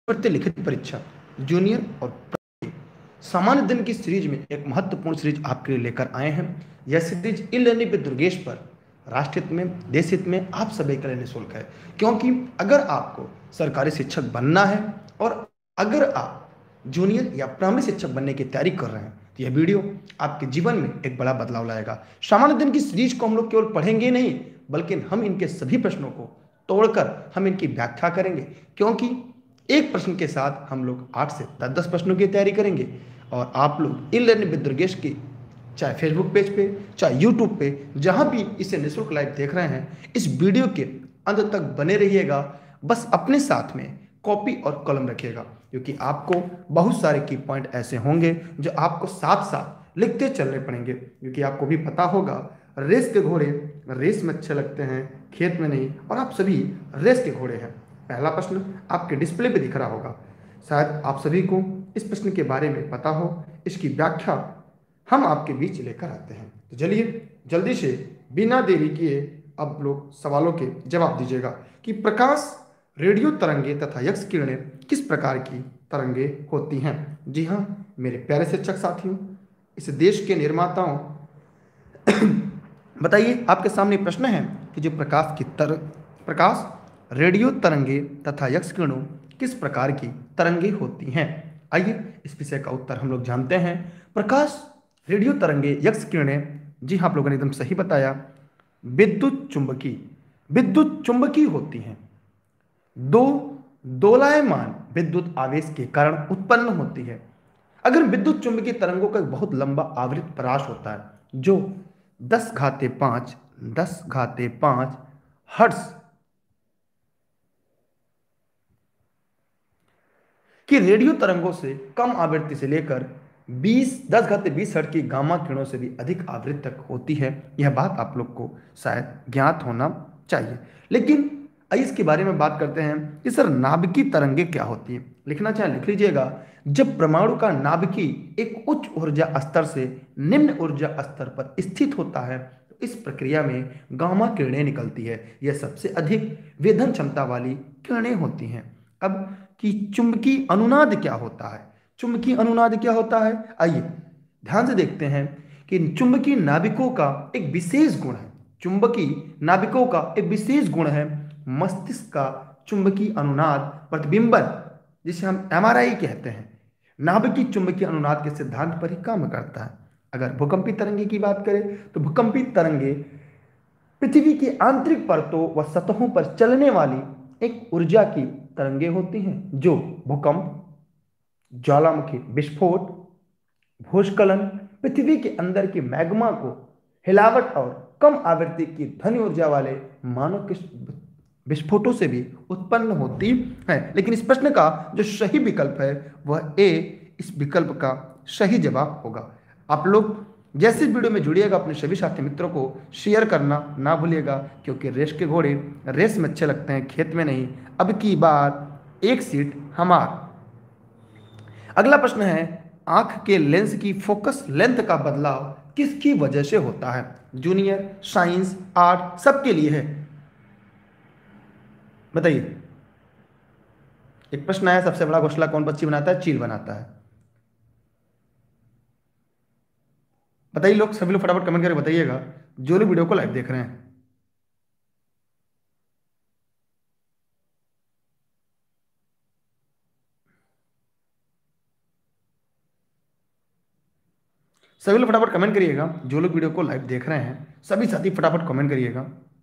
प्रतिलिखित परीक्षा जूनियर और सामान्य दिन की सीरीज में एक महत्वपूर्ण सीरीज आपके लिए लेकर आए हैं। यह series e learning with Durgesh पर राष्ट्र हित में, देश हित में आप सभी के लिए निःशुल्क है, क्योंकि अगर आपको सरकारी शिक्षक बनना है और अगर आप जूनियर या प्राइमरी शिक्षक बनने की तैयारी कर रहे हैं तो यह वीडियो आपके जीवन में एक बड़ा बदलाव लाएगा। सामान्य दिन की सीरीज को हम लोग केवल पढ़ेंगे नहीं, बल्कि हम इनके सभी प्रश्नों को तोड़कर हम इनकी व्याख्या करेंगे, क्योंकि एक प्रश्न के साथ हम लोग 8 से 10 प्रश्नों की तैयारी करेंगे। और आप लोग ई लर्निंग विद दुर्गेश की चाहे फेसबुक पेज पे, चाहे यूट्यूब पे, जहां भी इसे निःशुल्क लाइव देख रहे हैं, इस वीडियो के अंत तक बने रहिएगा। बस अपने साथ में कॉपी और कलम रखिएगा, क्योंकि आपको बहुत सारे की पॉइंट ऐसे होंगे जो आपको साथ साथ लिखते चलने पड़ेंगे, क्योंकि आपको भी पता होगा रेस के घोड़े रेस में अच्छे लगते हैं, खेत में नहीं, और आप सभी रेस के घोड़े हैं। पहला प्रश्न आपके डिस्प्ले पे दिख रहा होगा, शायद आप सभी को इस प्रश्न के बारे में पता हो। इसकी व्याख्या हम आपके बीच लेकर आते हैं। तो चलिए जल्दी से बिना देरी किए अब लोग सवालों के जवाब दीजिएगा कि प्रकाश, रेडियो तरंगे तथा यक्ष किरणें किस प्रकार की तरंगे होती हैं। जी हाँ मेरे प्यारे शिक्षक साथियों, इस देश के निर्माताओं, बताइए आपके सामने प्रश्न है कि जो प्रकाश, रेडियो तरंगे तथा यक्ष किरणों किस प्रकार की तरंगे होती हैं। आइए इस विषय का उत्तर हम लोग जानते हैं। प्रकाश, रेडियो तरंगे, यक्ष किरणें, जी हाँ आप लोगों ने एकदम सही बताया, विद्युत चुंबकीय होती हैं। दो दोलायमान विद्युत आवेश के कारण उत्पन्न होती है। अगर विद्युत चुंबकीय तरंगों का एक बहुत लंबा आवृत प्रकाश होता है जो 10⁵ हर्ट्ज कि रेडियो तरंगों से कम आवृत्ति से लेकर 10⁻20 हर्ट्ज की गामा किरणों से भी अधिक आवृत्ति तक होती है। यह बात आप लोग को शायद ज्ञात होना चाहिए। लेकिन आइए इसके बारे में बात करते हैं कि सर नाभिकीय तरंगे क्या होती हैं। लिखना चाहे लिख लीजिएगा। जब परमाणु का नाभिकीय एक उच्च ऊर्जा स्तर से निम्न ऊर्जा स्तर पर स्थित होता है तो इस प्रक्रिया में गामा किरणें निकलती है। यह सबसे अधिक वेधन क्षमता वाली किरणें होती हैं। अब कि चुंबकीय अनुनाद क्या होता है। चुंबकीय अनुनाद क्या होता है, आइए ध्यान से देखते हैं कि चुंबकीय नाभिकों का एक विशेष गुण है। चुंबकीय नाभिकों का एक विशेष गुण है मस्तिष्क का चुंबकीय अनुनाद प्रतिबिंबन, जिसे हम एमआरआई कहते हैं, नाभिकीय चुंबकीय अनुनाद के सिद्धांत पर ही काम करता है। अगर भूकंपी तरंगे की बात करें तो भूकंपी तरंगे पृथ्वी की आंतरिक परतों व सतहों पर चलने वाली एक ऊर्जा की तरंगे होती हैं जो भूकंप, ज्वालामुखी विस्फोट, भूस्खलन, पृथ्वी के अंदर की मैग्मा को हिलावट और कम आवृत्ति की ध्वनि ऊर्जा वाले मानव के विस्फोटों से भी उत्पन्न होती है। लेकिन इस प्रश्न का जो सही विकल्प है वह ए, इस विकल्प का सही जवाब होगा। आप लोग जैसे इस वीडियो में जुड़िएगा अपने सभी साथी मित्रों को शेयर करना ना भूलिएगा, क्योंकि रेस के घोड़े रेस में अच्छे लगते हैं, खेत में नहीं। अब की बार एक सीट हमार। अगला प्रश्न है आंख के लेंस की फोकस लेंथ का बदलाव किसकी वजह से होता है। जूनियर, साइंस, आर्ट, सबके लिए है। बताइए। एक प्रश्न है, सबसे बड़ा घोंसला कौन पक्षी बनाता है। चील बनाता है। बताइए लोग, सभी लोग फटाफट कमेंट करके बताइएगा जो लोग वीडियो को लाइव देख रहे हैं। सभी लोग फटाफट कमेंट करिएगा जो लोग वीडियो को लाइव देख रहे हैं, सभी साथी फटाफट कमेंट करिएगा।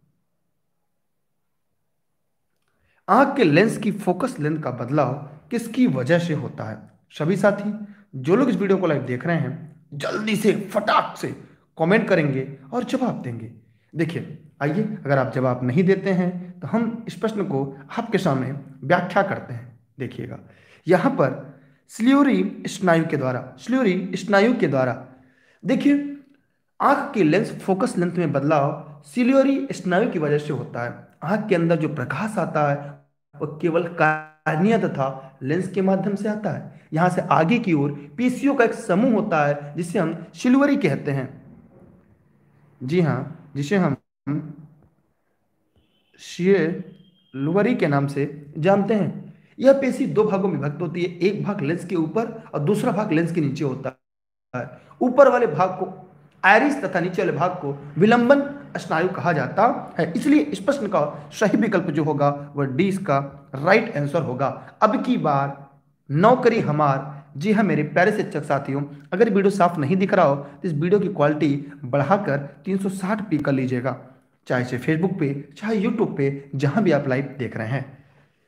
आंख के लेंस की फोकस लेंथ का बदलाव किसकी वजह से होता है। सभी साथी जो लोग इस वीडियो को लाइव देख रहे हैं जल्दी से फटाक से कमेंट करेंगे और जवाब देंगे। देखिए आइए, अगर आप जवाब नहीं देते हैं तो हम इस प्रश्न को आपके सामने व्याख्या करते हैं। देखिएगा यहाँ पर स्लीवरी स्नायु के द्वारा देखिए आंख की लेंस फोकस लेंथ में बदलाव सिलियरी स्नायु की वजह से होता है। आंख के अंदर जो प्रकाश आता है वह केवल कार्निया तथा लेंस के माध्यम से आता है। यहां से आगे की ओर पीसीओ का एक समूह होता है जिसे हम सिल्वरी कहते हैं। जी हाँ, जिसे हम सिल्वरी के नाम से जानते हैं। यह पेशी दो भागों में विभक्त होती है, एक भाग लेंस के ऊपर और दूसरा भाग लेंस के नीचे होता है। ऊपर वाले भाग को आयरिस तथा नीचे वाले भाग को विलंबन स्नायु कहा जाता है। इसलिए इस प्रश्न का सही विकल्प जो होगा वह डी इसका राइट आंसर होगा। अब की बार नौकरी हमार। जी हाँ मेरे प्यारे शिक्षक साथियों, अगर वीडियो साफ नहीं दिख रहा हो तो इस वीडियो की क्वालिटी बढ़ाकर 360p कर लीजिएगा, चाहे से फेसबुक पे चाहे यूट्यूब पे, जहां भी आप लाइव देख रहे हैं।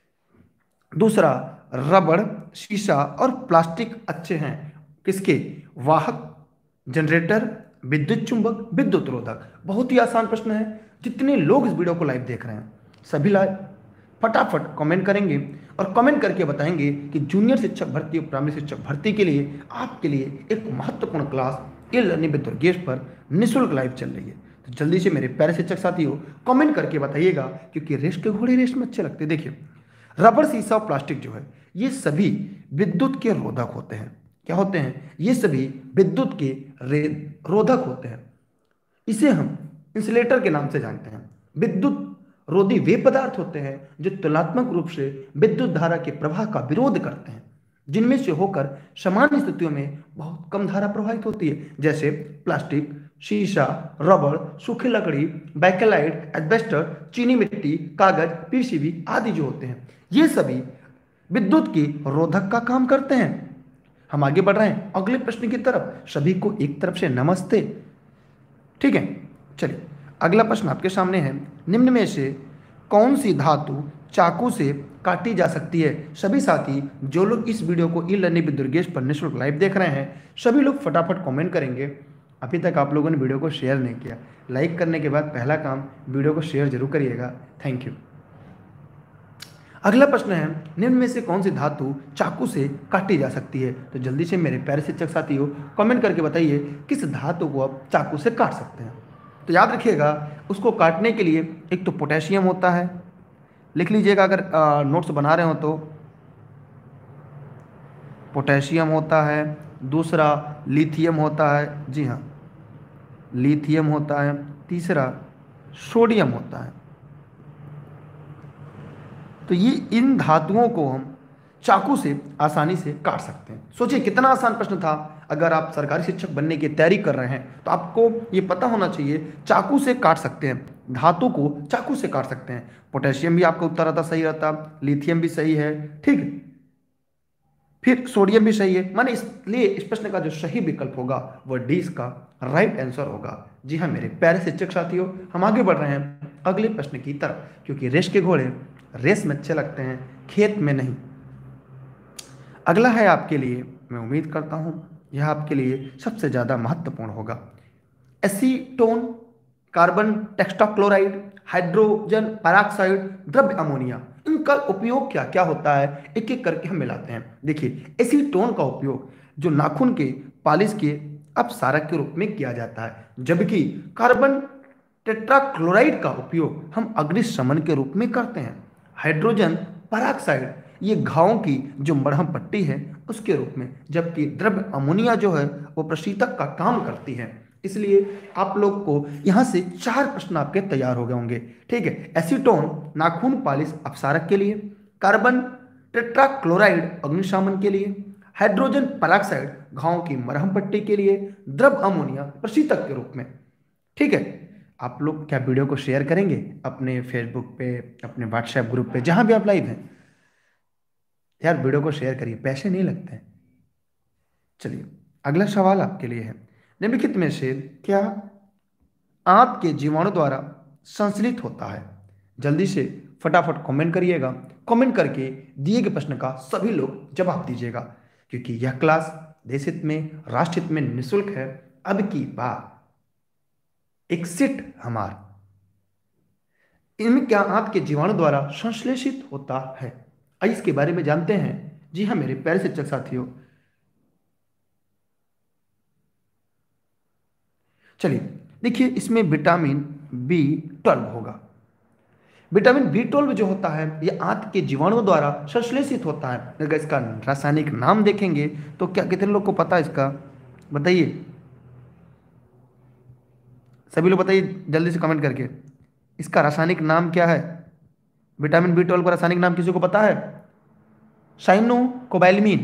दूसरा, रबड़, शीशा और प्लास्टिक अच्छे हैं किसके? वाहक, जनरेटर, विद्युत चुंबक, विद्युत रोधक। बहुत ही आसान प्रश्न है। जितने लोग इस वीडियो को लाइव देख रहे हैं सभी लाइव फटाफट कमेंट करेंगे और कमेंट करके बताएंगे कि जूनियर शिक्षक भर्ती और प्राइमरी शिक्षक भर्ती के लिए आपके लिए एक महत्वपूर्ण class e learning with Durgesh पर निःशुल्क लाइव चल रही है। तो जल्दी से मेरे प्यारे शिक्षक साथियों कमेंट करके बताइएगा, क्योंकि रेस के घोड़े रेस में अच्छे लगते हैं। देखिए, रबड़, शीशा और प्लास्टिक जो है ये सभी विद्युत के रोधक होते हैं। क्या होते हैं? ये सभी विद्युत के रोधक होते हैं। इसे हम इंसुलेटर के नाम से जानते हैं। विद्युत रोधी वे पदार्थ होते हैं जो तुलनात्मक रूप से विद्युत धारा के प्रवाह का विरोध करते हैं, जिनमें से होकर सामान्य स्थितियों में बहुत कम धारा प्रवाहित होती है, जैसे प्लास्टिक, शीशा, रबड़, सूखी लकड़ी, बैकेलाइट, एस्बेस्टस, चीनी मिट्टी, कागज, पीसीबी आदि जो होते हैं, ये सभी विद्युत की रोधक का काम करते हैं। हम आगे बढ़ रहे हैं अगले प्रश्न की तरफ। सभी को एक तरफ से नमस्ते। ठीक है, चलिए अगला प्रश्न आपके सामने है। निम्न में से कौन सी धातु चाकू से काटी जा सकती है? सभी साथी जो लोग इस वीडियो को ई लर्निंग विद दुर्गेश पर निःशुल्क लाइव देख रहे हैं, सभी लोग फटाफट कमेंट करेंगे। अभी तक आप लोगों ने वीडियो को शेयर नहीं किया, लाइक करने के बाद पहला काम वीडियो को शेयर जरूर करिएगा। Thank you. अगला प्रश्न है, निम्न में से कौन सी धातु चाकू से काटी जा सकती है? तो जल्दी से मेरे प्यारे शिक्षक साथियों कमेंट करके बताइए किस धातु को आप चाकू से काट सकते हैं। तो याद रखिएगा, उसको काटने के लिए एक तो पोटेशियम होता है, लिख लीजिएगा अगर नोट्स बना रहे हो तो। पोटेशियम होता है, दूसरा लिथियम होता है, जी हाँ लिथियम होता है, तीसरा सोडियम होता है। तो ये इन धातुओं को हम चाकू से आसानी से काट सकते हैं। सोचिए कितना आसान प्रश्न था। अगर आप सरकारी शिक्षक बनने की तैयारी कर रहे हैं तो आपको ये पता होना चाहिए चाकू से काट सकते हैं, धातु को चाकू से काट सकते हैं। पोटेशियम भी आपका उत्तर आता सही रहता, लिथियम भी सही है, ठीक है, फिर सोडियम भी सही है। माने इसलिए इस प्रश्न का जो सही विकल्प होगा वह डी इसका राइट आंसर होगा। जी हाँ मेरे प्यारे शिक्षक साथियों, हम आगे बढ़ रहे हैं अगले प्रश्न की तरफ, क्योंकि रेस के घोड़े रेस में अच्छे लगते हैं, खेत में नहीं। अगला है आपके लिए, मैं उम्मीद करता हूं यह आपके लिए सबसे ज्यादा महत्वपूर्ण होगा। Acetone, carbon tetrachloride, hydrogen peroxide, द्रव्य अमोनिया, इनका उपयोग क्या क्या होता है एक एक करके हम मिलाते हैं। देखिए, एसीटोन का उपयोग जो नाखून के पालिश के अपसारक के रूप में किया जाता है, जबकि कार्बन टेट्राक्लोराइड का उपयोग हम अग्निशमन के रूप में करते हैं। हाइड्रोजन पेरोक्साइड ये घावों की जो मरहम पट्टी है उसके रूप में, जबकि द्रव्य अमोनिया जो है वो प्रशीतक का काम करती है। इसलिए आप लोग को यहां से 4 प्रश्न आपके तैयार हो गए होंगे। ठीक है, एसीटोन नाखून पालिश अपसारक के लिए, कार्बन टेट्राक्लोराइड अग्निशमन के लिए, हाइड्रोजन पेरोक्साइड घावों की मरहम पट्टी के लिए, द्रव्य अमोनिया प्रशीतक के रूप में। ठीक है, आप लोग क्या वीडियो को शेयर करेंगे अपने फेसबुक पे, अपने व्हाट्सएप ग्रुप पे, जहां भी आप लाइव हैं? यार वीडियो को शेयर करिए, पैसे नहीं लगते हैं। चलिए अगला सवाल आपके लिए है, निम्नलिखित में से क्या आंत के जीवाणु द्वारा संश्लेषित होता है? जल्दी से फटाफट कमेंट करिएगा। कमेंट करके दिए गए प्रश्न का सभी लोग जवाब दीजिएगा, क्योंकि यह क्लास देश हित में, राष्ट्र हित में निःशुल्क है। अब की बार एक सिट हमार, इनमें क्या आंत के जीवाणु द्वारा संश्लेषित होता है? आइए इसके बारे में जानते हैं। जी हाँ मेरे प्यारे शिक्षक साथियों, चलिए देखिए, इसमें विटामिन B12 होगा। विटामिन B12 जो होता है ये आंत के जीवाणुओं द्वारा संश्लेषित होता है। अगर इसका रासायनिक नाम देखेंगे तो क्या कितने लोग को पता है इसका? बताइए, सभी लोग बताइए जल्दी से कमेंट करके, इसका रासायनिक नाम क्या है? विटामिन B12 का रासायनिक नाम किसी को पता है? साइनोकोबैलामिन,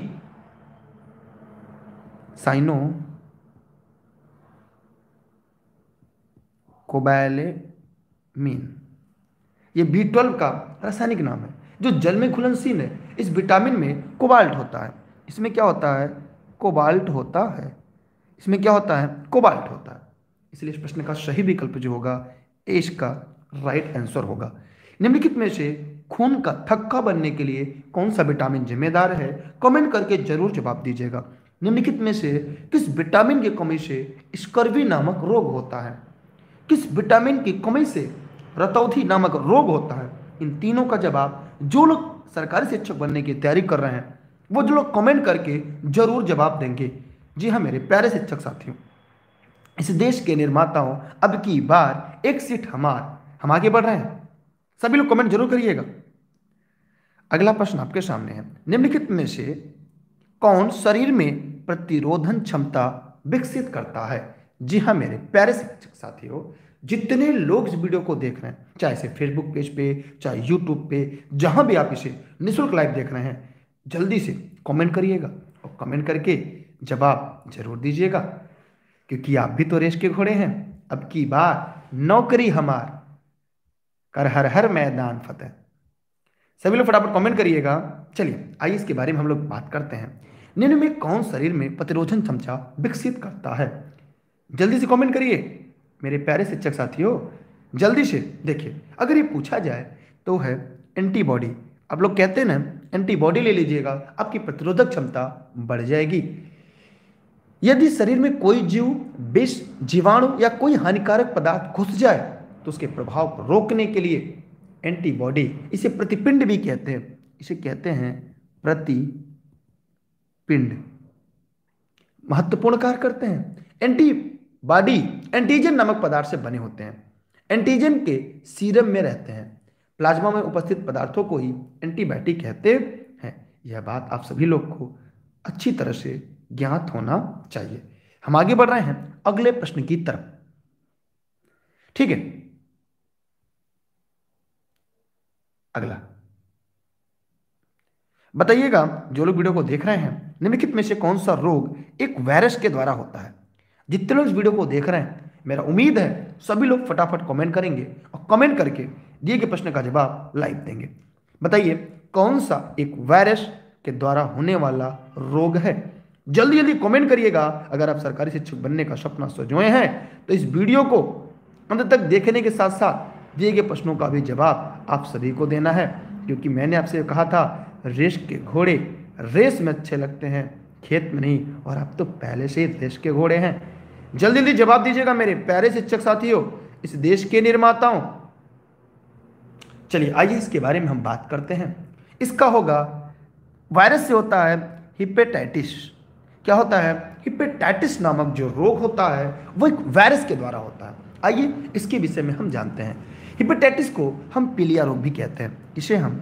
साइनोकोबैलामिन, ये B12 का रासायनिक नाम है जो जल में घुलनशील है। इस विटामिन में कोबाल्ट होता है। इसमें क्या होता है? कोबाल्ट होता है। इसमें क्या होता है? कोबाल्ट होता है। इसलिए इस प्रश्न का सही विकल्प जो होगा ए इसका राइट आंसर होगा। निम्नलिखित में से खून का थक्का बनने के लिए कौन सा विटामिन जिम्मेदार है? कमेंट करके जरूर जवाब दीजिएगा। निम्नलिखित में से किस विटामिन की कमी से स्कर्वी नामक रोग होता है? किस विटामिन की कमी से रतौंधी नामक रोग होता है? इन तीनों का जवाब जो लोग सरकारी शिक्षक बनने की तैयारी कर रहे हैं वो जो लोग कमेंट करके जरूर जवाब देंगे। जी हाँ मेरे प्यारे शिक्षक साथियों, इस देश के निर्माताओं, अब की बार एक सीट हम आगे बढ़ रहे हैं। सभी लोग कमेंट जरूर करिएगा। अगला प्रश्न आपके सामने है। निम्नलिखित में से कौन शरीर में प्रतिरोधन क्षमता विकसित करता है? जी हाँ मेरे प्यारे शिक्षक साथियों, जितने लोग इस वीडियो को देख रहे हैं, चाहे इसे फेसबुक पेज पे, चाहे यूट्यूब पे, जहां भी आप इसे निःशुल्क लाइव देख रहे हैं, जल्दी से कमेंट करिएगा और कमेंट करके जवाब जरूर दीजिएगा, क्योंकि आप भी तो रेस के घोड़े हैं। अब की बार नौकरी हमार, कर हर हर मैदान फतेह। सभी लोग फटाफट कमेंट करिएगा। चलिए आइए इसके बारे में हम लोग बात करते हैं। निम्न में कौन शरीर में प्रतिरोधन क्षमता विकसित करता है? जल्दी से कमेंट करिए मेरे प्यारे शिक्षक साथियों, जल्दी से। देखिए अगर ये पूछा जाए तो है एंटीबॉडी। आप लोग कहते हैं ना एंटीबॉडी ले लीजिएगा, आपकी प्रतिरोधक क्षमता बढ़ जाएगी। यदि शरीर में कोई जीव, विष, जीवाणु या कोई हानिकारक पदार्थ घुस जाए तो उसके प्रभाव को रोकने के लिए एंटीबॉडी, इसे प्रतिपिंड भी कहते हैं, इसे कहते हैं प्रतिपिंड, महत्वपूर्ण कार्य करते हैं। एंटीबॉडी एंटीजन नामक पदार्थ से बने होते हैं। एंटीजन के सीरम में रहते हैं। प्लाज्मा में उपस्थित पदार्थों को ही एंटीबॉडी कहते हैं। यह बात आप सभी लोग को अच्छी तरह से ज्ञात होना चाहिए। हम आगे बढ़ रहे हैं अगले प्रश्न की तरफ। ठीक है, अगला बताइएगा जो लोग वीडियो को देख रहे हैं, निम्नलिखित में से कौन सा रोग एक वायरस के द्वारा होता है? जितने लोग इस वीडियो को देख रहे हैं, मेरा उम्मीद है सभी लोग फटाफट कमेंट करेंगे और कमेंट करके दिए गए प्रश्न का जवाब लाइव देंगे। बताइए कौन सा एक वायरस के द्वारा होने वाला रोग है? जल्दी जल्दी कमेंट करिएगा। अगर आप सरकारी शिक्षक बनने का सपना सजोए हैं तो इस वीडियो को अंत तक देखने के साथ साथ दिए गए प्रश्नों का भी जवाब आप सभी को देना है, क्योंकि मैंने आपसे कहा था रेस के घोड़े रेस में अच्छे लगते हैं, खेत में नहीं, और आप तो पहले से ही रेस के घोड़े हैं। जल्दी जल्दी जवाब दीजिएगा मेरे प्यारे शिक्षक साथियों, इस देश के निर्माताओं। चलिए आइए इसके बारे में हम बात करते हैं। इसका होगा, वायरस से होता है हिपेटाइटिस। क्या होता है? हिपेटाइटिस नामक जो रोग होता है वो एक वायरस के द्वारा होता है। आइए इसके विषय में हम जानते हैं। हिपेटाइटिस को हम पीलिया रोग भी कहते हैं। इसे हम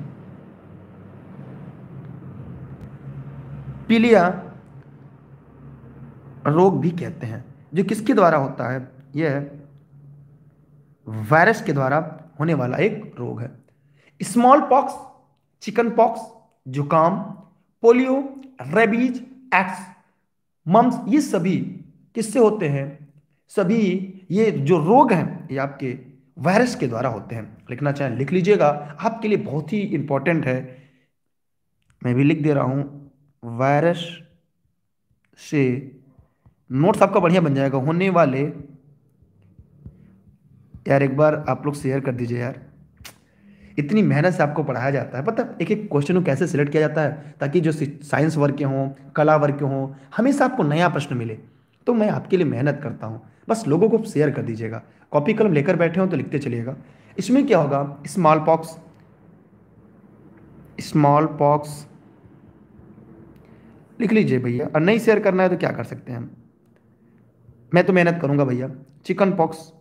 पीलिया रोग भी कहते हैं, जो किसके द्वारा होता है? यह वायरस के द्वारा होने वाला एक रोग है। स्मॉल पॉक्स, चिकन पॉक्स, जुकाम, पोलियो, रेबीज, एक्स, मम्स, ये सभी किससे होते हैं? सभी ये जो रोग हैं ये आपके वायरस के द्वारा होते हैं। लिखना चाहें लिख लीजिएगा, आपके लिए बहुत ही इंपॉर्टेंट है। मैं भी लिख दे रहा हूं, वायरस से नोट्स आपका बढ़िया बन जाएगा होने वाले। यार एक बार आप लोग शेयर कर दीजिए यार, इतनी मेहनत से आपको पढ़ाया जाता है, पता एक एक क्वेश्चन को कैसे सिलेक्ट किया जाता है ताकि जो साइंस वर्ग के हों, कला वर्ग के हों, हमेशा आपको नया प्रश्न मिले। तो मैं आपके लिए मेहनत करता हूँ, बस लोगों को शेयर कर दीजिएगा। कॉपी कलम लेकर बैठे हो तो लिखते चलिएगा। इसमें क्या होगा? स्मॉल पॉक्स, स्मॉल पॉक्स लिख लीजिए भैया, और नहीं शेयर करना है तो क्या कर सकते हैं हम, मैं तो मेहनत करूंगा भैया। चिकन पॉक्स,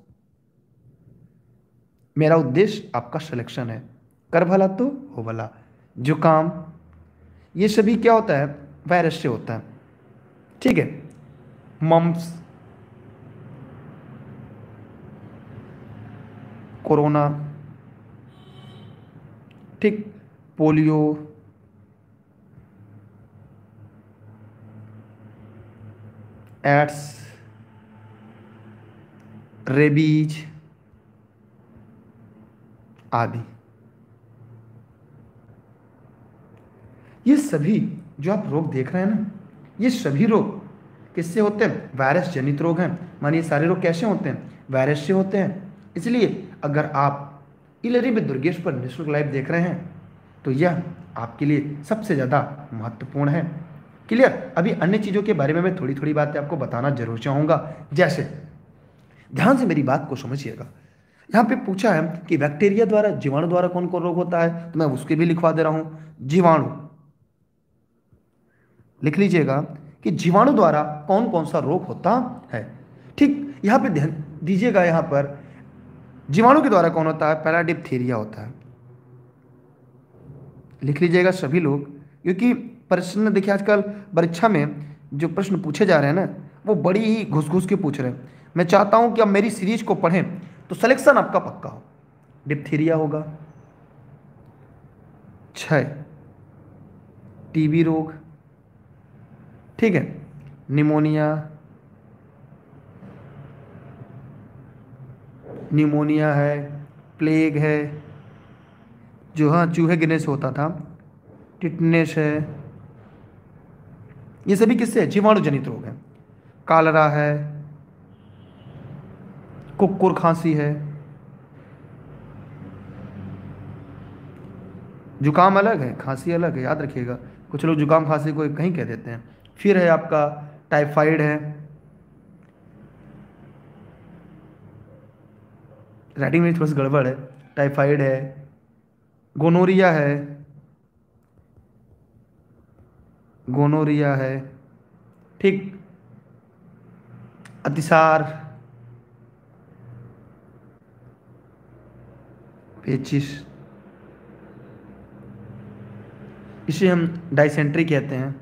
मेरा उद्देश्य आपका सिलेक्शन है, कर भला तो हो भला। जुकाम, ये सभी क्या होता है? वायरस से होता है। ठीक है, मम्प्स, कोरोना, ठीक, पोलियो, एड्स, रेबीज आदि। ये सभी जो आप रोग देख रहे हैं ना, ये सभी रोग किससे होते हैं? वायरस जनित रोग हैं। मानिए सारे रोग कैसे होते हैं? वायरस से होते हैं। इसलिए अगर आप ई-लर्निंग विद दुर्गेश पर निःशुल्क लाइव देख रहे हैं तो यह आपके लिए सबसे ज़्यादा महत्वपूर्ण है। क्लियर? अभी अन्य चीज़ों के बारे में मैं थोड़ी थोड़ी बातें आपको बताना जरूर चाहूँगा। जैसे ध्यान से मेरी बात को समझिएगा। यहाँ पे पूछा है कि बैक्टीरिया द्वारा, जीवाणु द्वारा कौन कौन रोग होता है, तो मैं उसके भी लिखवा दे रहा हूँ। जीवाणु लिख लीजिएगा कि जीवाणु द्वारा कौन कौन सा रोग होता है। ठीक, यहाँ पे ध्यान दीजिएगा। यहाँ पर जीवाणु के द्वारा कौन होता है? पहला डिप्थीरिया होता है। लिख लीजिएगा सभी लोग, क्योंकि प्रश्न देखिए आजकल परीक्षा में जो प्रश्न पूछे जा रहे हैं ना, वो बड़ी ही घुस घुस के पूछ रहे हैं। मैं चाहता हूं कि आप मेरी सीरीज को पढ़ें तो सिलेक्शन आपका पक्का हो। डिप्थीरिया होगा। 6 टीबी रोग, ठीक है, निमोनिया है, प्लेग है, जो हाँ चूहे गिरने से होता था, टिटनेस है। ये सभी किससे? जीवाणु जनित रोग हैं। कालरा है, कुक्कुर खांसी है, जुकाम अलग है, खांसी अलग है, याद रखिएगा। कुछ लोग जुकाम खांसी को कहीं कह देते हैं। फिर है आपका टाइफाइड है, राइटिंग में थोड़ा सा गड़बड़ है। टाइफाइड है, गोनोरिया है, ठीक, अतिसार, पेचिश, इसे हम डाइसेंट्री कहते हैं,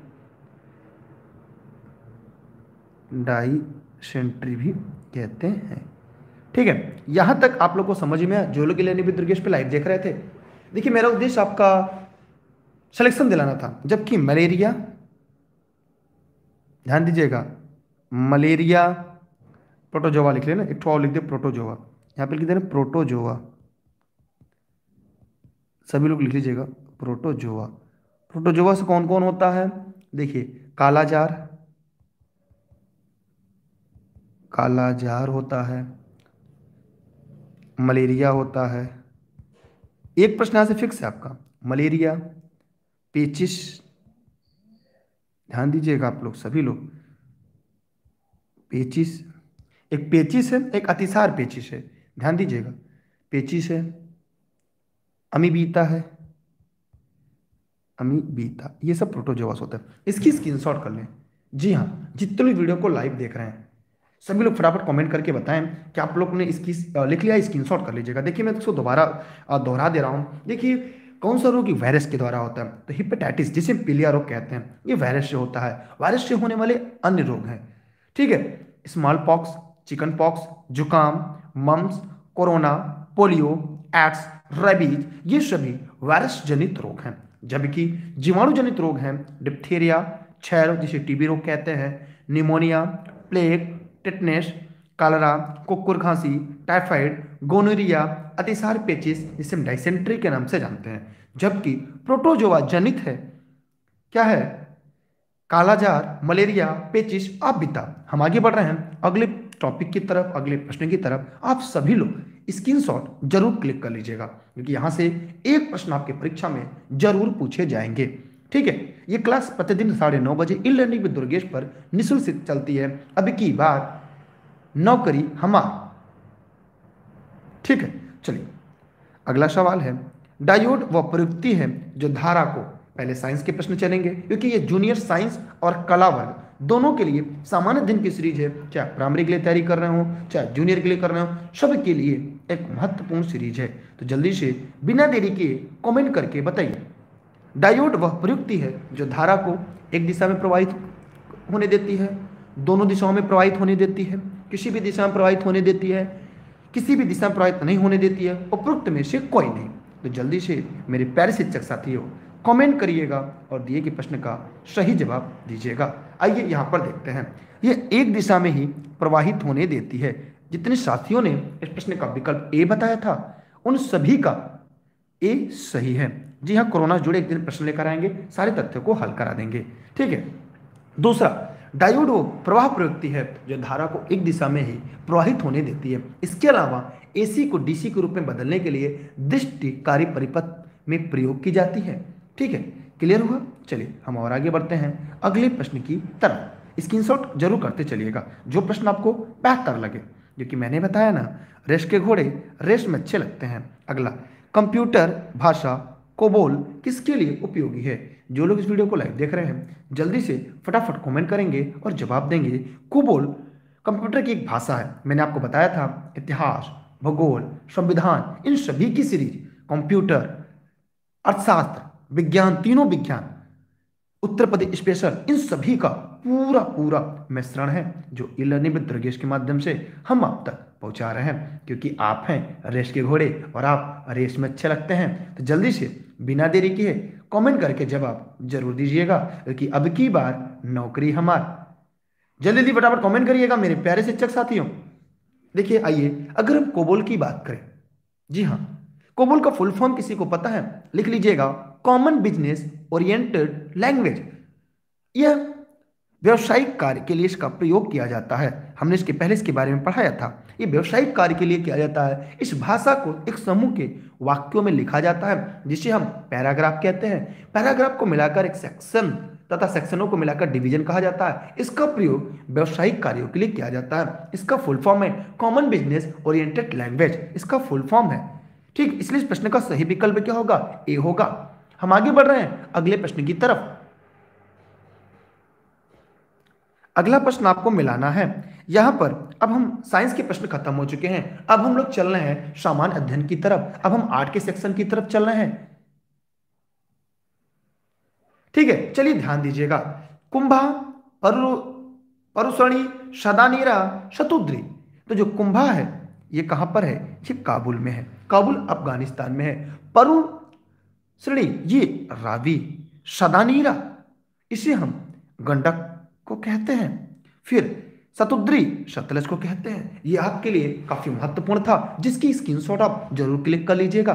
डाइसेंट्री भी कहते हैं। ठीक है, यहां तक आप लोग को समझ में आया? जो लोग ई-लर्निंग विद दुर्गेश पे लाइव देख रहे थे, देखिए मेरा उद्देश्य आपका सिलेक्शन दिलाना था। जबकि मलेरिया, ध्यान दीजिएगा, मलेरिया, प्रोटोजोआ लिख लेना, एक और लिख दे प्रोटोजोआ, यहाँ पे लिख देना प्रोटोजोआ, सभी लोग लिख लीजिएगा प्रोटोजोआ। प्रोटोजोआ से कौन कौन होता है? देखिए कालाजार होता है, मलेरिया होता है। एक प्रश्न यहां से फिक्स है आपका, मलेरिया, पेचिस, ध्यान दीजिएगा आप लोग सभी लोग, पेचिस, एक पेचिस है, एक अतिसार पेचिस है, ध्यान दीजिएगा। पेचिस है, अमीबीता है, अमीबीता, ये सब प्रोटोजोआस होता है। इसकी स्क्रीनशॉट कर लें। जी हाँ, जितने लोग वीडियो को लाइव देख रहे हैं सभी लोग फटाफट कमेंट करके बताएं कि आप लोग ने इसकी लिख लिया, स्क्रीनशॉट कर लीजिएगा। देखिए मैं इसको दोबारा दोहरा दे रहा हूँ। देखिए कौन सा रोग वायरस के द्वारा होता है? तो हिपेटाइटिस, जिसे पीलिया रोग कहते हैं, ये वायरस से होता है। वायरस से होने वाले अन्य रोग हैं, ठीक है, स्मॉल पॉक्स, चिकन पॉक्स, जुकाम, mumps, corona, polio, AIDS, rabies, ये सभी वायरस जनित रोग हैं। जबकि जीवाणु जनित रोग हैं डिप्थीरिया, क्षय जिसे टीबी रोग कहते हैं, निमोनिया, प्लेग, टिटनेस, कालरा, कुक्कुर खांसी, टाइफाइड, गोनोरिया, अतिसार पेचिस, जिसे हम डाइसेंट्री के नाम से जानते हैं। जबकि प्रोटोजोआ जनित है, क्या है? कालाजार, मलेरिया, पेचिस, आबिता। हम आगे बढ़ रहे हैं अगले टॉपिक की तरफ, अगले प्रश्न की तरफ। आप सभी लोग स्क्रीनशॉट जरूर क्लिक कर लीजिएगा, क्योंकि यहां से एक प्रश्न आपके परीक्षा में जरूर पूछे जाएंगे। ठीक है, ये क्लास प्रतिदिन 9:30 बजे ई-लर्निंग विद दुर्गेश पर निःशुल्क चलती है। अब की बार नौकरी हमार, ठीक है। चलिए अगला सवाल है, डायोड वह प्रयुक्ति है जो धारा को, पहले साइंस के प्रश्न चलेंगे क्योंकि ये जूनियर साइंस और कला वर्ग दोनों के लिए सामान्य दिन की सीरीज है। चाहे प्राइमरी के लिए तैयारी कर रहे हो, चाहे जूनियर के लिए कर रहे हो, सब के लिए एक महत्वपूर्ण सीरीज है। तो जल्दी से बिना देरी के कमेंट करके बताइए, डायोड वह प्रयुक्ति है जो धारा को एक दिशा में प्रवाहित होने देती है, दोनों दिशाओं में प्रवाहित होने देती है, किसी भी दिशा में प्रवाहित होने देती है, किसी भी दिशा में प्रवाहित नहीं होने देती है, उपरोक्त में से कोई नहीं। तो जल्दी से मेरे प्यारे शिक्षक साथियों कमेंट करिएगा और दिए गए प्रश्न का सही जवाब दीजिएगा। आइए यहाँ पर देखते हैं। यह एक दिशा में ही प्रवाहित होने देती है। जितने साथियों ने इस प्रश्न का विकल्प ए बताया था उन सभी का ए सही है। जी हाँ, कोरोना से जुड़े एक दिन प्रश्न लेकर आएंगे, सारे तथ्यों को हल करा देंगे। ठीक है। दूसरा, डायोड वो प्रवाह प्रयुक्ति है जो धारा को एक दिशा में ही प्रवाहित होने देती है। इसके अलावा एसी को डीसी के रूप में बदलने के लिए दृष्टिकारी परिपथ में प्रयोग की जाती है। ठीक है, क्लियर हुआ? चलिए हम और आगे बढ़ते हैं अगले प्रश्न की तरफ। स्क्रीनशॉट जरूर करते चलिएगा जो प्रश्न आपको पैक कर लगे, क्योंकि मैंने बताया ना, रेस के घोड़े रेस में अच्छे लगते हैं। अगला, कंप्यूटर भाषा कोबोल किसके लिए उपयोगी है? जो लोग इस वीडियो को लाइव देख रहे हैं जल्दी से फटाफट कमेंट करेंगे और जवाब देंगे। कोबोल कंप्यूटर की एक भाषा है। मैंने आपको बताया था इतिहास, भूगोल, संविधान, इन सभी की सीरीज, कंप्यूटर, अर्थशास्त्र, विज्ञान, तीनों विज्ञान, उत्तर प्रदेश स्पेशल, इन सभी का पूरा पूरा मिश्रण है जो ई लर्निंग विद दुर्गेश के माध्यम से हम आप तक पहुंचा रहे हैं। क्योंकि आप हैं रेस के घोड़े और आप रेस में अच्छे लगते हैं, तो जल्दी से बिना देरी किए कमेंट करके जवाब जरूर दीजिएगा, क्योंकि अब की बार नौकरी हमार। जल्दी जल्दी फटाफट कमेंट करिएगा मेरे प्यारे शिक्षक साथियों। देखिए, आइए अगर हम कोबोल की बात करें, जी हाँ, कोबोल का फुल फॉर्म किसी को पता है? लिख लीजिएगा, कॉमन बिजनेस ओरिएंटेड लैंग्वेज। यह व्यवसायिक कार्य के लिए इसका प्रयोग किया जाता है। हमने इसके पहले इसके बारे में पढ़ाया था। ये व्यवसायिक कार्य के लिए किया जाता है। इस भाषा को एक समूह के वाक्यों में लिखा जाता है जिसे हम पैराग्राफ कहते हैं। पैराग्राफ को मिलाकर एक सेक्शन तथा सेक्शनों को मिलाकर डिवीजन कहा जाता है। इसका प्रयोग व्यवसायिक कार्यों के लिए किया जाता है। इसका फुल फॉर्म है कॉमन बिजनेस ओरिएंटेड लैंग्वेज, इसका फुल फॉर्म है। ठीक, इसलिए इस प्रश्न का सही विकल्प क्या होगा? ए होगा। हम आगे बढ़ रहे हैं अगले प्रश्न की तरफ। अगला प्रश्न आपको मिलाना है। यहां पर अब हम साइंस के प्रश्न खत्म हो चुके हैं, अब हम लोग चल रहे हैं सामान्य अध्ययन की तरफ। अब हम आर्ट के सेक्शन की तरफ चल रहे हैं। ठीक है, चलिए ध्यान दीजिएगा। कुंभा, परुसणी, शदानीरा, शतुद्री। तो जो कुंभा है ये कहां पर है? ये काबुल में है। काबुल अफगानिस्तान में है। परुसणी ये रावी, शदानीरा इसे हम गंडक को कहते हैं। फिर शतुद्री सतलज को कहते हैं। ये आपके लिए काफी महत्वपूर्ण था, जिसकी स्क्रीनशॉट आप जरूर क्लिक कर लीजिएगा।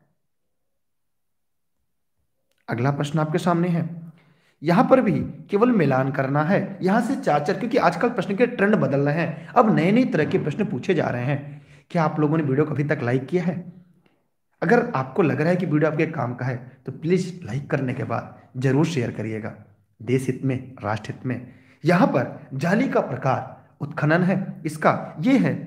अगला प्रश्न आपके सामने है। यहां पर भी केवल मिलान करना है। यहां से चार चार, क्योंकि आजकल प्रश्न के ट्रेंड बदल रहे हैं, अब नए नए तरह के प्रश्न पूछे जा रहे हैं। क्या आप लोगों ने वीडियो को अभी तक लाइक किया है? अगर आपको लग रहा है कि वीडियो आपके काम का है तो प्लीज लाइक करने के बाद जरूर शेयर करिएगा। देश हित में, राष्ट्र हित में। यहां पर जाली का प्रकार उत्खनन है। इसका ये है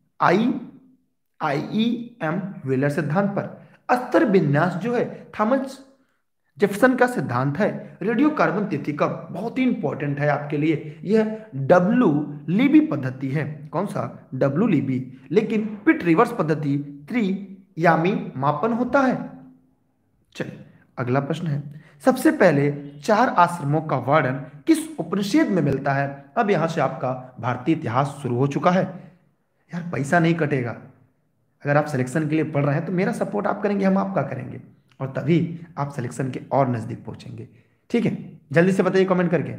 IEM व्हीलर सिद्धांत पर। अस्तर विन्यास जो है थॉमस जेफरसन का सिद्धांत है। रेडियो कार्बन तिथि का बहुत ही इंपॉर्टेंट है आपके लिए, यह डब्लू लीबी पद्धति है। कौन सा? डब्लू लीबी। लेकिन पिट रिवर्स पद्धति त्रियामी मापन होता है। चलिए अगला प्रश्न है। सबसे पहले चार आश्रमों का वर्णन किस उपनिषद में मिलता है? अब यहां से आपका भारतीय इतिहास शुरू हो चुका है। यार पैसा नहीं कटेगा। अगर आप सिलेक्शन के लिए पढ़ रहे हैं तो मेरा सपोर्ट आप करेंगे, हम आपका करेंगे, और तभी आप सिलेक्शन के और नजदीक पहुंचेंगे। ठीक है, जल्दी से बताइए कमेंट करके।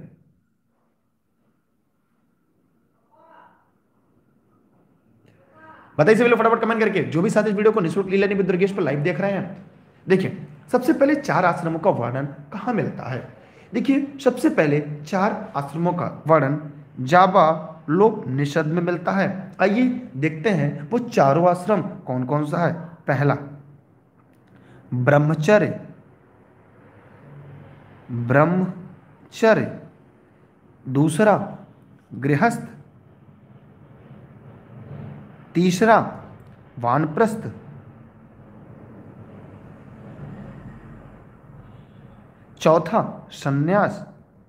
बताइए से फटाफट कमेंट करके, जो भी साथ इस वीडियो को निःशुल्क ई लर्निंग विद दुर्गेश पर लाइव देख रहे हैं। देखिए, सबसे पहले चार आश्रमों का वर्णन कहां मिलता है? देखिए, सबसे पहले चार आश्रमों का वर्णन जाबालोपनिषद में मिलता है। आइए देखते हैं वो चारों आश्रम कौन कौन सा है। पहला ब्रह्मचर्य, दूसरा गृहस्थ, तीसरा वानप्रस्थ, चौथा सन्यास।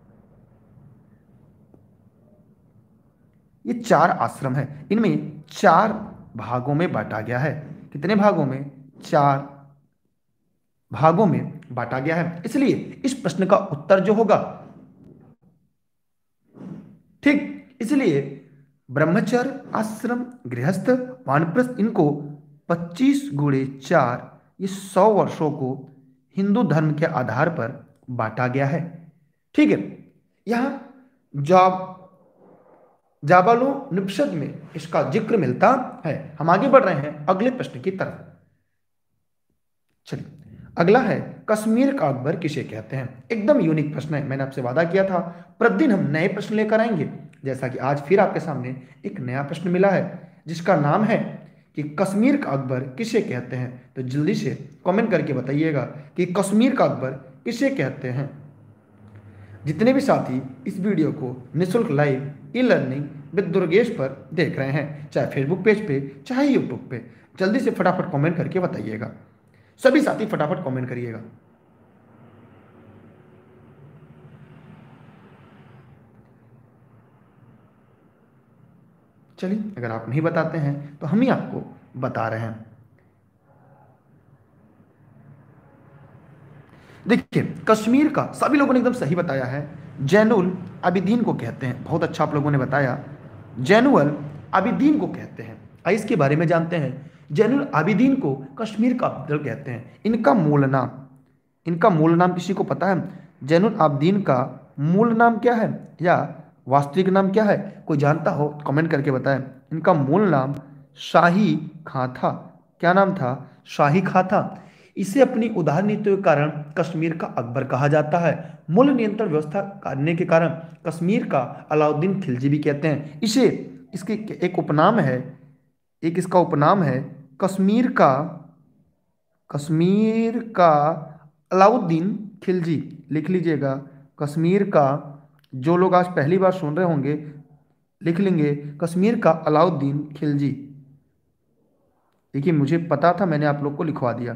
ये चार आश्रम है। इनमें चार भागों में बांटा गया है। कितने भागों में? चार भागों में बांटा गया है। इसलिए इस प्रश्न का उत्तर जो होगा, ठीक, इसलिए ब्रह्मचर्य आश्रम, गृहस्थ, वानप्रस्थ, इनको 25 × 4 ये 100 वर्षों को हिंदू धर्म के आधार पर बांटा गया है? ठीक है, यहां जॉब जाबालोनिपनिषद में इसका जिक्र मिलता है। हम आगे बढ़ रहे हैं अगले प्रश्न की तरफ। चलिए, अगला है कश्मीर का अकबर किसे कहते हैं? एकदम यूनिक प्रश्न है, मैंने आपसे वादा किया था प्रतिदिन हम नए प्रश्न लेकर आएंगे। जैसा कि आज फिर आपके सामने एक नया प्रश्न मिला है जिसका नाम है कि कश्मीर का अकबर किसे कहते हैं। तो जल्दी से कमेंट करके बताइएगा कि कश्मीर का अकबर किसे कहते हैं। जितने भी साथी इस वीडियो को निःशुल्क live e learning with Durgesh पर देख रहे हैं, चाहे फेसबुक पेज पे चाहे यूट्यूब पे, जल्दी से फटाफट कमेंट करके बताइएगा। सभी साथी फटाफट कमेंट करिएगा। चलिए, अगर आप नहीं बताते हैं तो हम ही आपको बता रहे हैं। देखिए, कश्मीर का सभी लोगों ने एकदम सही बताया है, जैनुल आबिदीन को कहते हैं। बहुत अच्छा आप लोगों ने बताया, जैनुल आबिदीन को कहते हैं। आइए इसके बारे में जानते हैं। जैनुल आबिदीन को कश्मीर का अफजल कहते हैं। इनका मूल नाम किसी को पता है? जैनुल आबिदीन का मूल नाम क्या है या वास्तविक नाम क्या है? कोई जानता हो कमेंट करके बताएं। इनका मूल नाम शाही खां था। क्या नाम था? शाही खां था। इसे अपनी उदार नीतियों के कारण कश्मीर का अकबर कहा जाता है। मूल नियंत्रण व्यवस्था करने के कारण कश्मीर का अलाउद्दीन खिलजी भी कहते हैं। इसे इसके एक उपनाम है, एक इसका उपनाम है कश्मीर का अलाउद्दीन खिलजी। लिख लीजिएगा, कश्मीर का, जो लोग आज पहली बार सुन रहे होंगे लिख लेंगे, कश्मीर का अलाउद्दीन खिलजी। देखिए, मुझे पता था, मैंने आप लोग को लिखवा दिया।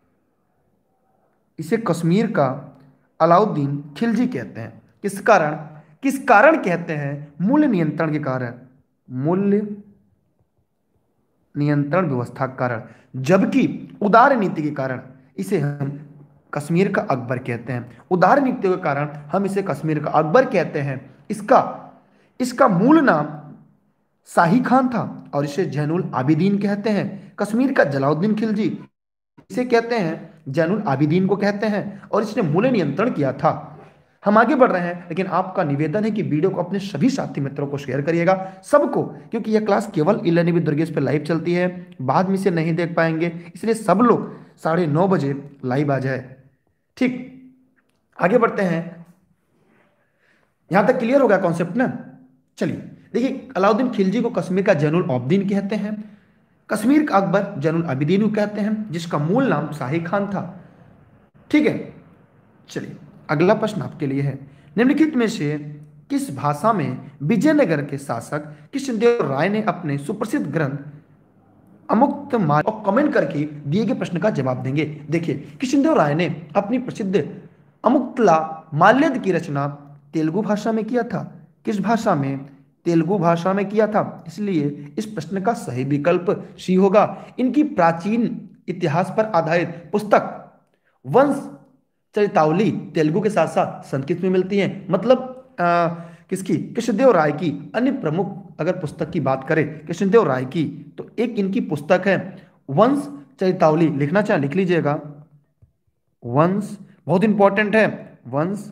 इसे कश्मीर का अलाउद्दीन खिलजी कहते हैं। किस कारण कहते हैं? मूल्य नियंत्रण के कारण, मूल्य नियंत्रण व्यवस्था के कारण, जबकि उदार नीति के कारण इसे हम कश्मीर का अकबर कहते हैं। उदार नीति के कारण हम इसे कश्मीर का अकबर कहते हैं। इसका मूल नाम शाही खान था और इसे जैनुल आबिदीन कहते हैं। कश्मीर का जलाउद्दीन खिलजी, इसे कहते हैं जैनुल आबिदीन को कहते हैं और इसने मूल्य नियंत्रण किया था। हम आगे बढ़ रहे हैं, लेकिन आपका निवेदन है कि वीडियो को अपने सभी साथी मित्रों को शेयर करिएगा, सबको, क्योंकि यह क्लास केवल ई लर्निंग विद दुर्गेश पे लाइव चलती है, बाद में इसे नहीं देख पाएंगे, इसलिए सब लोग 9:30 बजे लाइव आ जाए। ठीक, आगे बढ़ते हैं। यहां तक क्लियर हो गया कॉन्सेप्ट ना? चलिए, देखिए, अलाउद्दीन खिलजी को कश्मीर का जैनुल आबिदीन कहते हैं, कश्मीर का अकबर जैनुल आबिदीन को कहते हैं, जिसका मूल नाम शाही खान था। ठीक है, चलिए अगला प्रश्न आपके लिए है, निम्नलिखित में से किस भाषा में विजयनगर के शासक कृष्णदेव राय ने अपने सुप्रसिद्ध ग्रंथ अमुक्तमाल्य, और कमेंट करके दिए गए प्रश्न का जवाब देंगे। देखिए, कृष्णदेव राय ने अपनी प्रसिद्ध अमुक्तमाल्यद की रचना तेलुगु भाषा में किया था। किस भाषा में? तेलुगु भाषा में किया था, इसलिए इस प्रश्न का सही विकल्प सी होगा। इनकी प्राचीन इतिहास पर आधारित पुस्तक वंश चरितावली तेलुगु के साथ साथ संस्कृत में मिलती है। मतलब किसकी? कृष्णदेव राय की। अन्य प्रमुख अगर पुस्तक की बात करें कृष्णदेव राय की, तो एक इनकी पुस्तक है वंश चरितावली। लिखना चाहे लिख लीजिएगा, वंश, बहुत इंपॉर्टेंट है, वंश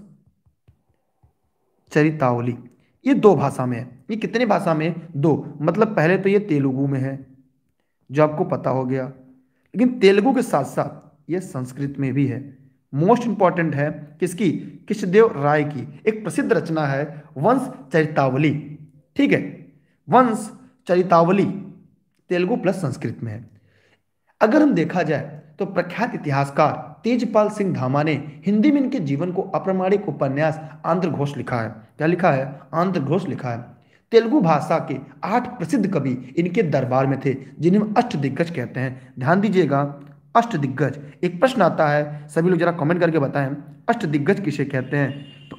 चरितावली। ये 2 भाषा में है। ये कितने भाषा में? 2। मतलब पहले तो ये तेलुगु में है, जो आपको पता हो गया, लेकिन तेलुगु के साथ साथ ये संस्कृत में भी है। मोस्ट इंपॉर्टेंट है किसकी? कृष्णदेव राय की एक प्रसिद्ध रचना है वंश चरितावली। ठीक है, वंश चरितावली तेलुगु प्लस संस्कृत में है। अगर हम देखा जाए तो प्रख्यात इतिहासकार तेजपाल सिंह धामा ने हिंदी में इनके जीवन को अप्रामाणिक उपन्यास आंध्र घोष लिखा है। क्या लिखा है? आंध्र घोष लिखा है। तेलुगु भाषा के 8 प्रसिद्ध कवि इनके दरबार में थे, जिन्हें हम अष्टदिग्गज कहते हैं। ध्यान दीजिएगा, अष्टदिग्गज। एक प्रश्न आता है, सभी लोग जरा कमेंट करके बताएं, अष्टदिग्गज किसे कहते हैं? तो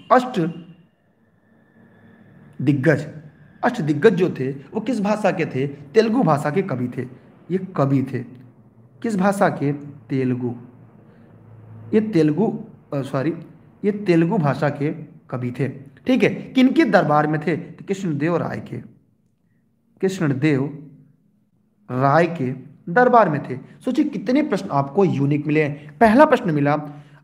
अष्टदिग्गज जो थे वो किस भाषा के थे? तेलुगु भाषा के कवि थे। ये कवि थे किस भाषा के? तेलुगु। ये तेलुगु भाषा के कवि थे। ठीक है, किनके दरबार में थे? तो कृष्णदेव राय के दरबार में थे। सोचिए कितने प्रश्न आपको यूनिक मिले हैं। पहला प्रश्न मिला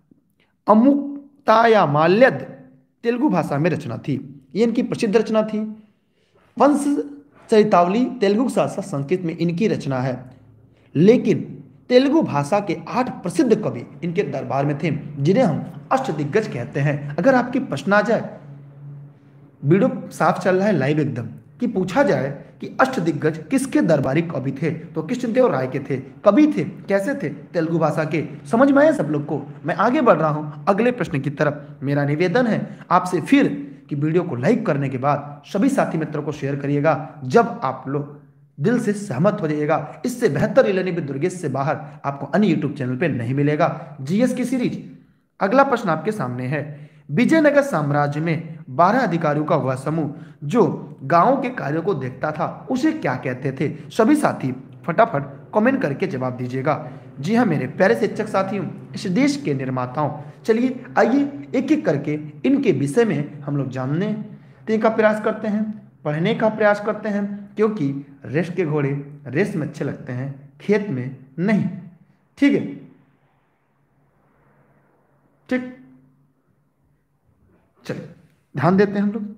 अमुक्ताया माल्यद तेलुगु भाषा में रचना थी। ये इनकी प्रसिद्ध रचना थी। वंश चरितावली तेलुगु के साथ साथ संस्कृत में इनकी रचना है। लेकिन तेलुगु भाषा के 8 प्रसिद्ध कवि इनके दरबार में थे, जिन्हें हम अष्टदिग्गज कहते हैं। अगर आपके प्रश्न आ जाए, वीडियो साफ चल रहा है लाइव एकदम, कि पूछा जाए कि अष्टदिग्गज किसके दरबारी कवि थे, तो कृष्णदेव राय के थे। कवि थे, कैसे थे? तेलुगु भाषा के। समझ में आया सब लोग को? मैं आगे बढ़ रहा हूं अगले प्रश्न की तरफ। मेरा निवेदन है आपसे फिर कि वीडियो को लाइक करने के बाद सभी साथी मित्रों को शेयर करिएगा। जब आप लोग दिल से सहमत हो जाइएगा, इससे बेहतर ई-लर्निंग विद दुर्गेश से बाहर आपको अन्य यूट्यूब चैनल पर नहीं मिलेगा। जीएस की सीरीज। अगला प्रश्न आपके सामने है, विजयनगर साम्राज्य में 12 अधिकारियों का वह समूह जो गांव के कार्यों को देखता था, उसे क्या कहते थे? सभी साथी फटाफट कमेंट करके जवाब दीजिएगा। जी हाँ मेरे प्यारे शिक्षक साथियों, इस देश के निर्माताओं, चलिए आइए एक एक करके इनके विषय में हम लोग जानने का प्रयास करते हैं, पढ़ने का प्रयास करते हैं, क्योंकि रेस के घोड़े रेस में अच्छे लगते हैं, खेत में नहीं। ठीक है, ठीक, चलिए ध्यान देते हैं हम लोग।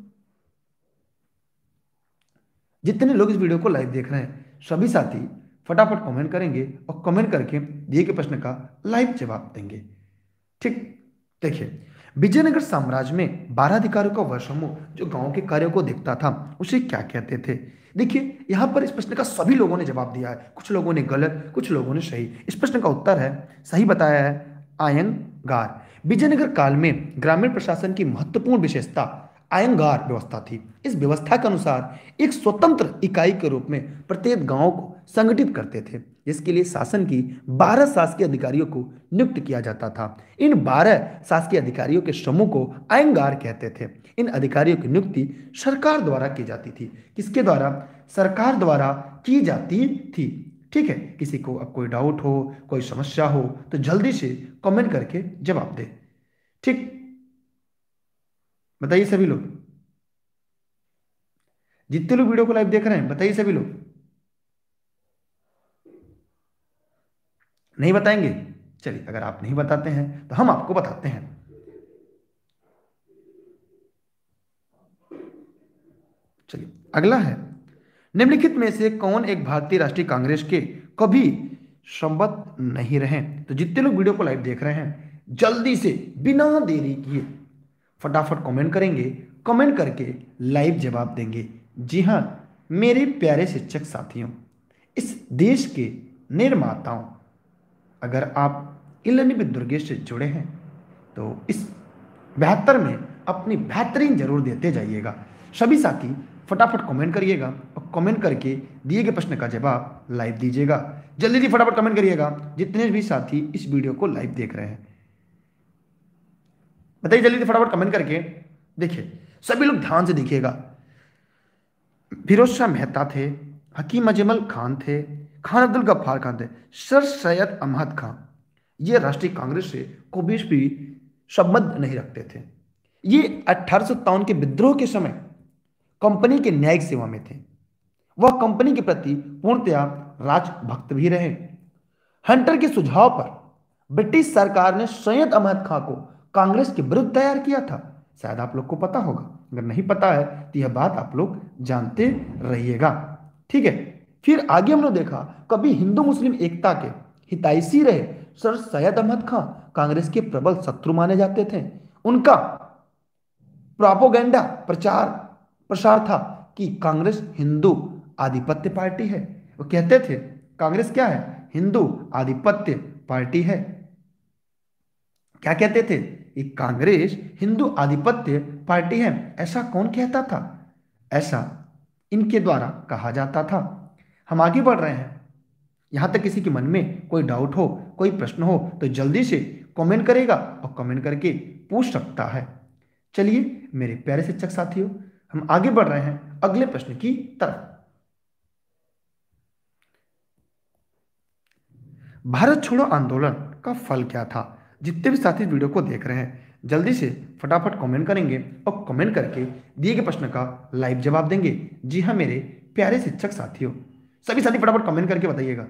जितने लोग इस वीडियो को लाइव देख रहे हैं, सभी साथी फटाफट कमेंट करेंगे और कमेंट करके दिए गए प्रश्न का लाइव जवाब देंगे। ठीक, देखिए, विजयनगर साम्राज्य में 12 अधिकारियों का वह समूह जो गांव के कार्यों को देखता था, उसे क्या कहते थे? देखिए, यहां पर इस प्रश्न का सभी लोगों ने जवाब दिया है। कुछ लोगों ने गलत, कुछ लोगों ने सही। इस प्रश्न का उत्तर है, सही बताया है, आयंगार। विजयनगर काल में ग्रामीण प्रशासन की महत्वपूर्ण विशेषता आयंगार व्यवस्था थी। इस व्यवस्था के अनुसार एक स्वतंत्र इकाई के रूप में प्रत्येक गांव को संगठित करते थे, जिसके लिए शासन की 12 शासकीय अधिकारियों को नियुक्त किया जाता था। इन 12 शासकीय अधिकारियों के समूह को आयंगार कहते थे। इन अधिकारियों की नियुक्ति सरकार द्वारा की जाती थी। किसके द्वारा? सरकार द्वारा की जाती थी। ठीक है, किसी को अब कोई डाउट हो, कोई समस्या हो, तो जल्दी से कमेंट करके जवाब दे। ठीक, बताइए सभी लोग। जितने लोग वीडियो को लाइव देख रहे हैं, बताइए सभी लोग। नहीं बताएंगे? चलिए, अगर आप नहीं बताते हैं तो हम आपको बताते हैं। चलिए, अगला है, निम्नलिखित में से कौन एक भारतीय राष्ट्रीय कांग्रेस के कभी संबद्ध नहीं रहे? तो जितने लोग वीडियो को लाइव देख रहे हैं, जल्दी से बिना देरी किए फटाफट कमेंट करेंगे, कमेंट करके लाइव जवाब देंगे। जी हाँ मेरे प्यारे शिक्षक साथियों, इस देश के निर्माताओं, अगर आप ई-लर्निंग विद दुर्गेश से जुड़े हैं तो इस बेहतर में अपनी बेहतरीन जरूर देते जाइएगा। सभी साथी फटाफट कमेंट करिएगा और कमेंट करके दिए गए प्रश्न का जवाब लाइव दीजिएगा। जल्दी से फटाफट कमेंट करिएगा जितने भी साथी इस वीडियो को लाइव देख रहे हैं। बताइए जल्दी से फटाफट कमेंट करके। देखिए, सभी लोग ध्यान से देखिएगा। फिरोज शाह मेहता थे, हकीम अजमल खान थे, खान अब्दुल गफ्फार खान थे, सर सैयद अहमद खान, ये राष्ट्रीय कांग्रेस से कभी भी संबंध नहीं रखते थे। ये 1857 के विद्रोह के समय कंपनी के न्यायिक सेवा में थे। वह कंपनी के प्रति पूर्णतया राजभक्त भी रहे। हंटर के सुझाव पर ब्रिटिश सरकार ने सैयद अहमद खान को कांग्रेस के विरुद्ध तैयार किया था। शायद आप लोग को पता होगा, अगर नहीं पता है तो यह बात आप लोग जानते रहिएगा। ठीक है, फिर आगे हम लोग देखा, कभी हिंदू मुस्लिम एकता के हितैषी रहे सर सैयद अहमद खान कांग्रेस के प्रबल शत्रु माने जाते थे। उनका प्रोपोगेंडा प्रचार प्रसार था कि कांग्रेस हिंदू आधिपत्य पार्टी है। वो कहते थे कांग्रेस क्या है? हिंदू आधिपत्य पार्टी है। क्या कहते थे? कि कांग्रेस हिंदू आधिपत्य पार्टी है। ऐसा कौन कहता था? ऐसा इनके द्वारा कहा जाता था। हम आगे बढ़ रहे हैं। यहां तक किसी के मन में कोई डाउट हो, कोई प्रश्न हो तो जल्दी से कमेंट करेगा और कमेंट करके पूछ सकता है। चलिए मेरे प्यारे शिक्षक साथियों, हम आगे बढ़ रहे हैं अगले प्रश्न की तरफ। भारत छोड़ो आंदोलन का फल क्या था? जितने भी साथी वीडियो को देख रहे हैं, जल्दी से फटाफट कमेंट करेंगे और कमेंट करके दिए गए प्रश्न का लाइव जवाब देंगे। जी हाँ मेरे प्यारे शिक्षक साथियों, सभी साथी फटाफट कमेंट करके बताइएगा।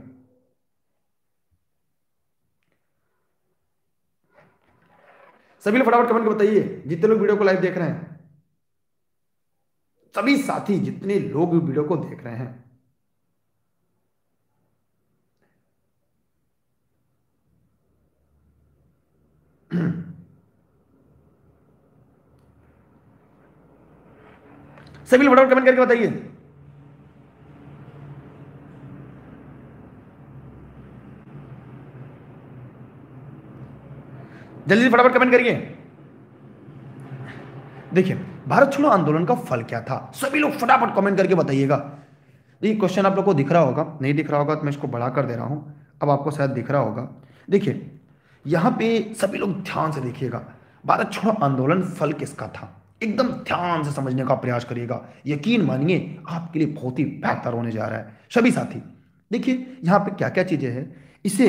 सभी लोग फटाफट कमेंट करके बताइए, जितने लोग वीडियो को लाइव देख रहे हैं, सभी साथी जितने लोग वीडियो को देख रहे हैं। सभी लोग फटाफट कमेंट करके बताइए। जल्दी से फटाफट कमेंट करिए। देखिए, भारत छोड़ो आंदोलन का फल क्या था, सभी लोग फटाफट कमेंट करके बताइएगा। ये क्वेश्चन आप लोग को दिख रहा होगा, नहीं दिख रहा होगा तो मैं इसको बढ़ा कर दे रहा हूं, अब आपको शायद दिख रहा होगा। देखिए, यहां पे सभी लोग ध्यान से देखिएगा, भारत छोड़ो आंदोलन फल किसका था, एकदम ध्यान से समझने का प्रयास करिएगा। यकीन मानिए आपके लिए बहुत ही बेहतर होने जा रहा है। सभी साथी देखिए, यहां पे क्या क्या चीजें हैं। इसे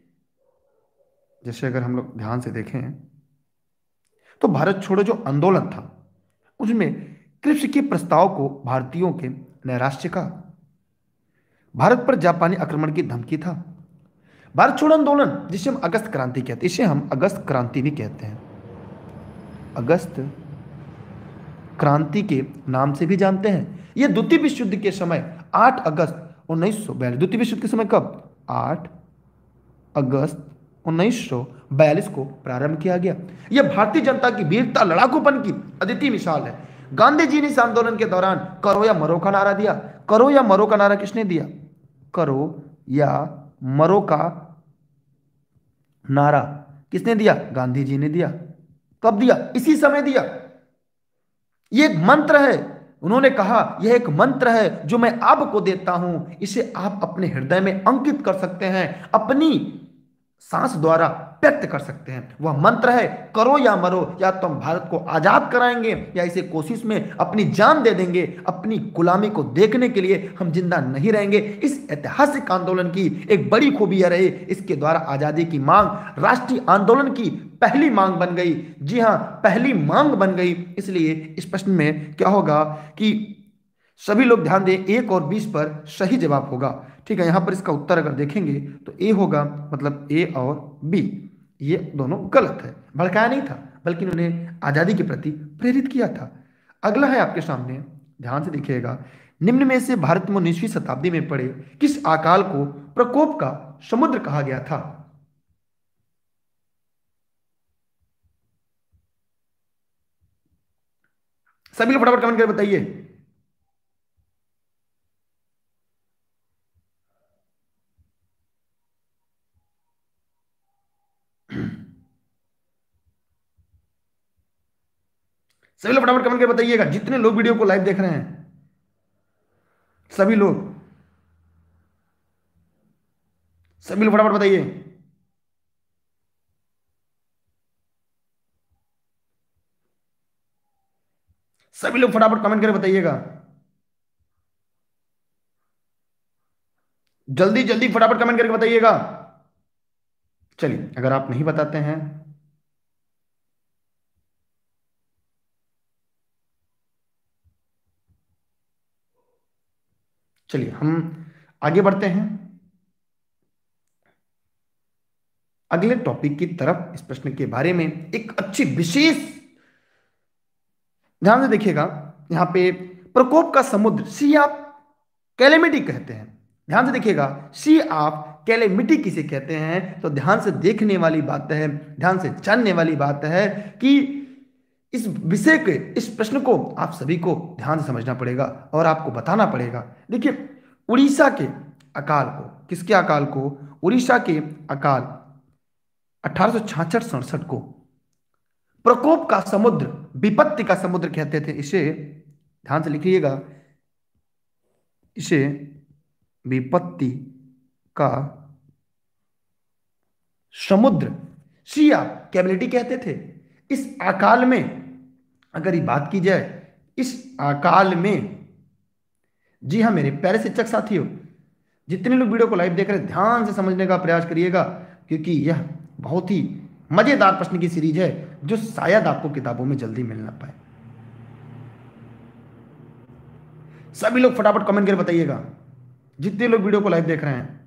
जैसे अगर हम लोग ध्यान से देखें तो भारत छोड़ो जो आंदोलन था उसमें क्रिप्स के प्रस्ताव को भारतीयों के नैराश्य का, भारत पर जापानी आक्रमण की धमकी था, भारत छोड़ो आंदोलन जिसे हम अगस्त क्रांति कहते हैं, इसे हम अगस्त क्रांति भी कहते हैं, अगस्त क्रांति के नाम से भी जानते हैं। यह द्वितीय विश्व युद्ध के समय 8 अगस्त 1942, द्वितीय विश्व युद्ध के समय कब, 8 अगस्त 1942 को प्रारंभ किया गया। यह भारतीय जनता की वीरता लड़ाकूपन की अद्वितीय मिसाल है। गांधी जी ने इस आंदोलन के दौरान करो या मरो का नारा दिया। करो या मरो का नारा किसने दिया, करो या मरो का नारा किसने दिया, गांधी जी ने दिया। कब दिया, इसी समय दिया। यह एक मंत्र है, उन्होंने कहा यह एक मंत्र है जो मैं आपको देता हूं, इसे आप अपने हृदय में अंकित कर सकते हैं, अपनी सांस द्वारा व्यक्त कर सकते हैं। वह मंत्र है करो या मरो, या तो हम भारत को आजाद कराएंगे या इसे कोशिश में अपनी जान दे देंगे, अपनी गुलामी को देखने के लिए हम जिंदा नहीं रहेंगे। इस ऐतिहासिक आंदोलन की एक बड़ी खूबी यह रही, इसके द्वारा आजादी की मांग राष्ट्रीय आंदोलन की पहली मांग बन गई। जी हां, पहली मांग बन गई। इसलिए इस प्रश्न में क्या होगा कि सभी लोग ध्यान दें, 1 और 20 पर सही जवाब होगा। ठीक है, यहां पर इसका उत्तर अगर देखेंगे तो ए होगा, मतलब ए और बी ये दोनों गलत है। भड़काया नहीं था बल्कि उन्हें आजादी के प्रति प्रेरित किया था। अगला है आपके सामने, ध्यान से देखिएगा, निम्न में से भारत में 19वीं शताब्दी में पड़े किस अकाल को प्रकोप का समुद्र कहा गया था। सभी लोग फटाफट कमेंट करके बताइए। सभी लोग फटाफट कमेंट करके बताइएगा, जितने लोग वीडियो को लाइव देख रहे हैं, सभी लोग, सभी लोग फटाफट बताइए। सभी लोग फटाफट कमेंट करके बताइएगा, जल्दी जल्दी फटाफट कमेंट करके बताइएगा। चलिए, अगर आप नहीं बताते हैं, चलिए हम आगे बढ़ते हैं अगले टॉपिक की तरफ। इस प्रश्न के बारे में एक अच्छी विशेष ध्यान से देखिएगा, यहां पे प्रकोप का समुद्र सी ऑफ कैलेमिटी कहते हैं। ध्यान से देखिएगा, सी ऑफ कैलेमिटी किसे कहते हैं, तो ध्यान से देखने वाली बात है, ध्यान से जानने वाली बात है कि इस विषय के, इस प्रश्न को आप सभी को ध्यान से समझना पड़ेगा और आपको बताना पड़ेगा। देखिए, उड़ीसा के अकाल को, किसके अकाल को, उड़ीसा के अकाल 1866-67 को प्रकोप का समुद्र, विपत्ति का समुद्र कहते थे। इसे ध्यान से लिखिएगा, इसे विपत्ति का समुद्र, सिया कैबिलिटी कहते थे। इस अकाल में अगर ये बात की जाए, इस अकाल में, जी हाँ मेरे प्यारे शिक्षक साथियों, जितने लोग वीडियो को लाइव देख रहे हैं ध्यान से समझने का प्रयास करिएगा, क्योंकि यह बहुत ही मजेदार प्रश्न की सीरीज है जो शायद आपको किताबों में जल्दी मिल ना पाए। सभी लोग फटाफट कमेंट करके बताइएगा, जितने लोग वीडियो को लाइव देख रहे हैं।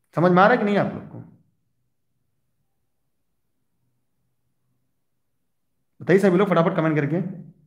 समझ में आ रहा है कि नहीं आप लोग को? बताइए सभी लोग फटाफट कमेंट करके।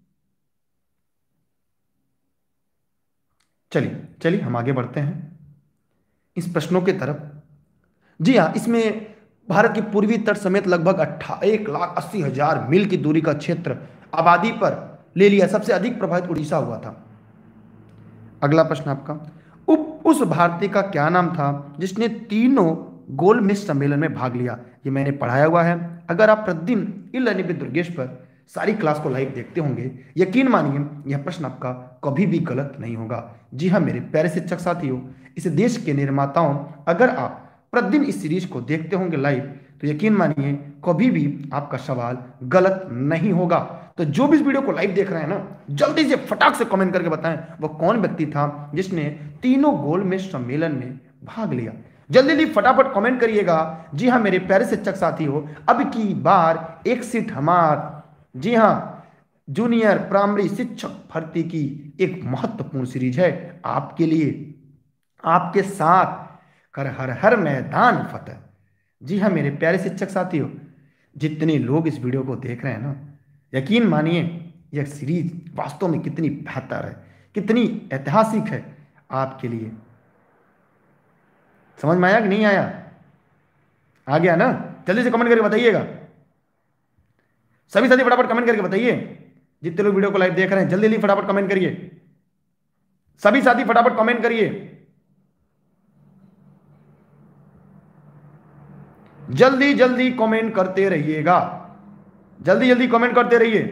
चलिए चलिए हम आगे बढ़ते हैं इस प्रश्नों की तरफ। जी हाँ, इसमें भारत की पूर्वी तट समेत लगभग 1,80,000 मील की दूरी का क्षेत्र आबादी पर ले लिया। सबसे अधिक प्रभावित उड़ीसा हुआ था। अगला प्रश्न आपका, उप उस भारतीय का क्या नाम था जिसने तीनों गोलमेज सम्मेलन में भाग लिया? ये मैंने पढ़ाया हुआ है। अगर आप प्रतिदिन ई लर्निंग विद दुर्गेश पर सारी क्लास को लाइव देखते होंगे, यकीन मानिए यह प्रश्न आपका कभी भी गलत नहीं होगा। जी हाँ मेरे प्यारे शिक्षक साथियों, इस देश के निर्माताओं, अगर आप प्रतिदिन इस सीरीज को देखते होंगे लाइव, तो यकीन मानिए कभी भी आपका सवाल गलत नहीं होगा। तो जो भी इस वीडियो को लाइव देख रहे हैं ना, जल्दी से फटाक से कमेंट करके बताएं वो कौन व्यक्ति था जिसने तीनों गोलमेज सम्मेलन में भाग लिया। जल्दी जल्दी फटाफट कमेंट करिएगा। जी हाँ मेरे प्यारे शिक्षक साथियों, अब की बार एक सीट हमार, जी हाँ, जूनियर प्राइमरी शिक्षक भर्ती की एक महत्वपूर्ण सीरीज है आपके लिए, आपके साथ कर हर हर मैदान फतेह। जी हाँ मेरे प्यारे शिक्षक साथियों, जितने लोग इस वीडियो को देख रहे हैं ना, यकीन मानिए यह सीरीज वास्तव में कितनी बेहतर है, कितनी ऐतिहासिक है आपके लिए। समझ में आया कि नहीं आया? आ गया ना? जल्दी से कमेंट करके बताइएगा। सभी साथी फटाफट कमेंट करके बताइए। जितने लोग वीडियो को लाइव देख रहे हैं जल्दी जल्दी फटाफट कमेंट करिए। सभी साथी फटाफट कमेंट करिए, जल्दी जल्दी कमेंट करते रहिएगा, जल्दी जल्दी कमेंट करते रहिए।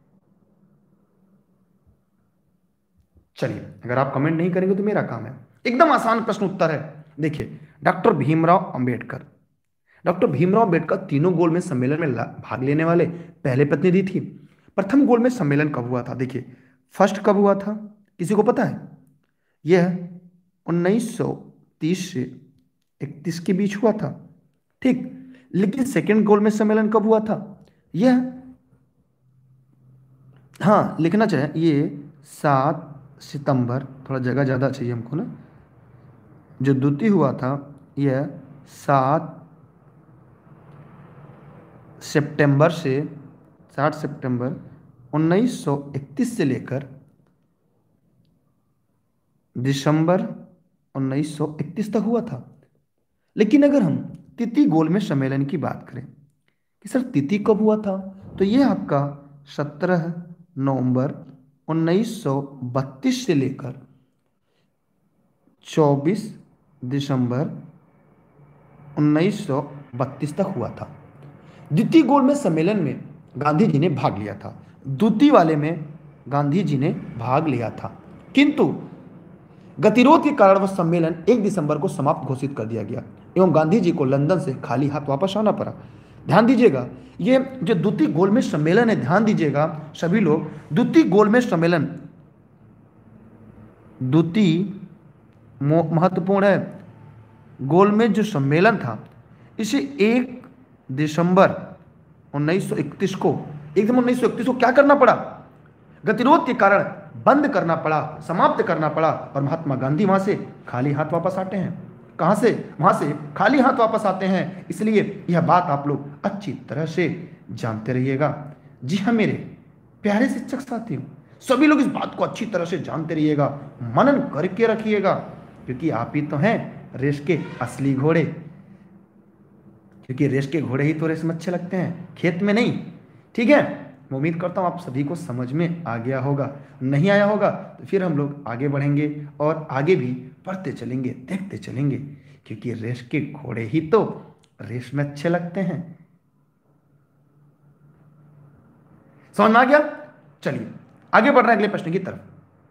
चलिए, अगर आप कमेंट नहीं करेंगे तो मेरा काम है। एकदम आसान प्रश्न उत्तर है। देखिए, डॉक्टर भीमराव अंबेडकर, डॉक्टर भीमराव अंबेडकर तीनों गोलमेज सम्मेलन में भाग लेने वाले पहले प्रतिनिधि थी। प्रथम गोलमेज सम्मेलन कब हुआ था? देखिए, फर्स्ट कब हुआ था, किसी को पता है? यह 1930 से 31 के बीच हुआ था, ठीक। लेकिन सेकेंड गोलमेज सम्मेलन कब हुआ था? यह, हाँ लिखना चाहे, ये 7 सितंबर, थोड़ा जगह ज़्यादा चाहिए हमको ना। जो द्वितीय हुआ था यह 7 सितंबर से 7 सितंबर 1931 से लेकर दिसंबर 1931 तक हुआ था। लेकिन अगर हम तृतीय गोलमेज सम्मेलन की बात करें कि सर तृतीय कब हुआ था, तो यह आपका 17 नवंबर 1932 से लेकर 24 दिसंबर 1932 तक हुआ था। द्वितीय गोलमेज सम्मेलन में गांधी जी ने भाग लिया था, द्वितीय वाले में गांधी जी ने भाग लिया था, किंतु गतिरोध के कारण वह सम्मेलन 1 दिसंबर को समाप्त घोषित कर दिया गया एवं गांधी जी को लंदन से खाली हाथ वापस आना पड़ा। ध्यान दीजिएगा, ये जो द्वितीय गोलमेज सम्मेलन है, ध्यान दीजिएगा सभी लोग, द्वितीय गोलमेज सम्मेलन, द्वितीय महत्वपूर्ण है। गोलमेज जो सम्मेलन था इसे 1 दिसंबर 1931 को, 1 दिसंबर 1931 को क्या करना पड़ा? गतिरोध के कारण बंद करना पड़ा, समाप्त करना पड़ा, और महात्मा गांधी वहां से खाली हाथ वापस आते हैं। कहां से? वहां से खाली हाथ वापस आते हैं। इसलिए यह बात आप लोग अच्छी तरह से जानते रहिएगा। जी हाँ मेरे प्यारे शिक्षक साथियों, सभी लोग इस बात को अच्छी तरह से जानते रहिएगा, मनन करके रखिएगा, क्योंकि आप ही तो हैं रेस के असली घोड़े। क्योंकि रेस के घोड़े ही तो रेस में अच्छे लगते हैं, खेत में नहीं। ठीक है, मैं उम्मीद करता हूँ आप सभी को समझ में आ गया होगा। नहीं आया होगा तो फिर हम लोग आगे बढ़ेंगे और आगे भी पढ़ते चलेंगे, देखते चलेंगे, क्योंकि रेस के घोड़े ही तो रेस में अच्छे लगते हैं। समझ में आ गया? चलिए आगे बढ़ रहे हैं अगले प्रश्न की तरफ।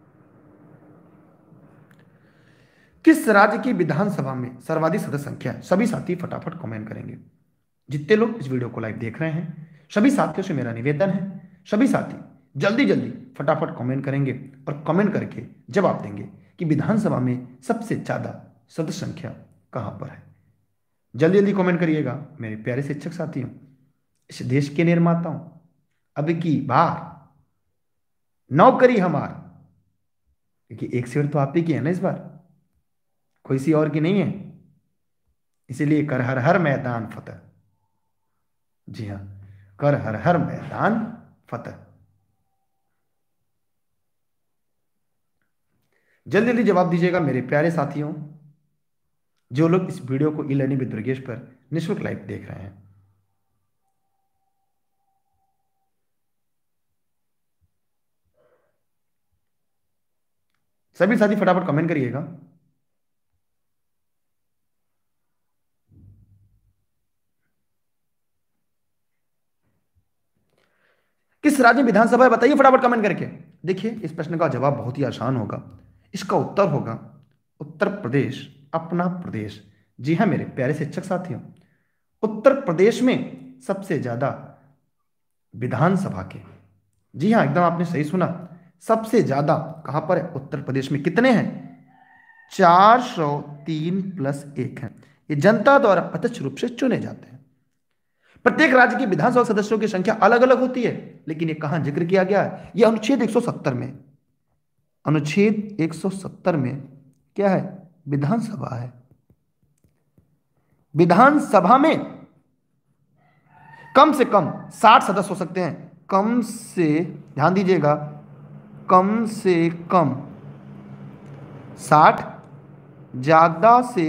किस राज्य की विधानसभा में सर्वाधिक सदस्य संख्या है? सभी साथी फटाफट कमेंट करेंगे। जितने लोग इस वीडियो को लाइव देख रहे हैं, सभी साथियों से मेरा निवेदन है, सभी साथी जल्दी जल्दी फटाफट कमेंट करेंगे और कमेंट करके जवाब देंगे कि विधानसभा में सबसे ज्यादा सदस्य संख्या कहां पर है। जल्दी जल्दी कमेंट करिएगा मेरे प्यारे शिक्षक साथियों, इस देश के निर्माताओं, अब की बार नौकरी हमार, क्योंकि एक सीट तो आप ही की है ना इस बार, कोई सी और की नहीं है। इसीलिए कर हर हर मैदान फतेह। जी हाँ, कर हर हर मैदान फतेह। जल्दी जल्दी जवाब दीजिएगा मेरे प्यारे साथियों, जो लोग इस वीडियो को ई लर्निंग विद दुर्गेश पर निःशुल्क लाइव देख रहे हैं। सभी साथी फटाफट कमेंट करिएगा। किस राज्य में विधानसभा है बताइए फटाफट कमेंट करके। देखिए, इस प्रश्न का जवाब बहुत ही आसान होगा। इसका उत्तर होगा उत्तर प्रदेश, अपना प्रदेश। जी हाँ मेरे प्यारे शिक्षक साथियों, उत्तर प्रदेश में सबसे ज्यादा विधानसभा के, जी हाँ एकदम आपने सही सुना, सबसे ज्यादा कहां पर है? उत्तर प्रदेश में। कितने हैं? 403 प्लस 1 है। ये जनता द्वारा प्रत्यक्ष रूप से चुने जाते हैं। प्रत्येक राज्य की विधानसभा सदस्यों की संख्या अलग अलग होती है, लेकिन ये कहां जिक्र किया गया है? ये अनुच्छेद 170 में, अनुच्छेद 170 में क्या है? विधानसभा है। विधानसभा में कम से कम 60 सदस्य हो सकते हैं। कम से, ध्यान दीजिएगा, कम से कम 60, ज्यादा से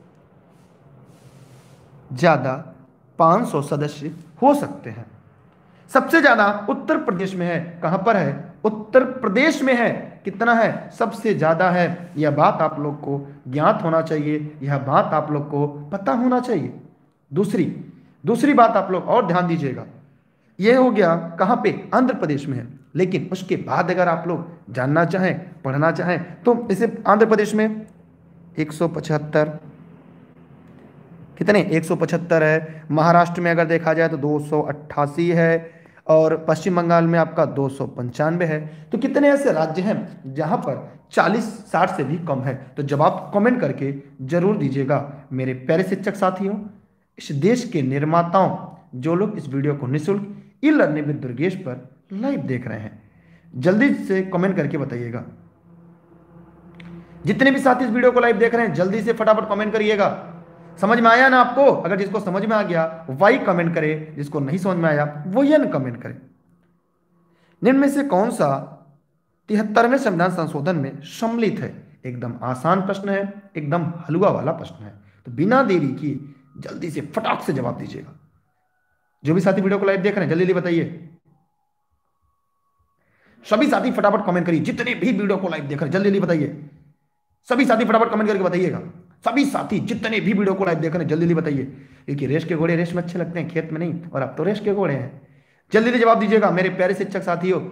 ज्यादा 500 सदस्य हो सकते हैं। सबसे ज्यादा उत्तर प्रदेश में है। कहां पर है? उत्तर प्रदेश में है। कितना है? सबसे ज्यादा है। यह बात आप लोग को ज्ञात होना चाहिए, यह बात आप लोग को पता होना चाहिए। दूसरी दूसरी बात आप लोग और ध्यान दीजिएगा, यह हो गया कहां पे? आंध्र प्रदेश में है। लेकिन उसके बाद अगर आप लोग जानना चाहें, पढ़ना चाहें, तो इसे आंध्र प्रदेश में 175, कितने? 175 है। महाराष्ट्र में अगर देखा जाए तो 288 है, और पश्चिम बंगाल में आपका 295 है। तो कितने ऐसे राज्य हैं जहां पर 40-60 से भी कम है? तो जवाब कमेंट करके जरूर दीजिएगा मेरे प्यारे शिक्षक साथियों। इस देश के निर्माताओं, जो लोग इस वीडियो को निःशुल्क ई लर्निंग विद दुर्गेश पर लाइव देख रहे हैं, जल्दी से कमेंट करके बताइएगा। जितने भी साथी इस वीडियो को लाइव देख रहे हैं, जल्दी से फटाफट कमेंट करिएगा। समझ में आया ना आपको? अगर जिसको समझ में आ गया वही कमेंट करे, जिसको नहीं समझ में आया वो ये न कमेंट करे। निम्न में से कौन सा 73वें संविधान संशोधन में सम्मिलित है? एकदम आसान प्रश्न है, एकदम हलवा वाला प्रश्न है। तो बिना देरी की जल्दी से फटाक से जवाब दीजिएगा। जो भी साथी वीडियो को लाइव देख रहे हैं जल्दी जल्दी बताइए। सभी साथी फटाफट कमेंट करिए। जितने भी वीडियो को लाइव देख रहे हैं जल्दी जल्दी बताइए। सभी साथी फटाफट कमेंट करके बताइएगा। सभी साथी जितने भी वीडियो को लाइव देख रहे हैं जल्दी जल्दी बताइए, क्योंकि रेस के घोड़े रेस में अच्छे लगते हैं, खेत में नहीं। और अब तो रेस के घोड़े हैं। जल्दी जल्दी जवाब दीजिएगा मेरे प्यारे शिक्षक साथियों।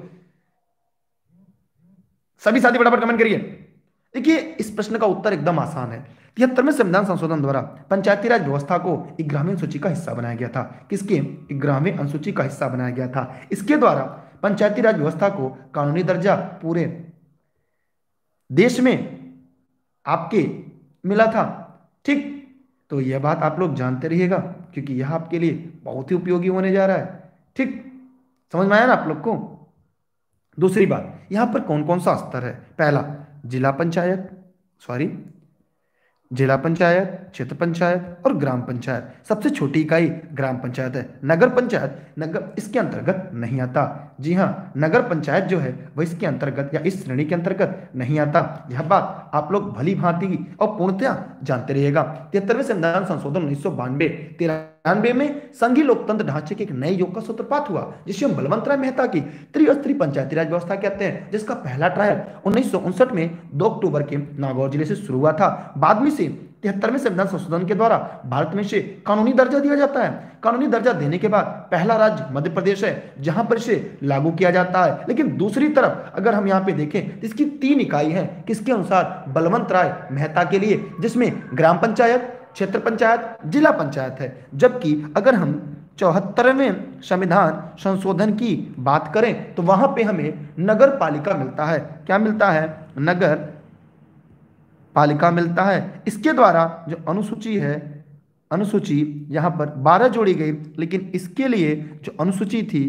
सभी साथी फटाफट कमेंट करिए। देखिए, इस प्रश्न का उत्तर एकदम आसान है। 73वें संविधान संशोधन द्वारा पंचायती राज व्यवस्था को 11वीं अनुसूची का हिस्सा बनाया गया था। किसके? 11वीं अनुसूची का हिस्सा बनाया गया था। इसके द्वारा पंचायती राज व्यवस्था को कानूनी दर्जा पूरे देश में आपके मिला था। ठीक, तो यह बात आप लोग जानते रहिएगा, क्योंकि यह आपके लिए बहुत ही उपयोगी होने जा रहा है। ठीक, समझ में आया ना आप लोग को? दूसरी बात, यहां पर कौन कौन सा स्तर है? पहला जिला पंचायत, सॉरी जिला पंचायत, क्षेत्र पंचायत और ग्राम पंचायत। सबसे छोटी इकाई ग्राम पंचायत है। नगर पंचायत, नगर इसके अंतर्गत नहीं आता। जी हाँ, नगर पंचायत जो है वह इसके अंतर्गत या इस श्रेणी के अंतर्गत नहीं आता। यह बात आप लोग भली भांति और पूर्णतया जानते रहिएगा। 73वें संविधान संशोधन 1992-93 में संघीय लोकतंत्र ढांचे के एक नए योग का सूत्रपात हुआ, जिसे हम बलवंत राय मेहता की त्रिस्तरीय पंचायती राज व्यवस्था कहते हैं, जिसका पहला ट्रायल 1959 में 2 अक्टूबर के नागौर जिले से शुरू हुआ था। बाद में 73वें संविधान संशोधन के द्वारा भारत में इसे कानूनी दर्जा दिया जाता है। कानूनी दर्जा देने के बाद पहला राज्य मध्य प्रदेश है, जहां पर इसे लागू किया जाता है। लेकिन दूसरी तरफ अगर हम यहां पे देखें तो इसकी 3 इकाई है। किसके अनुसार? बलवंत राय मेहता के लिए, जिसमें ग्राम पंचायत, क्षेत्र पंचायत, जिला पंचायत है। जबकि अगर हम 74वें संविधान संशोधन की बात करें तो वहां पे हमें नगर पालिका मिलता है। क्या मिलता है? नगर पालिका मिलता है। इसके द्वारा जो अनुसूची है, अनुसूची यहां पर 12 जोड़ी गई, लेकिन इसके लिए जो अनुसूची थी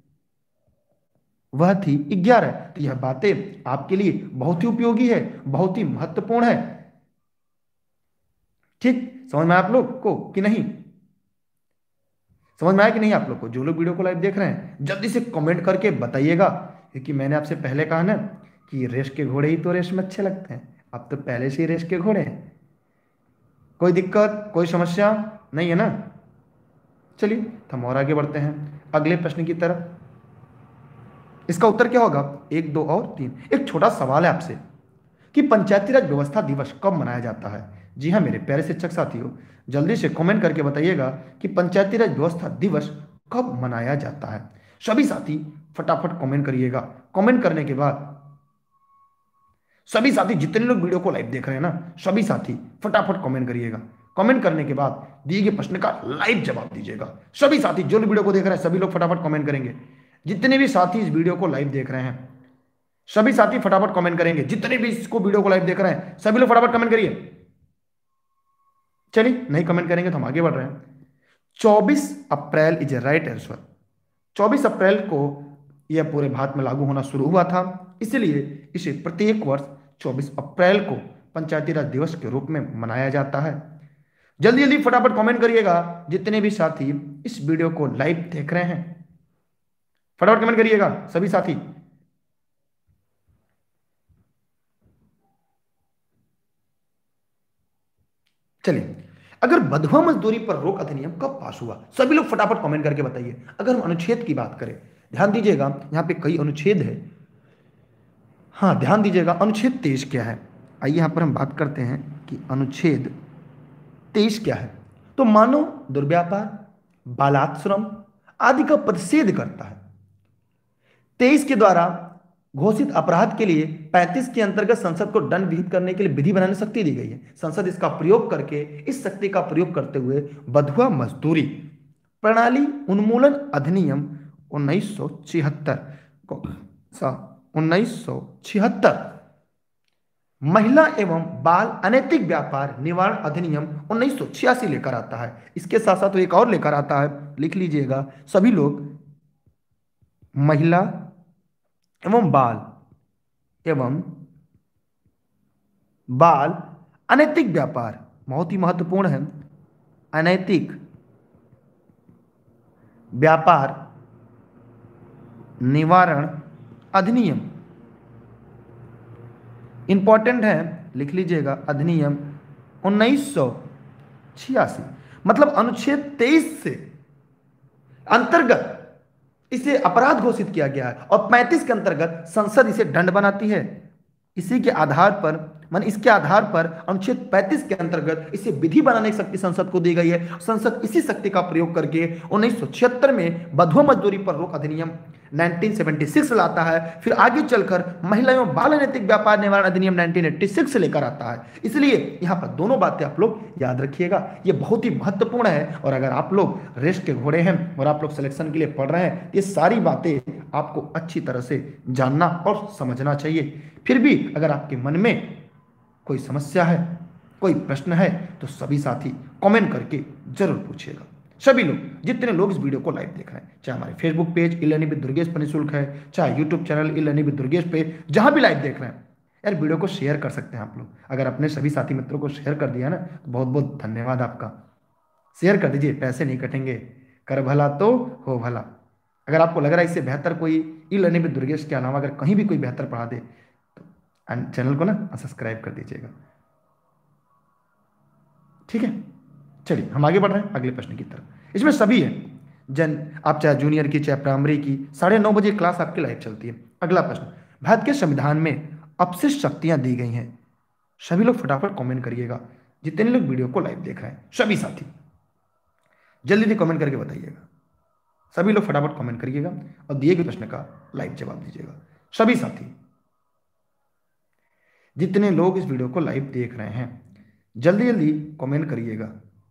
वह थी 11। तो यह बातें आपके लिए बहुत ही उपयोगी है, बहुत ही महत्वपूर्ण है। ठीक, समझ में आया आप लोग को कि नहीं? समझ में आया कि नहीं आप लोग को? जो लोग वीडियो को लाइव देख रहे हैं जल्दी से कमेंट करके बताइएगा, क्योंकि मैंने आपसे पहले कहा ना कि रेस के घोड़े ही तो रेस में अच्छे लगते हैं। अब तो पहले से ही रेस के घोड़े हैं। कोई दिक्कत, कोई समस्या नहीं है ना? चलिए तो हम और आगे बढ़ते हैं अगले प्रश्न की तरफ। इसका उत्तर क्या होगा? 1, 2 और 3। एक छोटा सवाल है आपसे कि पंचायती राज व्यवस्था दिवस कब मनाया जाता है? जी हाँ मेरे प्यारे शिक्षक साथियों, जल्दी से कमेंट करके बताइएगा कि पंचायती राज व्यवस्था दिवस कब मनाया जाता है। सभी साथी फटाफट कमेंट करिएगा। कमेंट करने के बाद सभी साथी जितने लोग वीडियो को लाइव देख रहे हैं ना, सभी साथी फटाफट कमेंट करिएगा। कमेंट करने के बाद दिए गए प्रश्न का लाइव जवाब दीजिएगा। सभी साथी जो लोग वीडियो को देख रहे हैं सभी लोग फटाफट कमेंट करेंगे। जितने भी साथी इस वीडियो को लाइव देख रहे हैं सभी साथी फटाफट कमेंट करेंगे। जितने भी इसको वीडियो को लाइव देख रहे हैं सभी लोग फटाफट कमेंट करिए। चलिए नहीं कमेंट करेंगे तो हम आगे बढ़ रहे हैं। 24 April is a right answer. 24 अप्रैल को यह पूरे भारत में लागू होना शुरू हुआ था, इसलिए इसे प्रत्येक वर्ष 24 अप्रैल को पंचायती राज दिवस के रूप में मनाया जाता है। जल्दी जल्दी फटाफट कमेंट करिएगा जितने भी साथी इस वीडियो को लाइव देख रहे हैं। फटाफट कमेंट करिएगा सभी साथी। चलिए, अगर बंधुआ मजदूरी पर रोक अधिनियम कब पास हुआ? सभी लोग फटाफट कमेंट करके बताइए। अगर हम अनुच्छेद की बात करें, ध्यान दीजिएगा यहां पे कई अनुच्छेद है। हाँ ध्यान दीजिएगा, अनुच्छेद 23 क्या है? आइए यहां पर हम बात करते हैं कि अनुच्छेद 23 क्या है। तो मानव दुर्व्यापार, बालाश्रम आदि का प्रतिषेध करता है। 23 के द्वारा घोषित अपराध के लिए 35 के अंतर्गत संसद को दंड विहित करने के लिए विधि बनाने शक्ति दी गई है। संसद इसका प्रयोग करके, इस शक्ति का प्रयोग करते हुए बंधुआ मजदूरी प्रणाली उन्मूलन अधिनियम 1976 को 1976, महिला एवं बाल अनैतिक व्यापार निवारण अधिनियम 1986 लेकर आता है। इसके साथ साथ एक और लेकर आता है, लिख लीजिएगा सभी लोग, महिला एवं बाल अनैतिक व्यापार, बहुत ही महत्वपूर्ण है, अनैतिक व्यापार निवारण अधिनियम, इंपॉर्टेंट है, लिख लीजिएगा अधिनियम 1986। मतलब अनुच्छेद 23 से अंतर्गत इसे अपराध घोषित किया गया है और 35 के अंतर्गत संसद इसे दंड बनाती है। इसी के आधार पर इसके आधार पर अनुच्छेद 35 के अंतर्गत इसे विधि बनाने की शक्ति संसद को दी गई है। संसद इसी शक्ति का प्रयोग करके 1976 में बंधुआ मजदूरी पर रोक अधिनियम 1976 लाता है। फिर आगे चलकर महिला एवं बाल अनैतिक व्यापार निवारण अधिनियम 1986 लेकर आता है। इसलिए यहां पर दोनों बातें आप लोग याद रखिएगा, ये बहुत ही महत्वपूर्ण है। और अगर आप लोग रेस के घोड़े हैं और आप लोग सिलेक्शन के लिए पढ़ रहे हैं, ये सारी बातें आपको अच्छी तरह से जानना और समझना चाहिए। फिर भी अगर आपके मन में कोई समस्या है, कोई प्रश्न है, तो सभी साथी कमेंट करके जरूर पूछिएगा। सभी लोग, जितने लोग इस वीडियो को लाइव देख रहे हैं, चाहे हमारे Facebook page e learning with Durgesh पर निःशुल्क है, चाहे YouTube channel e learning with Durgesh पे, जहां भी लाइव देख रहे हैं, यार वीडियो को शेयर कर सकते हैं आप लोग। अगर अपने सभी साथी मित्रों को शेयर कर दिया ना, तो बहुत बहुत धन्यवाद आपका। शेयर कर दीजिए, पैसे नहीं कटेंगे, कर भला तो हो भला। अगर आपको लग रहा है इससे बेहतर कोई ई-लर्निंग विद दुर्गेश के अलावा अगर कहीं भी कोई बेहतर पढ़ा दे, चैनल को ना सब्सक्राइब कर दीजिएगा, ठीक है। चलिए हम आगे बढ़ रहे हैं अगले प्रश्न की तरफ। इसमें सभी है, आप चाहे जूनियर की चाहे प्राइमरी की, 9:30 बजे क्लास आपकी लाइव चलती है। अगला प्रश्न, भारत के संविधान में अपशिष्ट शक्तियां दी गई हैं। सभी लोग फटाफट कमेंट करिएगा, जितने लोग वीडियो को लाइव देख रहे हैं सभी साथी जल्दी जल्दी कमेंट करके बताइएगा। सभी लोग फटाफट कमेंट करिएगा और दिए गए प्रश्न का लाइव जवाब दीजिएगा। सभी साथी जितने लोग इस वीडियो को लाइव देख रहे हैं जल्दी जल्दी कमेंट करिएगा।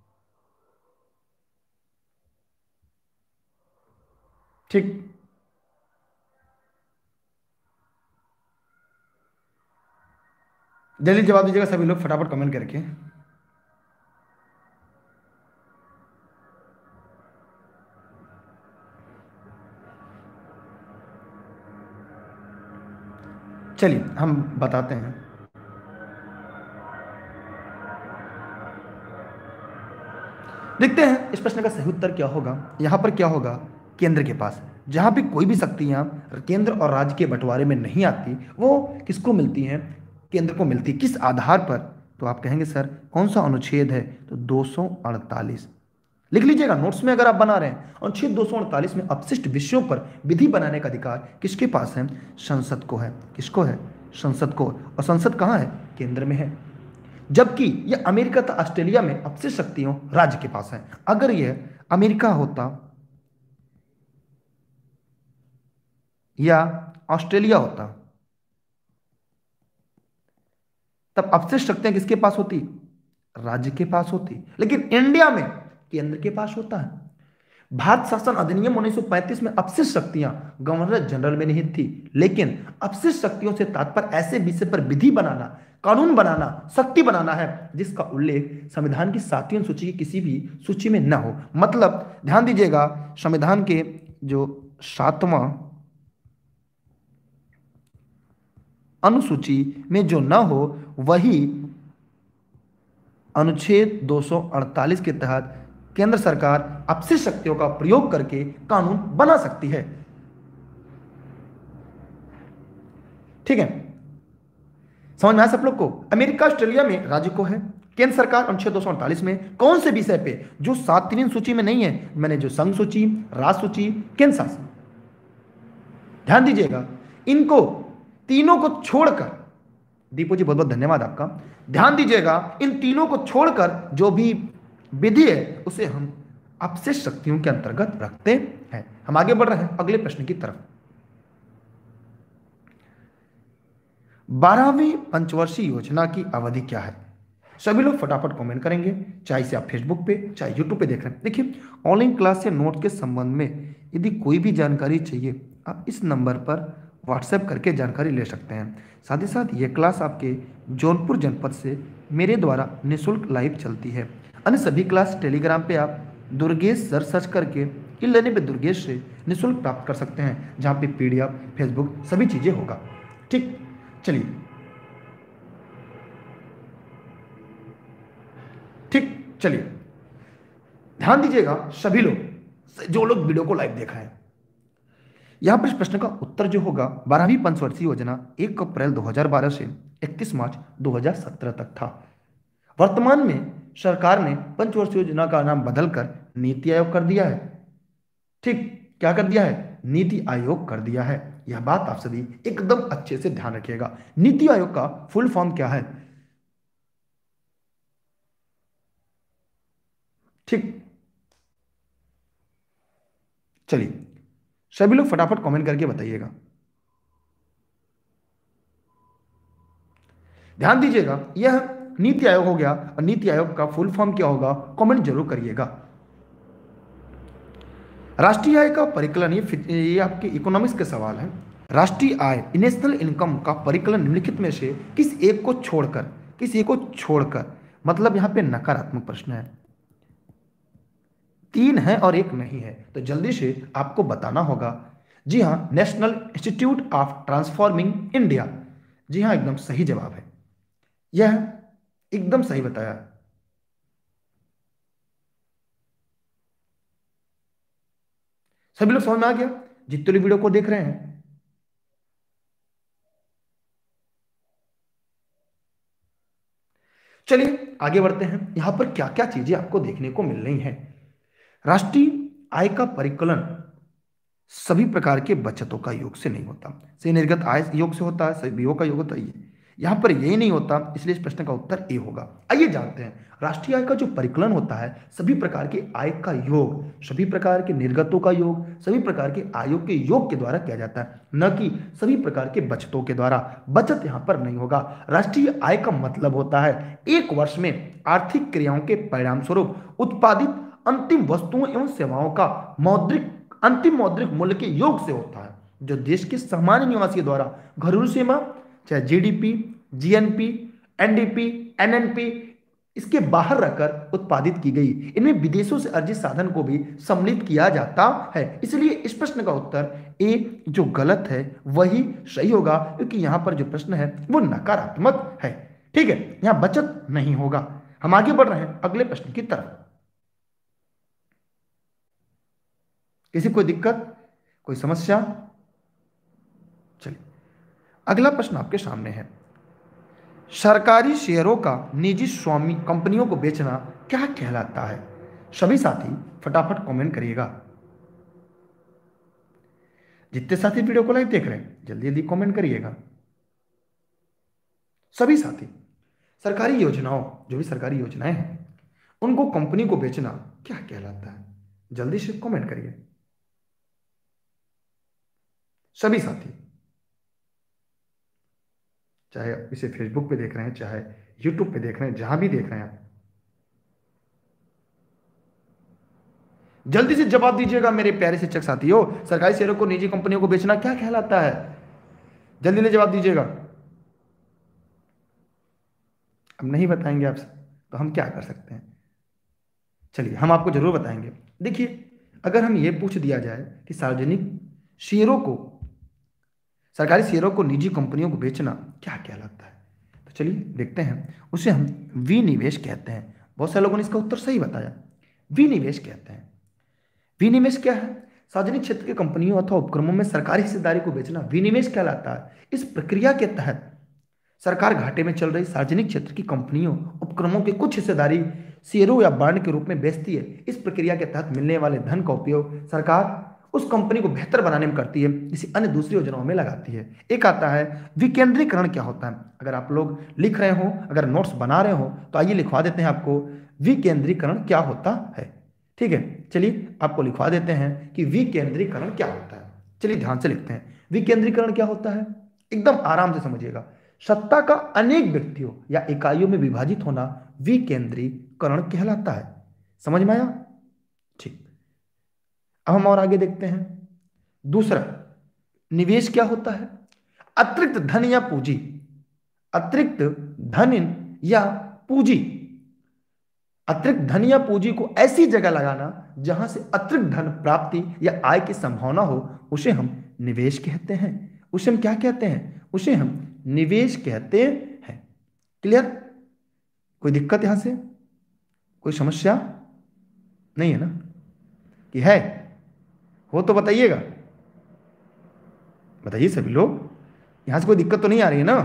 ठीक, जल्दी जवाब दीजिएगा सभी लोग फटाफट कमेंट करके। चलिए हम बताते हैं। देखते हैं इस प्रश्न का सही उत्तर क्या होगा। यहां पर क्या होगा, केंद्र के पास। जहां भी कोई भी शक्तियां केंद्र और राज्य के बंटवारे में नहीं आती, वो किसको मिलती हैं, केंद्र को मिलती। किस आधार पर, तो आप कहेंगे सर कौन सा अनुच्छेद है, तो 248। लिख लीजिएगा नोट्स में अगर आप बना रहे हैं। अनुच्छेद 248 में अपशिष्ट विषयों पर विधि बनाने का अधिकार किसके पास है, संसद को है। किसको है, संसद को। और संसद कहां है, केंद्र में है। जबकि यह अमेरिका तथा ऑस्ट्रेलिया में अपशिष्ट शक्तियों राज्य के पास है। अगर यह अमेरिका होता या ऑस्ट्रेलिया होता, तब अपशिष्ट शक्तियां किसके पास होती, राज्य के पास होती। लेकिन इंडिया में केंद्र के पास होता है। भारत शासन अधिनियम 1935 में अपशिष्ट शक्तियां गवर्नर जनरल में निहित थी। लेकिन अपशिष्ट शक्तियों से तात्पर्य ऐसे विषय पर विधि बनाना, कानून बनाना, शक्ति बनाना है जिसका उल्लेख संविधान की 7वीं अनुसूची की किसी भी सूची में न हो। मतलब ध्यान दीजिएगा, संविधान के जो 7वां अनुसूची में जो न हो, वही अनुच्छेद 248 के तहत केंद्र सरकार अपशिष्ट शक्तियों का प्रयोग करके कानून बना सकती है। ठीक है, समझ में आया सब लोग को। अमेरिका ऑस्ट्रेलिया में राज्य को है, केंद्र सरकार अनुच्छेद 248 में कौन से विषय पे, जो 7वीं सूची में नहीं है, मैंने जो संघ सूची, राज्य सूची, केंद्र शासन, ध्यान दीजिएगा, इनको तीनों को छोड़कर, दीपू जी बहुत बहुत धन्यवाद आपका, ध्यान दीजिएगा, इन तीनों को छोड़कर जो भी विधि है उसे हम अपशिष्ट शक्तियों के अंतर्गत रखते हैं। हम आगे बढ़ रहे हैं अगले प्रश्न की तरफ। 12वीं पंचवर्षीय योजना की अवधि क्या है। सभी लोग फटाफट कमेंट करेंगे, चाहे से आप फेसबुक पे चाहे यूट्यूब पे देख रहे हैं। देखिए, ऑनलाइन क्लास या नोट के संबंध में यदि कोई भी जानकारी चाहिए, आप इस नंबर पर व्हाट्सएप करके जानकारी ले सकते हैं। साथ ही साथ ये क्लास आपके जौनपुर जनपद से मेरे द्वारा निःशुल्क लाइव चलती है। अन्य सभी क्लास टेलीग्राम पे आप दुर्गेश सर सर्च करके ई-लर्निंग पे दुर्गेश से निःशुल्क प्राप्त कर सकते हैं, जहाँ पे PDF, फेसबुक सभी चीज़ें होगा। ठीक, चलिए, ठीक, चलिए ध्यान दीजिएगा सभी लोग, जो लोग वीडियो को लाइव देखा है। यहां पर इस प्रश्न का उत्तर जो होगा, 12वीं पंचवर्षीय योजना 1 अप्रैल 2012 से 31 मार्च 2017 तक था। वर्तमान में सरकार ने पंचवर्षीय योजना का नाम बदलकर नीति आयोग कर दिया है। ठीक, क्या कर दिया है, नीति आयोग कर दिया है। यह बात आप सभी एकदम अच्छे से ध्यान रखिएगा। नीति आयोग का फुल फॉर्म क्या है। ठीक, चलिए सभी लोग फटाफट कमेंट करके बताइएगा। ध्यान दीजिएगा, यह नीति आयोग हो गया, और नीति आयोग का फुल फॉर्म क्या होगा, कमेंट जरूर करिएगा। राष्ट्रीय आय का परिकलन, ये आपके इकोनॉमिक्स के सवाल है। राष्ट्रीय आय, नेशनल इनकम का परिकलन निम्नलिखित में से किस एक को छोड़कर, मतलब यहां पे नकारात्मक प्रश्न है। 3 है और 1 नहीं है, तो जल्दी से आपको बताना होगा। जी हाँ, National Institute of Transforming India. जी हाँ, एकदम सही जवाब है, यह एकदम सही बताया। सभी लोग समझ में आ गया जितने लोग वीडियो को देख रहे हैं। चलिए आगे बढ़ते हैं। यहां पर क्या क्या चीजें आपको देखने को मिल रही हैं। राष्ट्रीय आय का परिकलन सभी प्रकार के बचतों का योग से नहीं होता, से निर्गत आय योग से होता है, सभी का योग होता है। यहां पर यही नहीं होता, इसलिए इस प्रश्न का उत्तर ए होगा। आइए जानते हैं, राष्ट्रीय आय का जो परिकलन होता है, सभी प्रकार के आय का योग, सभी प्रकार के निर्गतों का योग, सभी प्रकार के आयों के योग के द्वारा किया जाता है, न कि सभी प्रकार के बचतों के द्वारा। बचत यहां पर नहीं होगा। राष्ट्रीय आय का मतलब होता है एक वर्ष में आर्थिक क्रियाओं के परिणाम स्वरूप उत्पादित अंतिम वस्तुओं एवं सेवाओं का अंतिम मौद्रिक मूल्य के योग से होता है, जो देश के सामान्य निवासियों द्वारा घरेलू सीमा, चाहे GDP, GNP, NDP, NNP, इसके बाहर रहकर उत्पादित की गई। इनमें विदेशों से अर्जित साधन को भी सम्मिलित किया जाता है। इसलिए इस प्रश्न का उत्तर ए जो गलत है वही सही होगा, क्योंकि यहां पर जो प्रश्न है वो नकारात्मक है। ठीक है, यहां बचत नहीं होगा। हम आगे बढ़ रहे हैं अगले प्रश्न की तरफ। किसी कोई दिक्कत, कोई समस्या? चलिए, अगला प्रश्न आपके सामने है, सरकारी शेयरों का निजी स्वामी कंपनियों को बेचना क्या कहलाता है? सभी साथी फटाफट कमेंट करिएगा। जितने साथी वीडियो को लाइव देख रहे हैं जल्दी जल्दी कमेंट करिएगा। सभी साथी, सरकारी योजनाओं, जो भी सरकारी योजनाएं हैं उनको कंपनी को बेचना क्या कहलाता है? जल्दी से कमेंट करिए सभी साथी, चाहे आप इसे फेसबुक पे देख रहे हैं, चाहे यूट्यूब पे देख रहे हैं, जहां भी देख रहे हैं आप जल्दी से जवाब दीजिएगा मेरे प्यारे शिक्षक साथियों। सरकारी शेयरों को निजी कंपनियों को बेचना क्या कहलाता है? जल्दी से जवाब दीजिएगा। अब नहीं बताएंगे आपसे तो हम क्या कर सकते हैं? चलिए, हम आपको जरूर बताएंगे। देखिए, अगर हम ये पूछ दिया जाए कि सार्वजनिक शेयरों को, सरकारी शेयरों को निजी कंपनियों को बेचना क्या कहलाता है, तो चलिए देखते हैं। उसे हम विनिवेश कहते हैं। बहुत सारे लोगों ने इसका उत्तर सही बताया, विनिवेश कहते हैं। विनिवेश क्या है? सार्वजनिक क्षेत्र की कंपनियों अथवा उपक्रमों में सरकारी हिस्सेदारी को बेचना विनिवेश कहलाता है। इस प्रक्रिया के तहत सरकार घाटे में चल रही सार्वजनिक क्षेत्र की कंपनियों उपक्रमों की कुछ हिस्सेदारी शेयरों या बॉन्ड के रूप में बेचती है। इस प्रक्रिया के तहत मिलने वाले धन का उपयोग सरकार उस कंपनी को बेहतर बनाने में करती है, किसी अन्य दूसरी योजनाओं में लगाती है। एक आता है विकेंद्रीकरण क्या होता है। अगर आप लोग लिख रहे हो, अगर नोट्स बना रहे हो तो आइए लिखवा देते हैं आपको, विकेंद्रीकरण क्या होता है। ठीक है, चलिए आपको लिखवा देते हैं कि विकेंद्रीकरण क्या होता है। चलिए ध्यान से लिखते हैं, विकेंद्रीकरण क्या होता है, एकदम आराम से समझिएगा। सत्ता का अनेक व्यक्तियों या इकाइयों में विभाजित होना विकेंद्रीकरण कहलाता है। समझ में आया? ठीक, अब हम और आगे देखते हैं। दूसरा, निवेश क्या होता है? अतिरिक्त धन या पूंजी, अतिरिक्त धन या पूंजी, अतिरिक्त धन या पूंजी को ऐसी जगह लगाना जहां से अतिरिक्त धन प्राप्ति या आय की संभावना हो, उसे हम निवेश कहते हैं। उसे हम क्या कहते हैं? उसे हम निवेश कहते हैं। क्लियर? कोई दिक्कत यहां से, कोई समस्या नहीं है ना? कि है? हो तो बताइएगा, बताइए सभी लोग, यहां से कोई दिक्कत तो नहीं आ रही है ना?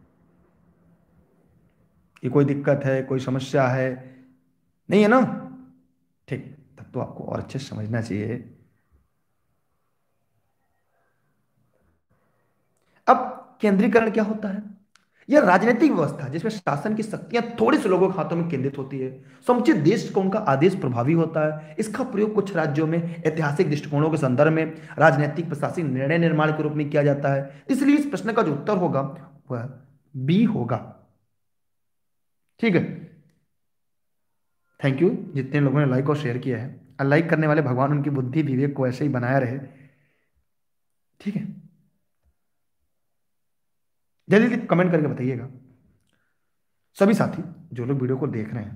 कि कोई दिक्कत है, कोई समस्या है, नहीं है ना? ठीक, तब तो आपको और अच्छे से समझना चाहिए। अब केंद्रीकरण क्या होता है? यह राजनीतिक व्यवस्था जिसमें शासन की शक्तियां थोड़े से लोगों के हाथों में केंद्रित होती है। समुचित देश को उनका आदेश प्रभावी होता है। इसका प्रयोग कुछ राज्यों में ऐतिहासिक दृष्टिकोणों के संदर्भ में राजनीतिक प्रशासनिक निर्णय निर्माण के रूप में किया जाता है। इसलिए इस प्रश्न का जो उत्तर होगा वह बी होगा। ठीक है, थैंक यू जितने लोगों ने लाइक और शेयर किया है। और लाइक करने वाले भगवान उनकी बुद्धि विवेक को ऐसे ही बनाया रहे। ठीक है, जल्दी जल्दी कमेंट करके बताइएगा सभी साथी जो लोग वीडियो को देख रहे हैं।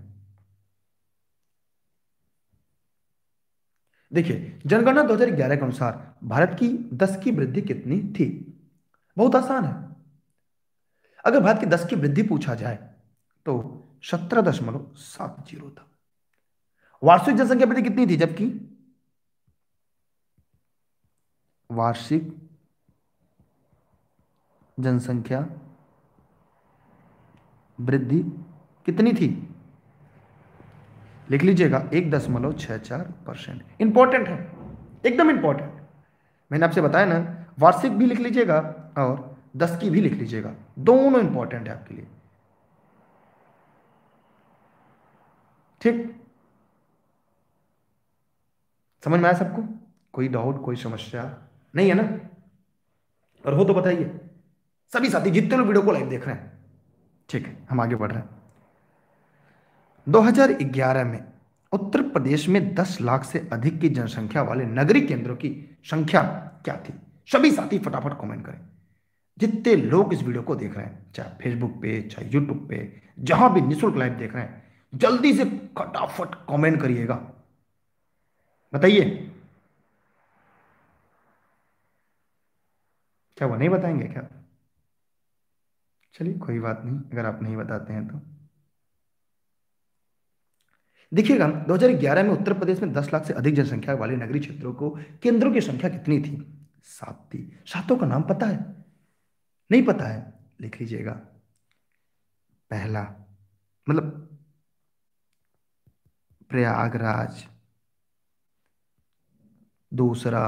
देखिए, जनगणना 2011 के अनुसार भारत की 10 की वृद्धि कितनी थी? बहुत आसान है। अगर भारत की 10 की वृद्धि पूछा जाए तो 17.70 था। वार्षिक जनसंख्या वृद्धि कितनी थी? जबकि वार्षिक जनसंख्या वृद्धि कितनी थी? लिख लीजिएगा, 1.64%। इंपॉर्टेंट है, एकदम इंपॉर्टेंट। मैंने आपसे बताया ना, वार्षिक भी लिख लीजिएगा और 10 की भी लिख लीजिएगा, दोनों इंपॉर्टेंट है आपके लिए। ठीक, समझ में आया सबको? कोई डाउट, कोई समस्या नहीं है ना? और हो तो बताइए सभी साथी जितने लोग वीडियो को लाइव देख रहे हैं। ठीक है, हम आगे बढ़ रहे हैं। 2011 में उत्तर प्रदेश में 10 लाख से अधिक की जनसंख्या वाले नगरीय केंद्रों की संख्या क्या थी? सभी साथी फटाफट कमेंट करें। जितने लोग इस वीडियो को देख रहे हैं, चाहे फेसबुक पे, चाहे यूट्यूब पे, जहां भी निःशुल्क लाइव देख रहे हैं, जल्दी से फटाफट कमेंट करिएगा। बताइए, क्या वो नहीं बताएंगे क्या? चलिए कोई बात नहीं, अगर आप नहीं बताते हैं तो। देखिएगा 2011 में उत्तर प्रदेश में 10 लाख से अधिक जनसंख्या वाले नगरीय क्षेत्रों को केंद्रों की संख्या कितनी थी? 7 थी। सातों का नाम पता है? नहीं पता है? लिख लीजिएगा। पहला मतलब प्रयागराज, दूसरा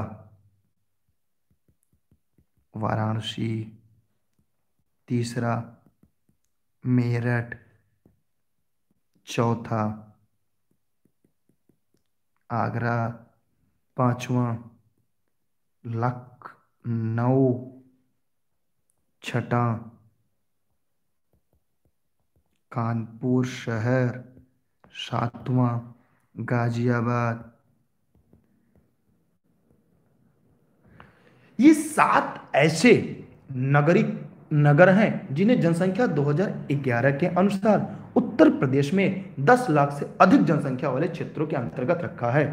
वाराणसी, तीसरा मेरठ, चौथा आगरा, पांचवा लखनऊ, छठा कानपुर शहर, सातवां गाजियाबाद। ये 7 ऐसे नगरी नगर हैं जिन्हें जनसंख्या 2011 के अनुसार उत्तर प्रदेश में 10 लाख से अधिक जनसंख्या वाले क्षेत्रों के अंतर्गत रखा है।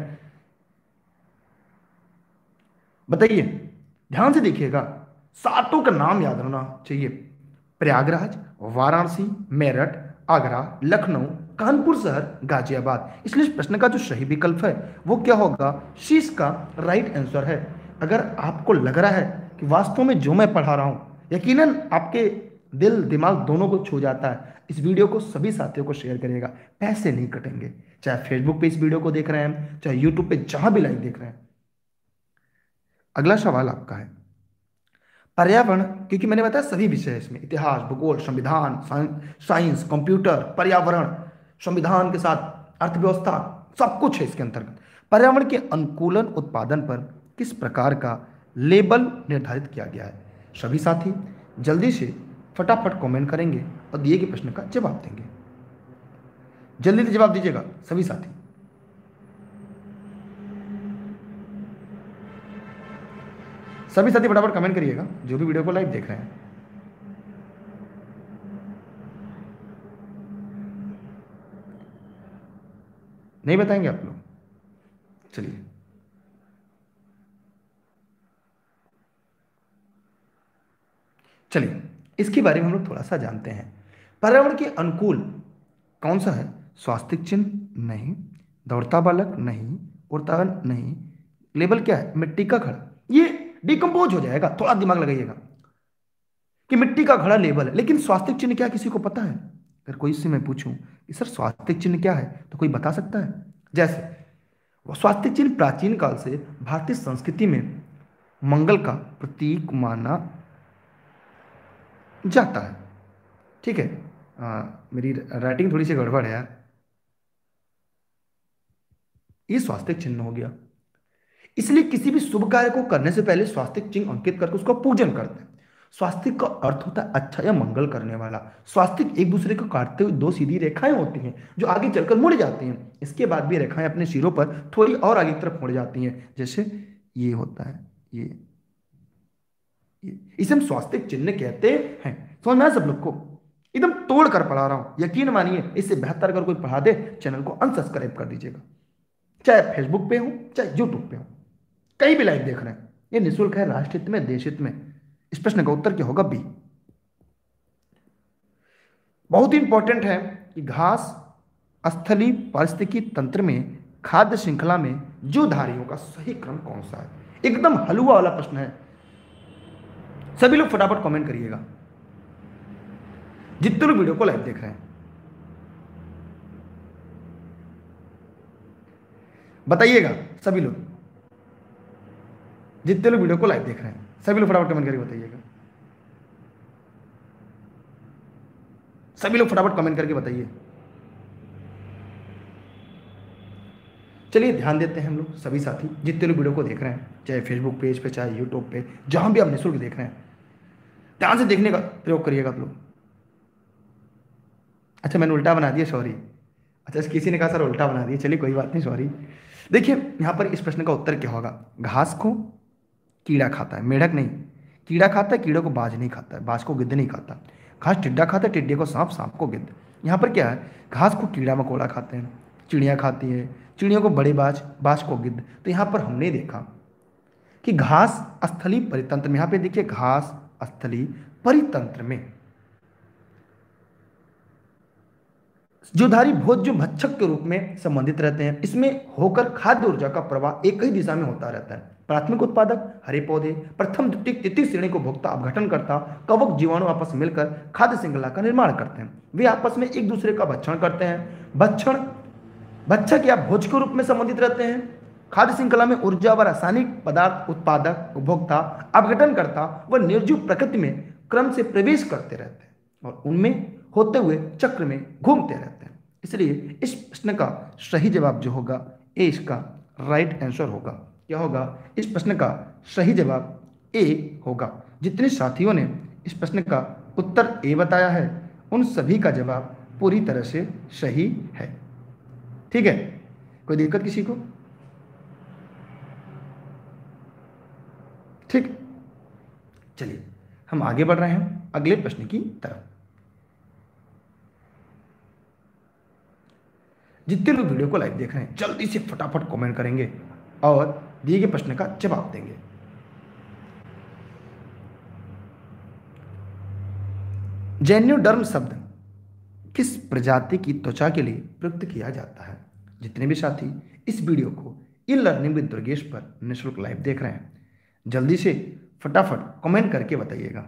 बताइए, ध्यान से देखिएगा, सातों का नाम याद होना चाहिए। प्रयागराज, वाराणसी, मेरठ, आगरा, लखनऊ, कानपुर शहर, गाजियाबाद। इसलिए इस प्रश्न का जो सही विकल्प है वो क्या होगा? शीश का राइट आंसर है। अगर आपको लग रहा है कि वास्तव में जो मैं पढ़ा रहा हूं यकीनन आपके दिल दिमाग दोनों को छू जाता है, इस वीडियो को सभी साथियों को शेयर करिएगा। पैसे नहीं कटेंगे, चाहे फेसबुक पे इस वीडियो को देख रहे हैं, चाहे यूट्यूब पे जहां भी लाइव देख रहे हैं। अगला सवाल आपका है पर्यावरण, क्योंकि मैंने बताया सभी विषय इसमें, इतिहास, भूगोल, संविधान, साइंस, कंप्यूटर, पर्यावरण, संविधान के साथ अर्थव्यवस्था, सब कुछ है इसके अंतर्गत। पर्यावरण के अनुकूलन उत्पादन पर किस प्रकार का लेबल निर्धारित किया गया है? सभी साथी जल्दी से फटाफट कमेंट करेंगे और दिए गए प्रश्न का जवाब देंगे। जल्दी से जवाब दीजिएगा सभी साथी। सभी साथी फटाफट कमेंट करिएगा जो भी वीडियो को लाइव देख रहे हैं। नहीं बताएंगे आप लोग? चलिए, चलिए इसके बारे में हम लोग थोड़ा सा जानते हैं। पर्यावरण के अनुकूल कौन सा है? स्वास्तिक चिन्ह नहीं, दौड़ता बालक नहीं, उड़ता नहीं। लेबल क्या है? मिट्टी का घड़ा। ये डिकम्पोज हो जाएगा, थोड़ा दिमाग लगाइएगा कि मिट्टी का घड़ा लेबल है। लेकिन स्वास्तिक चिन्ह क्या किसी को पता है? अगर कोई से मैं पूछूं कि सर स्वास्तिक चिन्ह क्या है, तो कोई बता सकता है? जैसे वो स्वास्तिक चिन्ह प्राचीन काल से भारतीय संस्कृति में मंगल का प्रतीक माना जाता है। ठीक है, मेरी राइटिंग थोड़ी सी गड़बड़ है यार। ये स्वास्तिक चिन्ह हो गया। इसलिए किसी भी शुभ कार्य को करने से पहले स्वास्तिक चिन्ह अंकित करके उसका पूजन करते हैं। स्वास्तिक का अर्थ होता है अच्छा या मंगल करने वाला। स्वास्तिक एक दूसरे को काटते हुए 2 सीधी रेखाएं होती हैं जो आगे चलकर मुड़ जाती हैं। इसके बाद भी रेखाएं अपने सिरों पर थोड़ी और आगे की तरफ मुड़ जाती हैं, जैसे ये होता है। ये इसे हम स्वास्तिक चिन्ह कहते हैं। समझ में आया सब लोग को? एकदम तोड़ कर पढ़ा रहा हूं, यकीन मानिए। इससे बेहतर अगर कोई पढ़ा दे, चैनल को अनसब्सक्राइब कर दीजिएगा। चाहे फेसबुक पे हो, चाहे यूट्यूब पे हो, कहीं भी लाइव देख रहे हैं। ये निःशुल्क है, राष्ट्रहित में, देशहित में। इस प्रश्न का उत्तर क्या होगा? बी। बहुत ही इंपॉर्टेंट है कि घास स्थलीय पारिस्थितिकी तंत्र में खाद्य श्रृंखला में जो धारियों का सही क्रम कौन सा है? एकदम हलवा वाला प्रश्न है। सभी लोग फटाफट कमेंट करिएगा जितने लोग वीडियो को लाइव देख रहे हैं। बताइएगा सभी लोग, जितने लोग वीडियो को लाइव देख रहे हैं, सभी लोग फटाफट कमेंट करके बताइएगा। सभी लोग फटाफट कमेंट करके बताइए। चलिए ध्यान देते हैं हम लोग सभी साथी, जितने लोग वीडियो को देख रहे हैं, चाहे फेसबुक पेज पे, चाहे यूट्यूब पे, जहां भी आप निःशुल्क देख रहे हैं, ध्यान से देखने का प्रयोग करिएगा आप लोग। अच्छा, मैंने उल्टा बना दिया, सॉरी। अच्छा, किसी ने कहा सर उल्टा बना दिया, चलिए कोई बात नहीं, सॉरी। देखिए यहां पर इस प्रश्न का उत्तर क्या होगा? घास को कीड़ा खाता है, मेढक नहीं। कीड़ा खाता है, कीड़े को बाज नहीं खाता है, बाज को गिद्ध नहीं खाता। घास टिड्डा खाता है, टिड्डे को सांप, सांप को गिद्ध। यहाँ पर क्या है? घास को कीड़ा मकोड़ा खाते हैं, चिड़िया खाती है, चिड़ियों को बड़े बाज, बाज को गिद्ध। तो यहाँ पर हमने देखा कि घास स्थलीय परितंत्र में, यहाँ पे देखिए घास स्थलीय परितंत्र में जुधारी भोज जो भक्षक के रूप में संबंधित रहते हैं, इसमें होकर खाद्य ऊर्जा का प्रवाह एक ही दिशा में होता रहता है। प्राथमिक उत्पादक हरे पौधे, प्रथम द्वितीय तृतीय श्रेणी को भोक्ता अपघटनकर्ता कवक जीवाणु आपस में मिलकर खाद्य श्रृंखला का निर्माण करते हैं। वे आपस में एक दूसरे का भक्षण करते हैं। भक्षक या भोज के रूप में संबंधित रहते हैं। खाद्य श्रृंखला में ऊर्जा व रासायनिक पदार्थ उत्पादक उपभोक्ता अपघटनकर्ता व निर्जीव प्रकृति में क्रम से प्रवेश करते रहते हैं और उनमें होते हुए चक्र में घूमते रहते हैं। इसलिए इस प्रश्न का सही जवाब जो होगा ए इसका राइट आंसर होगा। क्या होगा? इस प्रश्न का सही जवाब ए होगा। जितने साथियों ने इस प्रश्न का उत्तर ए बताया है उन सभी का जवाब पूरी तरह से सही है। ठीक है, कोई दिक्कत किसी को? ठीक, चलिए हम आगे बढ़ रहे हैं अगले प्रश्न की तरफ। जितने लोग वीडियो को लाइव देख रहे हैं जल्दी से फटाफट कमेंट करेंगे और दिए गए प्रश्न का जवाब देंगे। जेन्योडर्म शब्द किस प्रजाति की त्वचा के लिए प्रयुक्त किया जाता है? जितने भी साथी इस वीडियो को ई लर्निंग विद दुर्गेश पर निःशुल्क लाइव देख रहे हैं जल्दी से फटाफट कमेंट करके बताइएगा।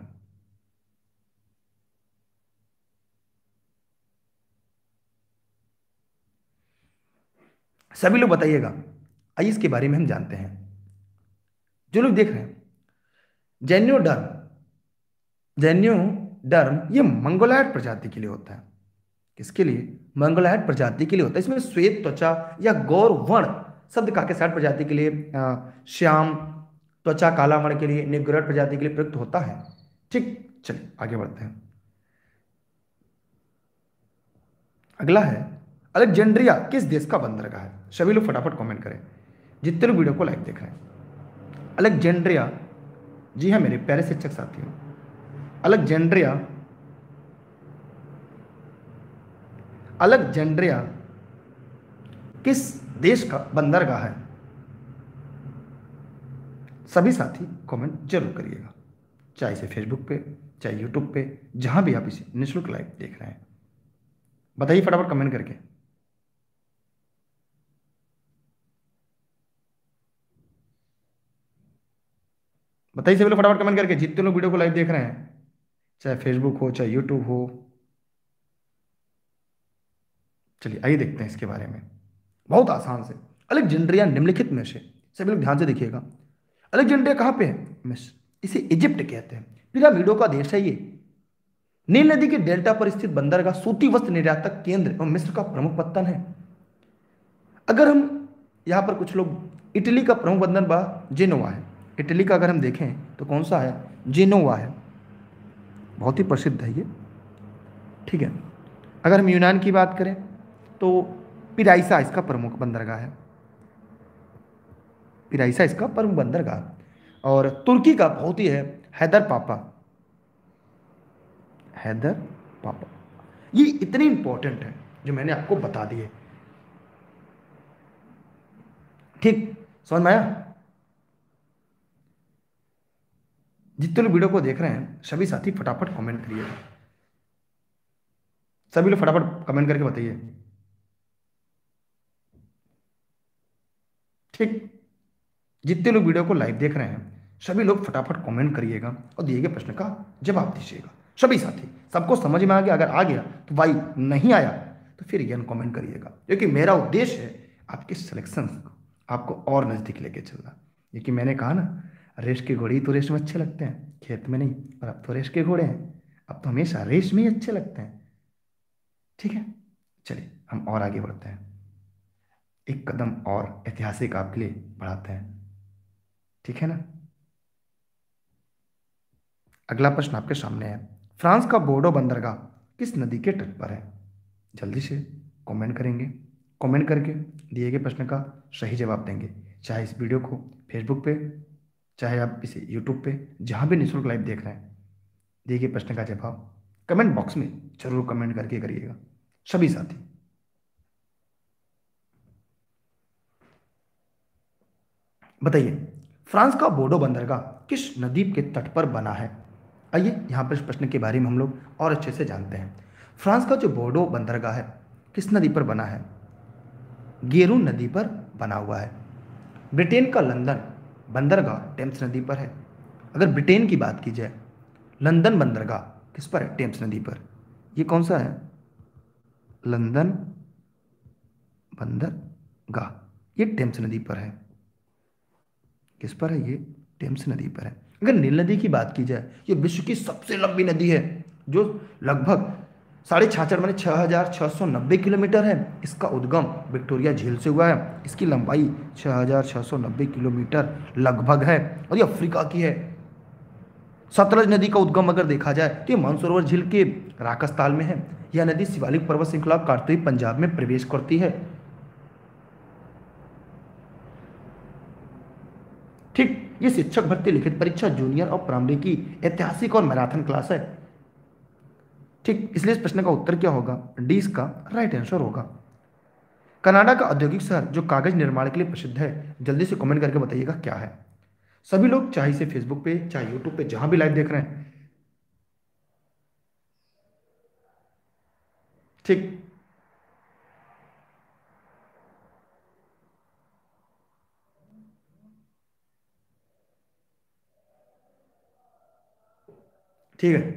सभी लोग बताइएगा। आइए इसके बारे में हम जानते हैं। जो लोग देख रहे हैं, जेन्योडर्म ये मंगोलायड प्रजाति के लिए होता है। किसके लिए? मंगोलायड प्रजाति के लिए होता है। इसमें श्वेत त्वचा या गौर वर्ण शब्द काकेसाइड प्रजाति के लिए, श्याम त्वचा काला वर्ण के लिए, नेग्रोइड प्रजाति के लिए प्रयुक्त होता है। ठीक, चलिए आगे बढ़ते हैं। अगला है अलेक्जेंड्रिया किस देश का बंदरगाह है? सभी लोग फटाफट कमेंट करें जितने लोग वीडियो को लाइव देख रहे हैं। अलेक्जेंड्रिया, जी हाँ मेरे प्यारे शिक्षक साथियों, अलेक्जेंड्रिया किस देश का बंदरगाह है? सभी साथी कमेंट जरूर करिएगा, चाहे इसे फेसबुक पे, चाहे यूट्यूब पे, जहां भी आप इसे निःशुल्क लाइव देख रहे हैं। बताइए फटाफट कमेंट करके। बताइए सभी लोग फटाफट कमेंट करके जितने लोग वीडियो को लाइव देख रहे हैं, चाहे फेसबुक हो चाहे यूट्यूब हो। चलिए आइए देखते हैं इसके बारे में बहुत आसान से। अलेक्जेंड्रिया निम्नलिखित में से, सभी लोग ध्यान से देखिएगा, अलेक्जेंड्रिया कहाँ पे है? मिस्र। इसे इजिप्ट कहते हैं। पिरामिडों का देश है ये। नील नदी के डेल्टा पर स्थित बंदरगाह सूती वस्त्र निर्यातक केंद्र और मिस्र का प्रमुख पत्तन है। अगर हम यहाँ पर कुछ लोग, इटली का प्रमुख बंदरगाह जेनोवा है। इटली का अगर हम देखें तो कौन सा है? जेनोवा है, बहुत ही प्रसिद्ध है ये। ठीक है, अगर हम यूनान की बात करें तो पिराइसा इसका प्रमुख बंदरगाह है। पिराइसा इसका प्रमुख बंदरगाह। और तुर्की का बहुत ही है हैदर पापा। ये इतने इंपॉर्टेंट है जो मैंने आपको बता दिए। ठीक, समझ में आया? जितने लोग वीडियो को देख रहे हैं सभी साथी फटाफट कमेंट करिएगा। सभी लोग फटाफट कमेंट करके बताइए। ठीक, जितने लोग वीडियो को लाइव देख रहे हैं सभी लोग फटाफट कमेंट करिएगा और दिए गए प्रश्न का जवाब दीजिएगा। सभी साथी, सबको समझ में आ गया? अगर आ गया तो वाई, नहीं आया तो फिर यह कमेंट करिएगा, क्योंकि मेरा उद्देश्य है आपके सिलेक्शन को आपको और नज़दीक लेके चलना। क्योंकि मैंने कहा ना, रेस के घोड़े तो रेस में अच्छे लगते हैं, खेत में नहीं। और अब तो रेस के घोड़े हैं, अब तो हमेशा रेस में ही अच्छे लगते हैं। ठीक है, चलिए हम और आगे बढ़ते हैं, एक कदम और ऐतिहासिक आपके लिए बढ़ाते हैं। ठीक है ना? अगला प्रश्न आपके सामने है, फ्रांस का बोर्डो बंदरगाह किस नदी के तट पर है? जल्दी से कमेंट करेंगे, कमेंट करके दिए गए प्रश्न का सही जवाब देंगे, चाहे इस वीडियो को फेसबुक पे, चाहे आप इसे यूट्यूब पे, जहां भी निःशुल्क लाइव देख रहे हैं। दिए गए प्रश्न का जवाब कमेंट बॉक्स में जरूर कमेंट करके करिएगा सभी साथी। बताइए, फ्रांस का बोर्डो बंदरगाह किस नदी के तट पर बना है? आइए यहाँ पर इस प्रश्न के बारे में हम लोग और अच्छे से जानते हैं। फ्रांस का जो बोर्डो बंदरगाह है किस नदी पर बना है? गेरू नदी पर बना हुआ है। ब्रिटेन का लंदन बंदरगाह टेम्स नदी पर है। अगर ब्रिटेन की बात की जाए, लंदन बंदरगाह किस पर है? टेम्स नदी पर। ये कौन सा है? लंदन बंदरगाह, ये टेम्स नदी पर है। किस पर है ये? टेम्स नदी पर है। अगर नील नदी की बात की जाए, ये विश्व की सबसे लंबी नदी है, जो लगभग 66 माने 6,690 किलोमीटर है। इसका उद्गम विक्टोरिया झील से हुआ है। इसकी लंबाई 6,690 किलोमीटर लगभग है, और ये अफ्रीका की है। सतलज नदी का उद्गम अगर देखा जाए तो ये मानसरोवर झील के राकस ताल में है। यह नदी शिवालिक पर्वत श्रृंखला काटते हुए पंजाब में प्रवेश करती है। ठीक, ये शिक्षक भर्ती लिखित परीक्षा जूनियर और प्राइमरी की ऐतिहासिक और मैराथन क्लास है। ठीक, इसलिए इस प्रश्न का उत्तर क्या होगा? डी इसका राइट आंसर होगा। कनाडा का औद्योगिक शहर जो कागज निर्माण के लिए प्रसिद्ध है, जल्दी से कमेंट करके बताइएगा क्या है। सभी लोग, चाहे इसे फेसबुक पे चाहे यूट्यूब पे जहां भी लाइव देख रहे हैं, ठीक, ठीक है।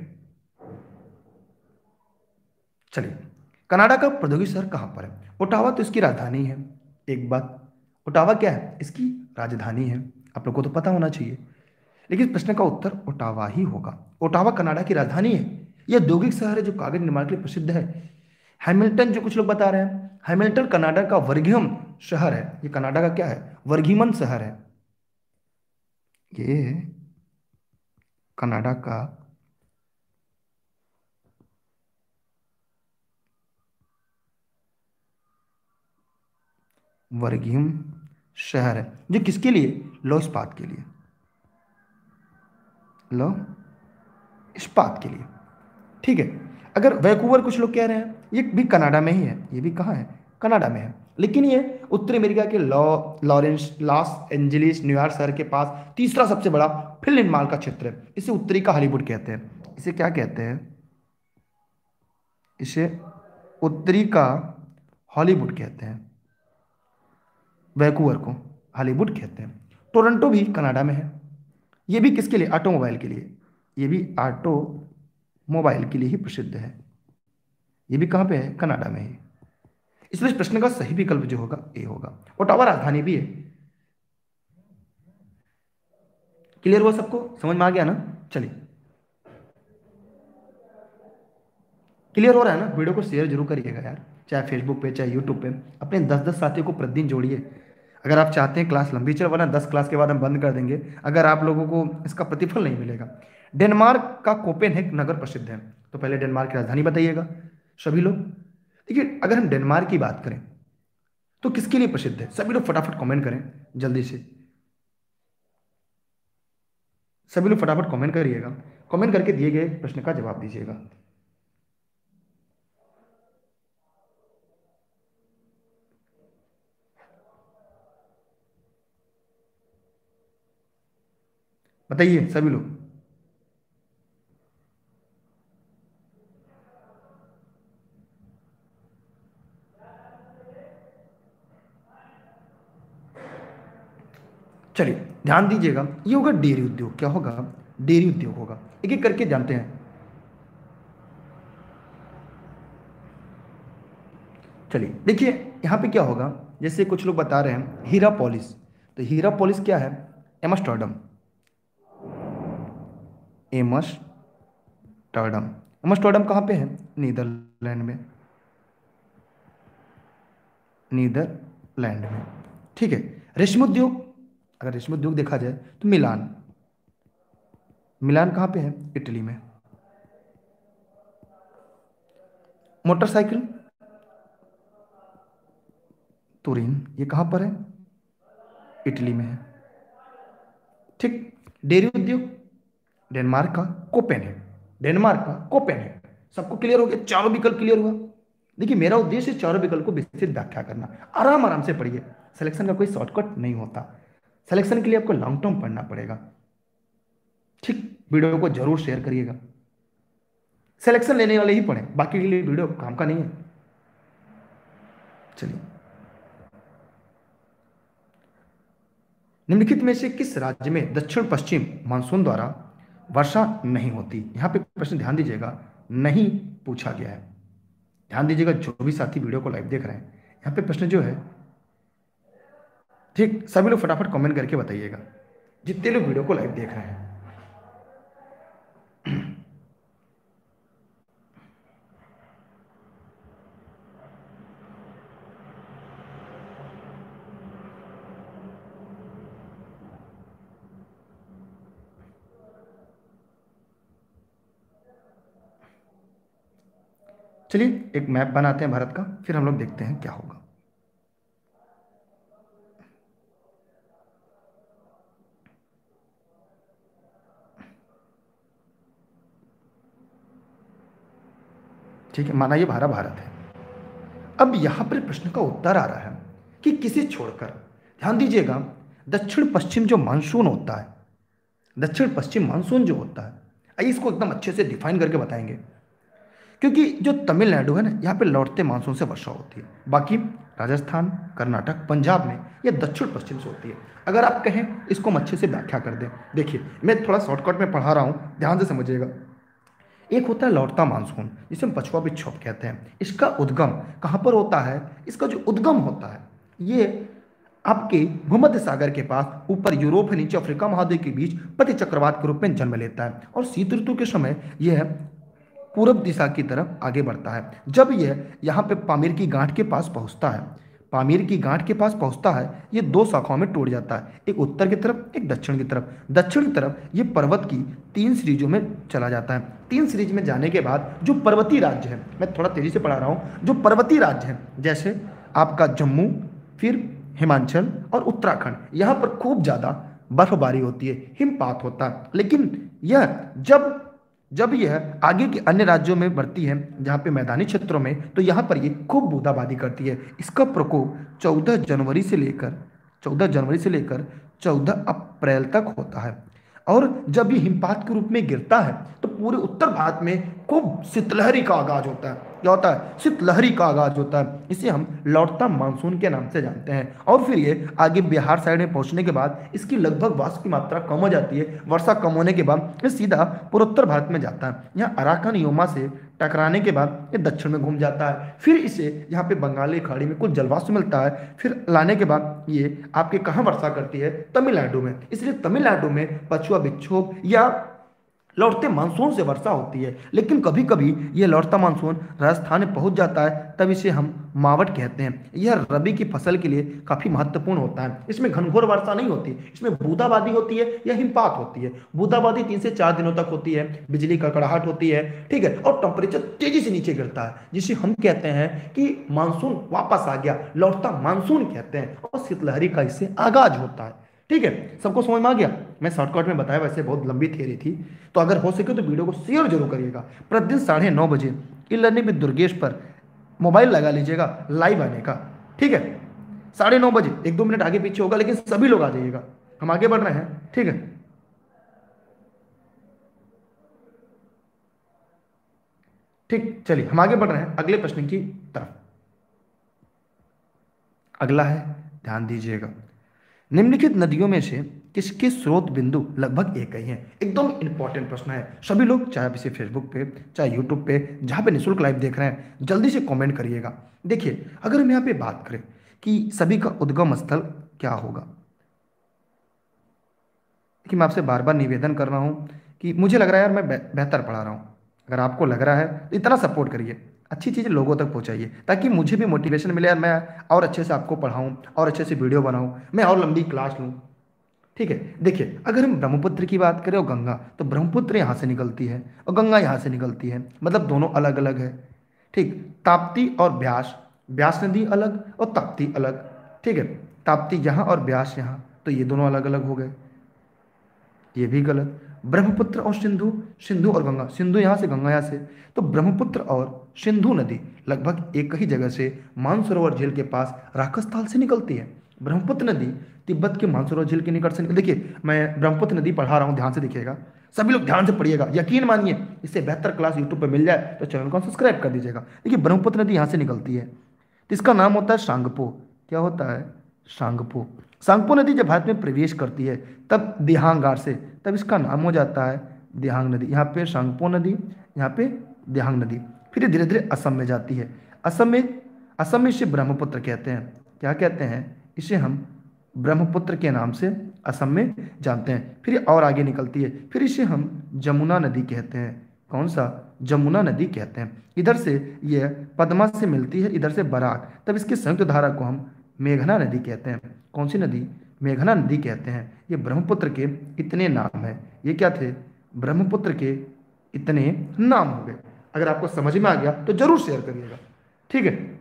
चलिए, कनाडा का प्रौद्योगिक शहर कहाँ पर है? ओटावा तो इसकी राजधानी है। एक बात, ओटावा क्या है? इसकी राजधानी है। आप लोग को तो पता होना चाहिए। लेकिन इस प्रश्न का उत्तर ओटावा ही होगा। ओटावा कनाडा की राजधानी है। यह औद्योगिक शहर है जो कागज निर्माण के लिए प्रसिद्ध है। हैमिल्टन, जो कुछ लोग बता रहे हैं, हैमिल्टन कनाडा का वर्गियम शहर है। ये कनाडा का क्या है? वर्गीमन शहर है। ये कनाडा का वर्गीम शहर है, जो किसके लिए? लौह इस्पात के लिए। लौह इस्पात के लिए, ठीक है। अगर वैंकूवर, कुछ लोग कह रहे हैं, ये भी कनाडा में ही है। ये भी कहाँ है? कनाडा में है। लेकिन ये उत्तरी अमेरिका के लॉरेंस, लॉस एंजलिस, न्यूयॉर्क शहर के पास तीसरा सबसे बड़ा फिल्म निर्माण का क्षेत्र है। इसे उत्तरी का हॉलीवुड कहते हैं। इसे क्या कहते हैं? इसे उत्तरी का हॉलीवुड कहते हैं। वैंकूवर को हॉलीवुड कहते हैं। टोरंटो भी कनाडा में है। ये भी किसके लिए? ऑटोमोबाइल के लिए। ये भी ऑटोमोबाइल के लिए ही प्रसिद्ध है। ये भी कहाँ पे है? कनाडा में ही। इसलिए इस प्रश्न का सही विकल्प जो होगा ए होगा। ओटावा राजधानी भी है। क्लियर हुआ? सबको समझ में आ गया ना? चलिए, क्लियर हो रहा है ना? वीडियो को शेयर जरूर करिएगा यार, चाहे फेसबुक पे चाहे यूट्यूब पे। अपने 10-10 साथियों को प्रतिदिन जोड़िए। अगर आप चाहते हैं क्लास लंबी चले, वरना 10 क्लास के बाद हम बंद कर देंगे अगर आप लोगों को इसका प्रतिफल नहीं मिलेगा। डेनमार्क का कोपेनहेग नगर प्रसिद्ध है। तो पहले डेनमार्क की राजधानी बताइएगा सभी लोग। देखिए, अगर हम डेनमार्क की बात करें तो किसके लिए प्रसिद्ध है? सभी लोग फटाफट कमेंट करें जल्दी से। सभी लोग फटाफट कमेंट करिएगा। कमेंट करके दिए गए प्रश्न का जवाब दीजिएगा। बताइए सभी लोग। चलिए, ध्यान दीजिएगा। ये होगा डेयरी उद्योग। क्या होगा? डेयरी उद्योग होगा। एक एक करके जानते हैं। चलिए देखिए, यहाँ पे क्या होगा, जैसे कुछ लोग बता रहे हैं हीरा पॉलिश। तो हीरा पॉलिश क्या है? एमस्टर्डम। एमस्टर्डम। एमस्टर्डम कहाँ पे है? नीदरलैंड में। नीदरलैंड में, ठीक है। रेशम उद्योग, अगर रेशम उद्योग देखा जाए तो मिलान। मिलान कहाँ पे है? इटली में। मोटरसाइकिल, तुरीन, ये कहाँ पर है? इटली में है, ठीक। डेयरी उद्योग, डेनमार्क का कोपेनहेग। डेनमार्क का कोपेनहेग। सबको क्लियर हो गया? चारों विकल्प क्लियर हुआ? देखिए, मेरा उद्देश्य चारों विकल्प को विस्तृत व्याख्या करना। आराम आराम से पढ़िए। सिलेक्शन का कोई शॉर्टकट नहीं होता। सिलेक्शन के लिए आपको लॉन्ग टर्म पढ़ना पड़ेगा, ठीक। वीडियो को जरूर शेयर करिएगा। सिलेक्शन लेने वाले ही पढ़ें, बाकी के लिए वीडियो काम का नहीं है। चलिए, निम्नलिखित में से किस राज्य में दक्षिण पश्चिम मानसून द्वारा वर्षा नहीं होती? यहां पे प्रश्न ध्यान दीजिएगा, नहीं पूछा गया है। ध्यान दीजिएगा जो भी साथी वीडियो को लाइव देख रहे हैं, यहाँ पे प्रश्न जो है, ठीक, सभी लोग फटाफट कमेंट करके बताइएगा जितने लोग वीडियो को लाइव देख रहे हैं। चलिए एक मैप बनाते हैं भारत का, फिर हम लोग देखते हैं क्या होगा। ठीक है, माना ये भारत है। अब यहां पर प्रश्न का उत्तर आ रहा है कि किसे छोड़कर, ध्यान दीजिएगा, दक्षिण पश्चिम जो मानसून होता है, दक्षिण पश्चिम मानसून जो होता है, आइए इसको एकदम अच्छे से डिफाइन करके बताएंगे। क्योंकि जो तमिलनाडु है ना, यहाँ पे लौटते मानसून से वर्षा होती है, बाकी राजस्थान, कर्नाटक, पंजाब में ये दक्षिण पश्चिम से होती है। अगर आप कहें इसको हम अच्छे से व्याख्या कर दें, देखिए मैं थोड़ा शॉर्टकट में पढ़ा रहा हूँ, ध्यान से समझिएगा। एक होता है लौटता मानसून, जिसे हम पछुआ विक्षोभ कहते हैं। इसका उद्गम कहाँ पर होता है? इसका जो उद्गम होता है ये आपके भूमध्य सागर के पास ऊपर यूरोप है, नीचे अफ्रीका महाद्वीप के बीच पति चक्रवात के रूप में जन्म लेता है और शीत ऋतु के समय यह पूरब दिशा की तरफ आगे बढ़ता है। जब यह यहाँ पे पामीर की गांठ के पास पहुँचता है, पामीर की गांठ के पास पहुँचता है, ये दो शाखाओं में टूट जाता है, एक उत्तर की तरफ, एक दक्षिण की तरफ। दक्षिण की तरफ ये पर्वत की 3 सीरीजों में चला जाता है। 3 सीरीज में जाने के बाद जो पर्वतीय राज्य है, मैं थोड़ा तेजी से पढ़ा रहा हूँ, जो पर्वतीय राज्य है जैसे आपका जम्मू, फिर हिमाचल और उत्तराखंड, यहाँ पर खूब ज़्यादा बर्फबारी होती है, हिमपात होता है। लेकिन यह जब यह आगे के अन्य राज्यों में बढ़ती है, जहाँ पे मैदानी क्षेत्रों में, तो यहाँ पर ये खूब बूंदाबांदी करती है। इसका प्रकोप 14 जनवरी से लेकर 14 अप्रैल तक होता है। और जब ये हिमपात के रूप में गिरता है तो पूरे उत्तर भारत में खूब शीतलहरी का आगाज होता है। क्या होता है? शीतलहरी का आगाज होता है। इसे हम लौटता मानसून के नाम से जानते हैं। और फिर ये आगे बिहार साइड में पहुंचने के बाद इसकी लगभग वाष्प की मात्रा कम हो जाती है। वर्षा कम होने के बाद ये सीधा पूर्वोत्तर भारत में जाता है। यहाँ अराकान योमा से टकराने के बाद ये दक्षिण में घूम जाता है। फिर इसे यहाँ पे बंगाली खाड़ी में कुछ जलवाष्प मिलता है। फिर लाने के बाद ये आपके कहाँ वर्षा करती है? तमिलनाडु में। इसलिए तमिलनाडु में पछुआ विक्षोभ या लौटते मानसून से वर्षा होती है। लेकिन कभी कभी यह लौटता मानसून राजस्थान में पहुंच जाता है, तब इसे हम मावट कहते हैं। यह रबी की फसल के लिए काफी महत्वपूर्ण होता है। इसमें घनघोर वर्षा नहीं होती, इसमें बूंदाबांदी होती है या हिमपात होती है। बूंदाबांदी 3 से 4 दिनों तक होती है, बिजली कड़कड़ाहट होती है, ठीक है, और टेम्परेचर तेजी से नीचे गिरता है, जिसे हम कहते हैं कि मानसून वापस आ गया, लौटता मानसून कहते हैं। और शीतलहरी का इससे आगाज होता है। ठीक है, सबको समझ में आ गया? मैं शॉर्टकट में बताया, वैसे बहुत लंबी थियरी थी, तो अगर हो सके तो वीडियो को शेयर जरूर करिएगा। प्रतिदिन 9:30 बजे ई लर्निंग विद दुर्गेश पर मोबाइल लगा लीजिएगा लाइव आने का। ठीक है, 9:30 बजे, 1-2 मिनट आगे पीछे होगा, लेकिन सभी लोग आ जाइएगा। हम आगे बढ़ रहे हैं, ठीक है। ठीक, चलिए हम आगे बढ़ रहे हैं अगले प्रश्न की तरफ। अगला है, ध्यान दीजिएगा, निम्नलिखित नदियों में से किसके स्रोत बिंदु लगभग एक ही हैं? एकदम इंपॉर्टेंट प्रश्न है। सभी लोग, चाहे आप इसे फेसबुक पे, चाहे यूट्यूब पे, जहाँ पे निःशुल्क लाइव देख रहे हैं, जल्दी से कमेंट करिएगा। देखिए, अगर हम यहाँ पे बात करें कि सभी का उद्गम स्थल क्या होगा, कि मैं आपसे बार बार निवेदन कर रहा हूँ कि मुझे लग रहा है यार मैं बेहतर पढ़ा रहा हूँ। अगर आपको लग रहा है तो इतना सपोर्ट करिए, अच्छी चीज़ें लोगों तक पहुँचाइए, ताकि मुझे भी मोटिवेशन मिले यार, मैं और अच्छे से आपको पढ़ाऊँ और अच्छे से वीडियो बनाऊँ, मैं और लंबी क्लास लूँ। ठीक है, देखिए, अगर हम ब्रह्मपुत्र की बात करें और गंगा, तो ब्रह्मपुत्र यहाँ से निकलती है और गंगा यहाँ से निकलती है, मतलब दोनों अलग अलग है। ठीक, ताप्ती और ब्यास, ब्यास नदी अलग और ताप्ती अलग। ठीक है, ताप्ती यहाँ और ब्यास यहाँ, तो ये दोनों अलग अलग हो गए, ये भी गलत। ब्रह्मपुत्र और सिंधु, सिंधु और गंगा, सिंधु यहाँ से, गंगा यहाँ से, तो ब्रह्मपुत्र और सिंधु नदी लगभग एक ही जगह से मानसरोवर झील के पास राजस्थान से निकलती है। ब्रह्मपुत्र नदी तिब्बत के मानसरोवर झील के निकट से देखिए, मैं ब्रह्मपुत्र नदी पढ़ा रहा हूँ, ध्यान से देखिएगा, सभी लोग ध्यान से पढ़िएगा, यकीन मानिए। इससे बेहतर क्लास यूट्यूब पर मिल जाए तो चैनल को सब्सक्राइब कर दीजिएगा। देखिए, ब्रह्मपुत्र नदी यहाँ से निकलती है, तो इसका नाम होता है सांगपो। क्या होता है? सांगपो। सांगपो नदी जब भारत में प्रवेश करती है तब दिहांग घाट से, तब इसका नाम हो जाता है दिहांग नदी। यहाँ पे सांगपो नदी, यहाँ पे दिहांग नदी। फिर ये धीरे धीरे असम में जाती है। असम में इसे ब्रह्मपुत्र कहते हैं। क्या कहते हैं? इसे हम ब्रह्मपुत्र के नाम से असम में जानते हैं। फिर ये और आगे निकलती है, फिर इसे हम जमुना नदी कहते हैं। कौन सा? जमुना नदी कहते हैं। इधर से यह पद्मा से मिलती है, इधर से बराक, तब इसकी संयुक्त धारा को हम मेघना नदी कहते हैं। कौन सी नदी? मेघना नदी कहते हैं। ये ब्रह्मपुत्र के इतने नाम हैं। ये क्या थे? ब्रह्मपुत्र के इतने नाम हो गए। अगर आपको समझ में आ गया तो जरूर शेयर करिएगा, ठीक है।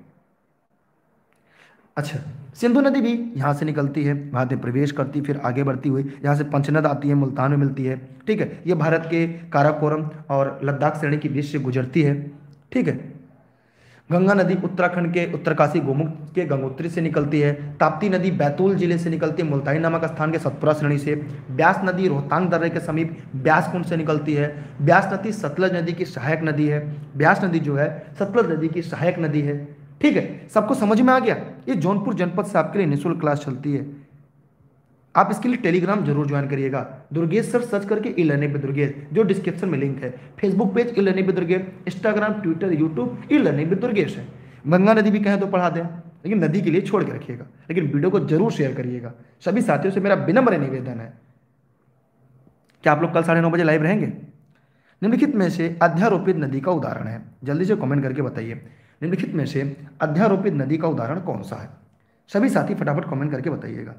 अच्छा, सिंधु नदी भी यहाँ से निकलती है, भारत में प्रवेश करती, फिर आगे बढ़ती हुई यहाँ से पंचनद आती है, मुल्तान में मिलती है, ठीक है। ये भारत के काराकोरम और लद्दाख श्रेणी के बीच से गुजरती है, ठीक है। गंगा नदी उत्तराखंड के उत्तरकाशी गोमुख के गंगोत्री से निकलती है। ताप्ती नदी बैतूल जिले से निकलती है, मुल्ताई नामक स्थान के सतपुरा श्रेणी से। ब्यास नदी रोहतांग दर्रे के समीप ब्यास कुंड से निकलती है। ब्यास नदी सतलज नदी की सहायक नदी है। ब्यास नदी जो है सतलज नदी की सहायक नदी है, ठीक है। सबको समझ में आ गया? ये जौनपुर जनपद से आपके लिए निःशुल्क क्लास चलती है। आप इसके लिए टेलीग्राम जरूर ज्वाइन करिएगा। दुर्गेश सर सर्च करके ई लर्निंग विद दुर्गेश, जो डिस्क्रिप्शन में लिंक है। Facebook page e learning with Durgesh, Instagram, Twitter, YouTube e learning with Durgesh है। गंगा नदी भी कहें तो पढ़ा दें, लेकिन नदी के लिए छोड़ के रखिएगा, लेकिन वीडियो को जरूर शेयर करिएगा। सभी साथियों से मेरा विनम्र निवेदन है। क्या आप लोग कल 9:30 लाइव रहेंगे? निम्नलिखित में से अध्यारोपित नदी का उदाहरण है, जल्दी से कमेंट करके बताइए। निम्नलिखित में से अध्यारोपित नदी का उदाहरण कौन सा है? सभी साथी फटाफट कमेंट करके बताइएगा।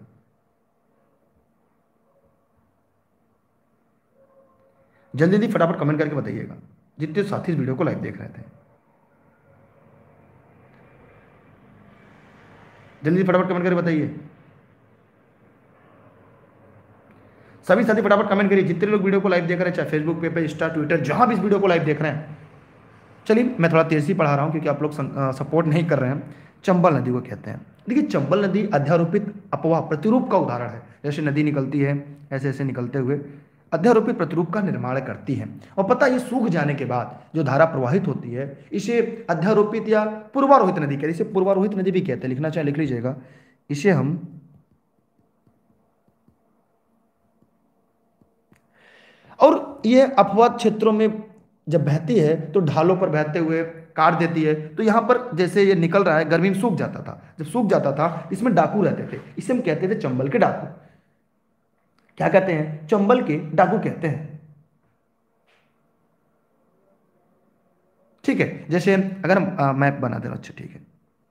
जल्दी जल्दी फटाफट कमेंट करके बताइएगा, जितने साथी इस वीडियो को लाइव देख रहे थे। जल्दी फटाफट कमेंट करके बताइए। सभी साथी फटाफट कमेंट करिए, जितने लोग वीडियो को लाइव देख रहे हैं, चाहे फेसबुक पे, इंस्टा, ट्विटर, जहां भी इस वीडियो को लाइव देख रहे हैं। चलिए मैं थोड़ा तेजी पढ़ा रहा हूं क्योंकि आप लोग सपोर्ट नहीं कर रहे हैं। चंबल नदी को कहते हैं। देखिए, चंबल नदी अध्यारोपित अपवाह प्रतिरूप का उदाहरण है। जैसे नदी निकलती है, ऐसे ऐसे निकलते हुए अध्यारोपित प्रतिरूप का निर्माण करती है। और पता है, ये सूख जाने के बाद जो धारा प्रवाहित होती है, इसे अध्यारोपित या पूर्वारोहित नदी कहते हैं। इसे पूर्वारोहित नदी भी कहते हैं, लिखना चाहे लिख लीजिएगा। इसे हम और ये अपवाद क्षेत्रों में जब बहती है तो ढालों पर बहते हुए काट देती है। तो यहाँ पर जैसे ये निकल रहा है, गर्मी में सूख जाता था। जब सूख जाता था, इसमें डाकू रहते थे, इसे हम कहते थे चंबल के डाकू। क्या कहते हैं? चंबल के डाकू कहते हैं, ठीक है। जैसे अगर हम मैप बना देना, अच्छा ठीक है।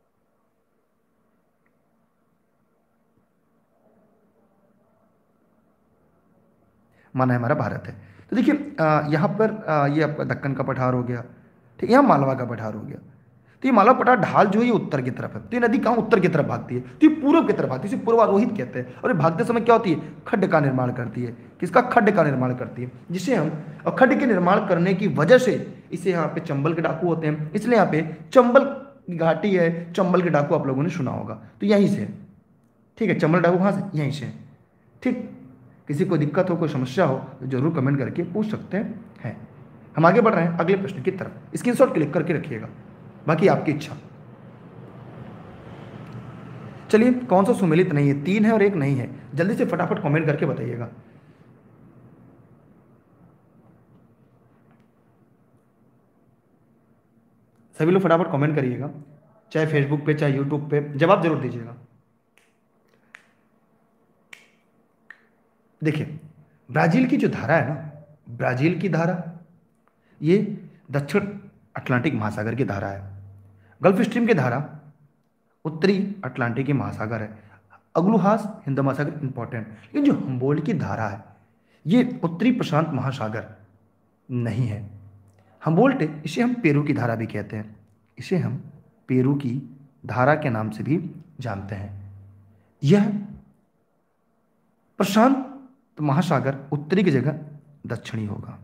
माना है हमारा भारत है। तो देखिए यहाँ पर ये आपका दक्कन का पठार हो गया, ठीक है। यहाँ मालवा का पठार हो गया। तो ये मालवा पठार ढाल जो है ये उत्तर की तरफ है। तो ये नदी कहाँ? उत्तर की तरफ भागती है। तो ये पूर्व की तरफ भागती है, इसे पूर्वारोहित कहते हैं। और ये भागते समय क्या होती है? खड्ड का निर्माण करती है। किसका? खड्ड का निर्माण करती है, जिसे हम, और खड्ड के निर्माण करने की वजह से इसे यहाँ पे चंबल के डाकू होते हैं। इसलिए यहाँ पे चंबल घाटी है, चंबल के डाकू आप लोगों ने सुना होगा। तो यहीं से, ठीक है। चंबल डाकू कहाँ से? यहीं से, ठीक। किसी को दिक्कत हो, कोई समस्या हो तो जरूर कमेंट करके पूछ सकते हैं। हम आगे बढ़ रहे हैं अगले प्रश्न की तरफ। स्क्रीनशॉट क्लिक करके रखिएगा, बाकी आपकी इच्छा। चलिए, कौन सा सुमेलित नहीं है? 3 है और 1 नहीं है। जल्दी से फटाफट कमेंट करके बताइएगा। सभी लोग फटाफट कमेंट करिएगा, चाहे फेसबुक पे, चाहे यूट्यूब पे, जवाब जरूर दीजिएगा। देखिए, ब्राजील की जो धारा है ना, ब्राजील की धारा, ये दक्षिण अटलांटिक महासागर की धारा है। गल्फ स्ट्रीम की धारा उत्तरी अटलांटिक महासागर है। अग्लुहास हिंद महासागर इंपॉर्टेंट। लेकिन जो हम्बोल्ट की धारा है, ये उत्तरी प्रशांत महासागर नहीं है। हम्बोल्ट, इसे हम पेरू की धारा भी कहते हैं। इसे हम पेरू की धारा के नाम से भी जानते हैं। यह प्रशांत महासागर उत्तरी की जगह दक्षिणी होगा।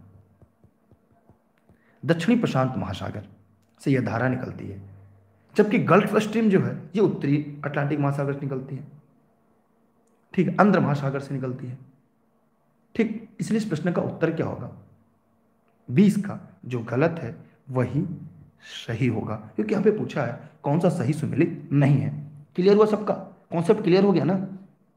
दक्षिणी प्रशांत महासागर से यह धारा निकलती है, जबकि गल्फ स्ट्रीम जो है ये उत्तरी अटलांटिक महासागर से निकलती है, ठीक। अंध्र महासागर से निकलती है, ठीक। इसलिए इस प्रश्न का उत्तर क्या होगा? 20 का जो गलत है वही सही होगा, क्योंकि यहाँ पे पूछा है कौन सा सही सुमेलित नहीं है। क्लियर हुआ सबका? कॉन्सेप्ट क्लियर हो गया ना?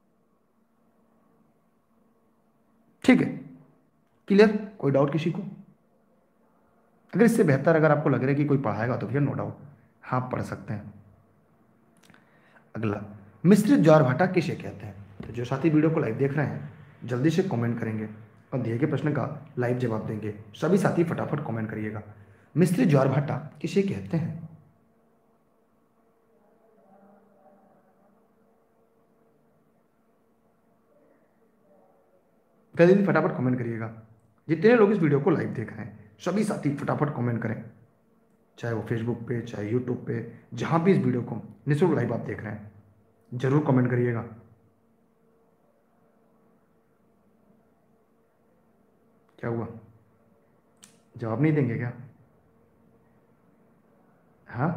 ठीक है, क्लियर? कोई डाउट किसी को? अगर इससे बेहतर अगर आपको लग रहा है कि कोई पढ़ाएगा तो फिर नो डाउट हाँ पढ़ सकते हैं। अगला, मिश्रित ज्वार भाटा किसे कहते हैं? तो जो साथी वीडियो को लाइव देख रहे हैं जल्दी से कमेंट करेंगे और दिए गए प्रश्न का लाइव जवाब देंगे। सभी साथी फटाफट कमेंट करिएगा। मिश्रित ज्वार भाटा किसे कहते हैं? जल्दी फटाफट कमेंट करिएगा। जितने लोग इस वीडियो को लाइव देख रहे हैं सभी साथी फटाफट कमेंट करें, चाहे वो फेसबुक पे चाहे यूट्यूब पे, जहां भी इस वीडियो को निःशुल्क लाइव आप देख रहे हैं जरूर कमेंट करिएगा। क्या हुआ, जवाब नहीं देंगे क्या? हाँ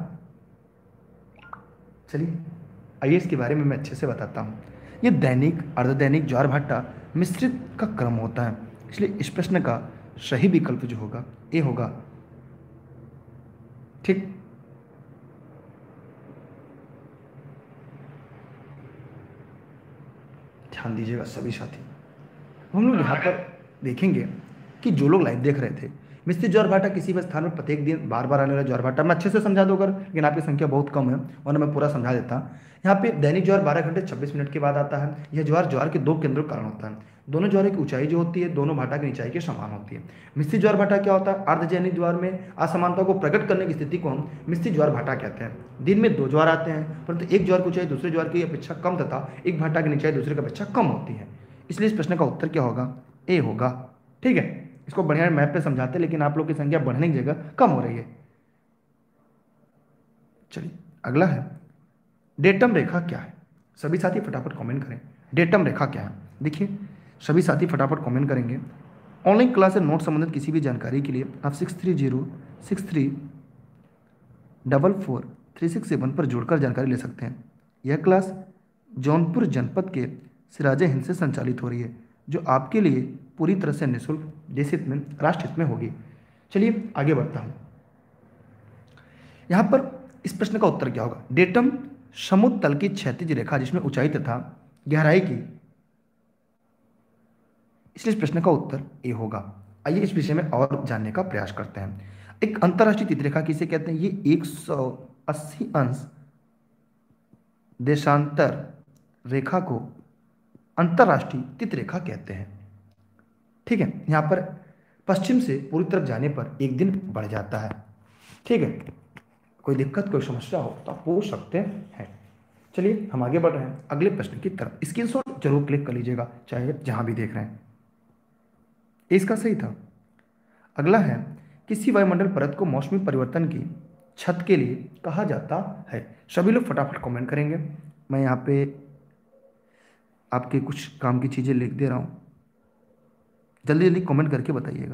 चलिए, आइए इसके बारे में मैं अच्छे से बताता हूँ। ये दैनिक अर्धदैनिक ज्वार भाटा मिश्रित का क्रम होता है, इसलिए इस प्रश्न का सही विकल्प जो होगा ये होगा। ठीक, ध्यान दीजिएगा सभी साथी। हम लोग यहाँ पर देखेंगे कि जो लोग लाइव देख रहे थे, मिश्रित ज्वार भाटा किसी भी स्थान में प्रत्येक दिन बार बार आने वाला ज्वार भाटा, मैं अच्छे से समझा दूंगा लेकिन आपकी संख्या बहुत कम है वरना मैं पूरा समझा देता। यहाँ पे दैनिक ज्वार 12 घंटे 26 मिनट के बाद आता है। यह ज्वार के दो केंद्रों के कारण होता है। दोनों ज्वार की ऊंचाई जो होती है दोनों भाटा की ऊंचाई के समान होती है। मिश्रित ज्वार भाटा क्या होता है? अर्धदैनिक ज्वार में असमानता को प्रकट करने की स्थिति को हम मिश्रित ज्वार भाटा कहते हैं। दिन में दो ज्वार आते हैं परंतु एक ज्वार की ऊंचाई दूसरे ज्वार की अपेक्षा कम तथा एक भाटा की ऊंचाई दूसरे की अपेक्षा कम होती है। इसलिए इस प्रश्न का उत्तर क्या होगा? ए होगा। ठीक है, इसको बढ़िया मैप पे समझाते हैं लेकिन आप लोग की संख्या बढ़ने की जगह कम हो रही है। चलिए अगला है, डेटम रेखा क्या है? सभी साथी फटाफट कमेंट करें, डेटम रेखा क्या है? देखिए सभी साथी फटाफट कमेंट करेंगे। ऑनलाइन क्लास से नोट संबंधित किसी भी जानकारी के लिए आप 6306344367 पर जुड़कर जानकारी ले सकते हैं। यह क्लास जौनपुर जनपद के सिराजे हिंद से संचालित हो रही है जो आपके लिए पूरी तरह से निःशुल्क, देश हित में, राष्ट्र हित में होगी। चलिए आगे बढ़ता हूं। यहां पर इस प्रश्न का उत्तर क्या होगा? डेटम समुद्र तल की क्षैतिज रेखा जिसमें ऊंचाई तथा गहराई की, इसलिए इस प्रश्न का उत्तर ए होगा। आइए इस विषय में और जानने का प्रयास करते हैं। एक अंतरराष्ट्रीय तिथरेखा किसे कहते हैं? ये 180 अंश देशांतर रेखा को अंतरराष्ट्रीय तिथरेखा कहते हैं। ठीक है, यहां पर पश्चिम से पूरी तरफ जाने पर एक दिन बढ़ जाता है। ठीक है, कोई दिक्कत कोई समस्या हो तो आप पूछ सकते हैं। चलिए हम आगे बढ़ रहे हैं अगले प्रश्न की तरफ। स्क्रीनशॉट जरूर क्लिक कर लीजिएगा चाहे जहां भी देख रहे हैं। इसका सही था। अगला है, किसी वायुमंडल परत को मौसमी परिवर्तन की छत के लिए कहा जाता है? सभी लोग फटाफट कमेंट करेंगे। मैं यहाँ पे आपके कुछ काम की चीजें लिख दे रहा हूं, जल्दी जल्दी कमेंट करके बताइएगा।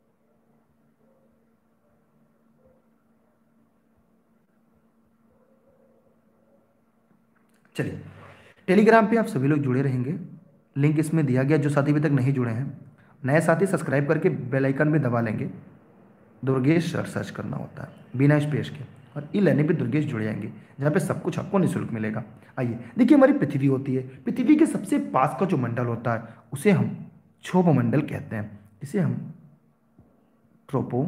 चलिए, टेलीग्राम पे आप सभी लोग जुड़े रहेंगे, लिंक इसमें दिया गया। जो साथी अभी तक नहीं जुड़े हैं, नए साथी सब्सक्राइब करके बेल आइकन भी दबा लेंगे। दुर्गेश सर सर्च करना होता है बिना स्पेस के, और ई लर्निंग पे दुर्गेश जुड़ जाएंगे जहाँ पे सब कुछ आपको निःशुल्क मिलेगा। आइए देखिए, हमारी पृथ्वी होती है, पृथ्वी के सबसे पास का जो मंडल होता है उसे हम क्षोभमंडल कहते हैं। इसे हम ट्रोपो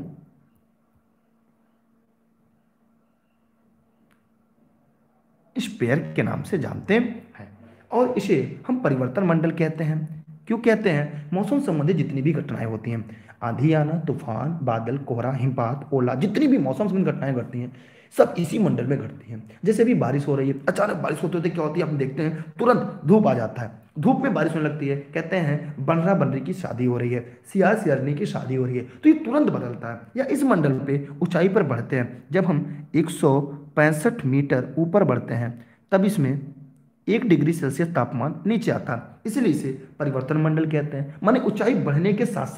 स्फीयर के नाम से जानते हैं, और इसे हम परिवर्तन मंडल कहते हैं। क्यों कहते हैं? मौसम संबंधी जितनी भी घटनाएं होती हैं, आंधी आना, तूफान, बादल, कोहरा, हिमपात, ओला, जितनी भी मौसम संबंधी घटनाएं घटती हैं सब इसी मंडल में घटती हैं। जैसे अभी बारिश हो रही है, अचानक बारिश होते होते क्या होती है, हम देखते हैं तुरंत धूप आ जाता है, धूप में बारिश होने लगती है, कहते हैं बनरा बनरी की शादी हो रही है, सियार सियारनी की शादी हो रही है, तो ये तुरंत बदलता है। या इस मंडल पे ऊंचाई पर बढ़ते हैं, जब हम 165 मीटर ऊपर बढ़ते हैं तब इसमें 1 डिग्री सेल्सियस तापमान नीचे आता है, इसलिए इसे परिवर्तन मंडल कहते हैं। माने ऊंचाई बढ़ने के साथ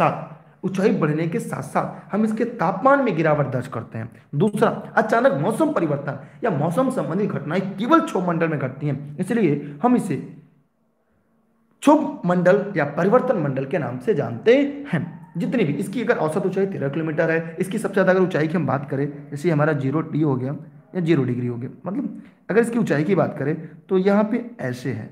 साथ हम इसके तापमान में गिरावट दर्ज करते हैं। दूसरा, अचानक मौसम परिवर्तन या मौसम संबंधी घटनाएं केवल क्षोभ मंडल में घटती हैं, इसलिए हम इसे क्षोभ मंडल या परिवर्तन मंडल के नाम से जानते हैं। जितनी भी इसकी अगर औसत ऊंचाई 13 किलोमीटर है, इसकी सबसे ज़्यादा अगर ऊंचाई की हम बात करें, जैसे हमारा 0 t हो गया या 0 डिग्री हो गया, मतलब अगर इसकी ऊंचाई की बात करें तो यहाँ पे ऐसे है,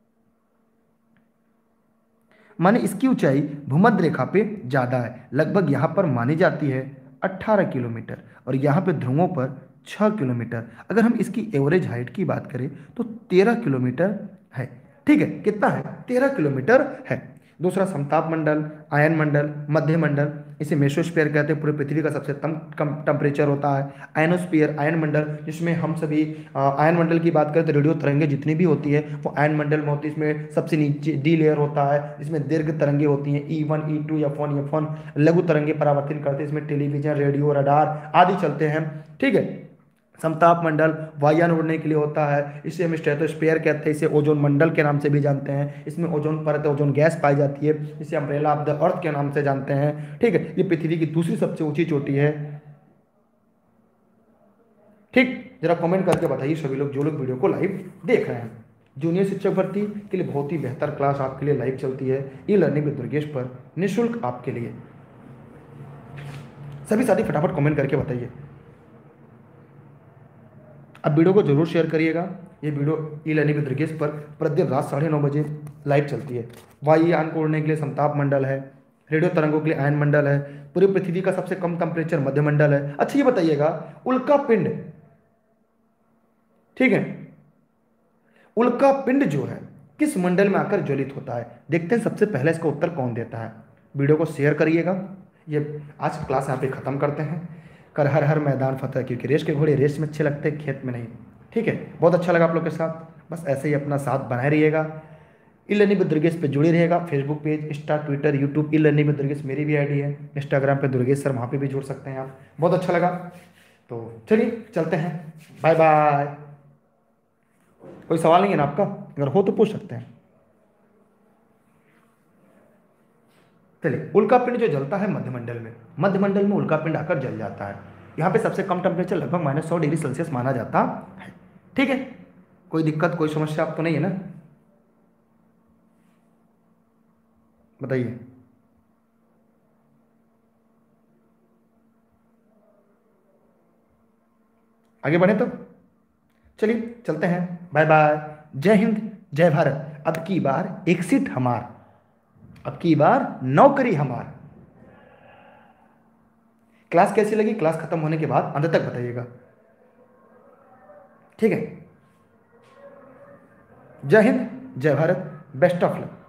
माने इसकी ऊंचाई भूमध्य रेखा पे ज़्यादा है, लगभग यहाँ पर मानी जाती है 18 किलोमीटर, और यहाँ पे ध्रुवों पर 6 किलोमीटर। अगर हम इसकी एवरेज हाइट की बात करें तो 13 किलोमीटर है। ठीक है, कितना है? 13 किलोमीटर है। दूसरा समताप मंडल, आयन मंडल, मध्य मंडल, इसे मेसोस्फीयर कहते हैं, पूरे पृथ्वी का सबसे कम टेम्परेचर होता है। आयनोस्फीयर, आयन मंडल, जिसमें हम सभी आयन मंडल की बात करें तो रेडियो तरंगे जितनी भी होती है वो आयन मंडल में होती है। इसमें सबसे नीचे डी लेयर होता है, जिसमें दीर्घ तरंगे होती हैं, E1, E2, F1, F1। लघु तरंगे परावर्तन करते हैं, इसमें टेलीविजन, रेडियो, रडार आदि चलते हैं। ठीक है। समताप मंडल वायुयान उड़ने के लिए होता है, इसे हम स्ट्रेटोस्फीयर कहते हैं, इसे ओजोन मंडल के नाम से भी जानते हैं। इसमें ओजोन परत, ओजोन गैस पाई जाती है, इसे अम्ब्रेला ऑफ द अर्थ के नाम से जानते हैं। ठीक है, ये पृथ्वी की दूसरी सबसे ऊंची चोटी है। ठीक, जरा कमेंट करके बताइए सभी लोग, जो लोग वीडियो को लाइव देख रहे हैं। जूनियर शिक्षक भर्ती के लिए बहुत ही बेहतर क्लास आपके लिए लाइव चलती है ई लर्निंग विद दुर्गेश पर, निःशुल्क आपके लिए। सभी साथी फटाफट कमेंट करके बताइए। अब वीडियो को जरूर शेयर करिएगा। ये video e learning with Durgesh पर प्रतिदिन रात 9:30 बजे लाइव चलती है। वायुयान को उड़ने के लिए समताप मंडल है, रेडियो तरंगों के लिए आयन मंडल है, पूरी पृथ्वी का सबसे कम टेम्परेचर मध्य मंडल है। अच्छा ये बताइएगा, उल्का पिंड, ठीक है, उल्का पिंड जो है किस मंडल में आकर ज्वलित होता है? देखते हैं सबसे पहले इसका उत्तर कौन देता है। वीडियो को शेयर करिएगा। ये आज क्लास यहाँ पे ख़त्म करते हैं। कर हर हर मैदान फतेह, क्योंकि रेस के घोड़े रेस में अच्छे लगते हैं, खेत में नहीं। ठीक है, बहुत अच्छा लगा आप लोग के साथ। बस ऐसे ही अपना साथ बनाए रहिएगा। ई लर्निंग विद दुर्गेश पे जुड़े रहिएगा। Facebook page, insta, Twitter, YouTube, e learning with Durgesh मेरी भी आईडी है। इंस्टाग्राम पे दुर्गेश सर, वहाँ पे भी जुड़ सकते हैं आप। बहुत अच्छा लगा, तो चलिए चलते हैं। Bye bye. कोई सवाल नहीं है ना आपका? अगर हो तो पूछ सकते हैं। चलिए, उल्कापिंड जो जलता है मध्यमंडल में, मध्यमंडल में उल्कापिंड आकर जल जाता है। यहाँ पे सबसे कम टेम्परेचर लगभग -100 डिग्री सेल्सियस माना जाता है। ठीक है, कोई दिक्कत, कोई समस्या आप तो नहीं है ना? बताइए। आगे बढ़े तो चलिए चलते हैं। Bye bye. जय हिंद, जय भारत। अब की बार एक सीट हमार, अब की बार नौकरी हमार। क्लास कैसी लगी? क्लास खत्म होने के बाद अंत तक बताइएगा। ठीक है, जय हिंद, जय भारत, बेस्ट ऑफ लक।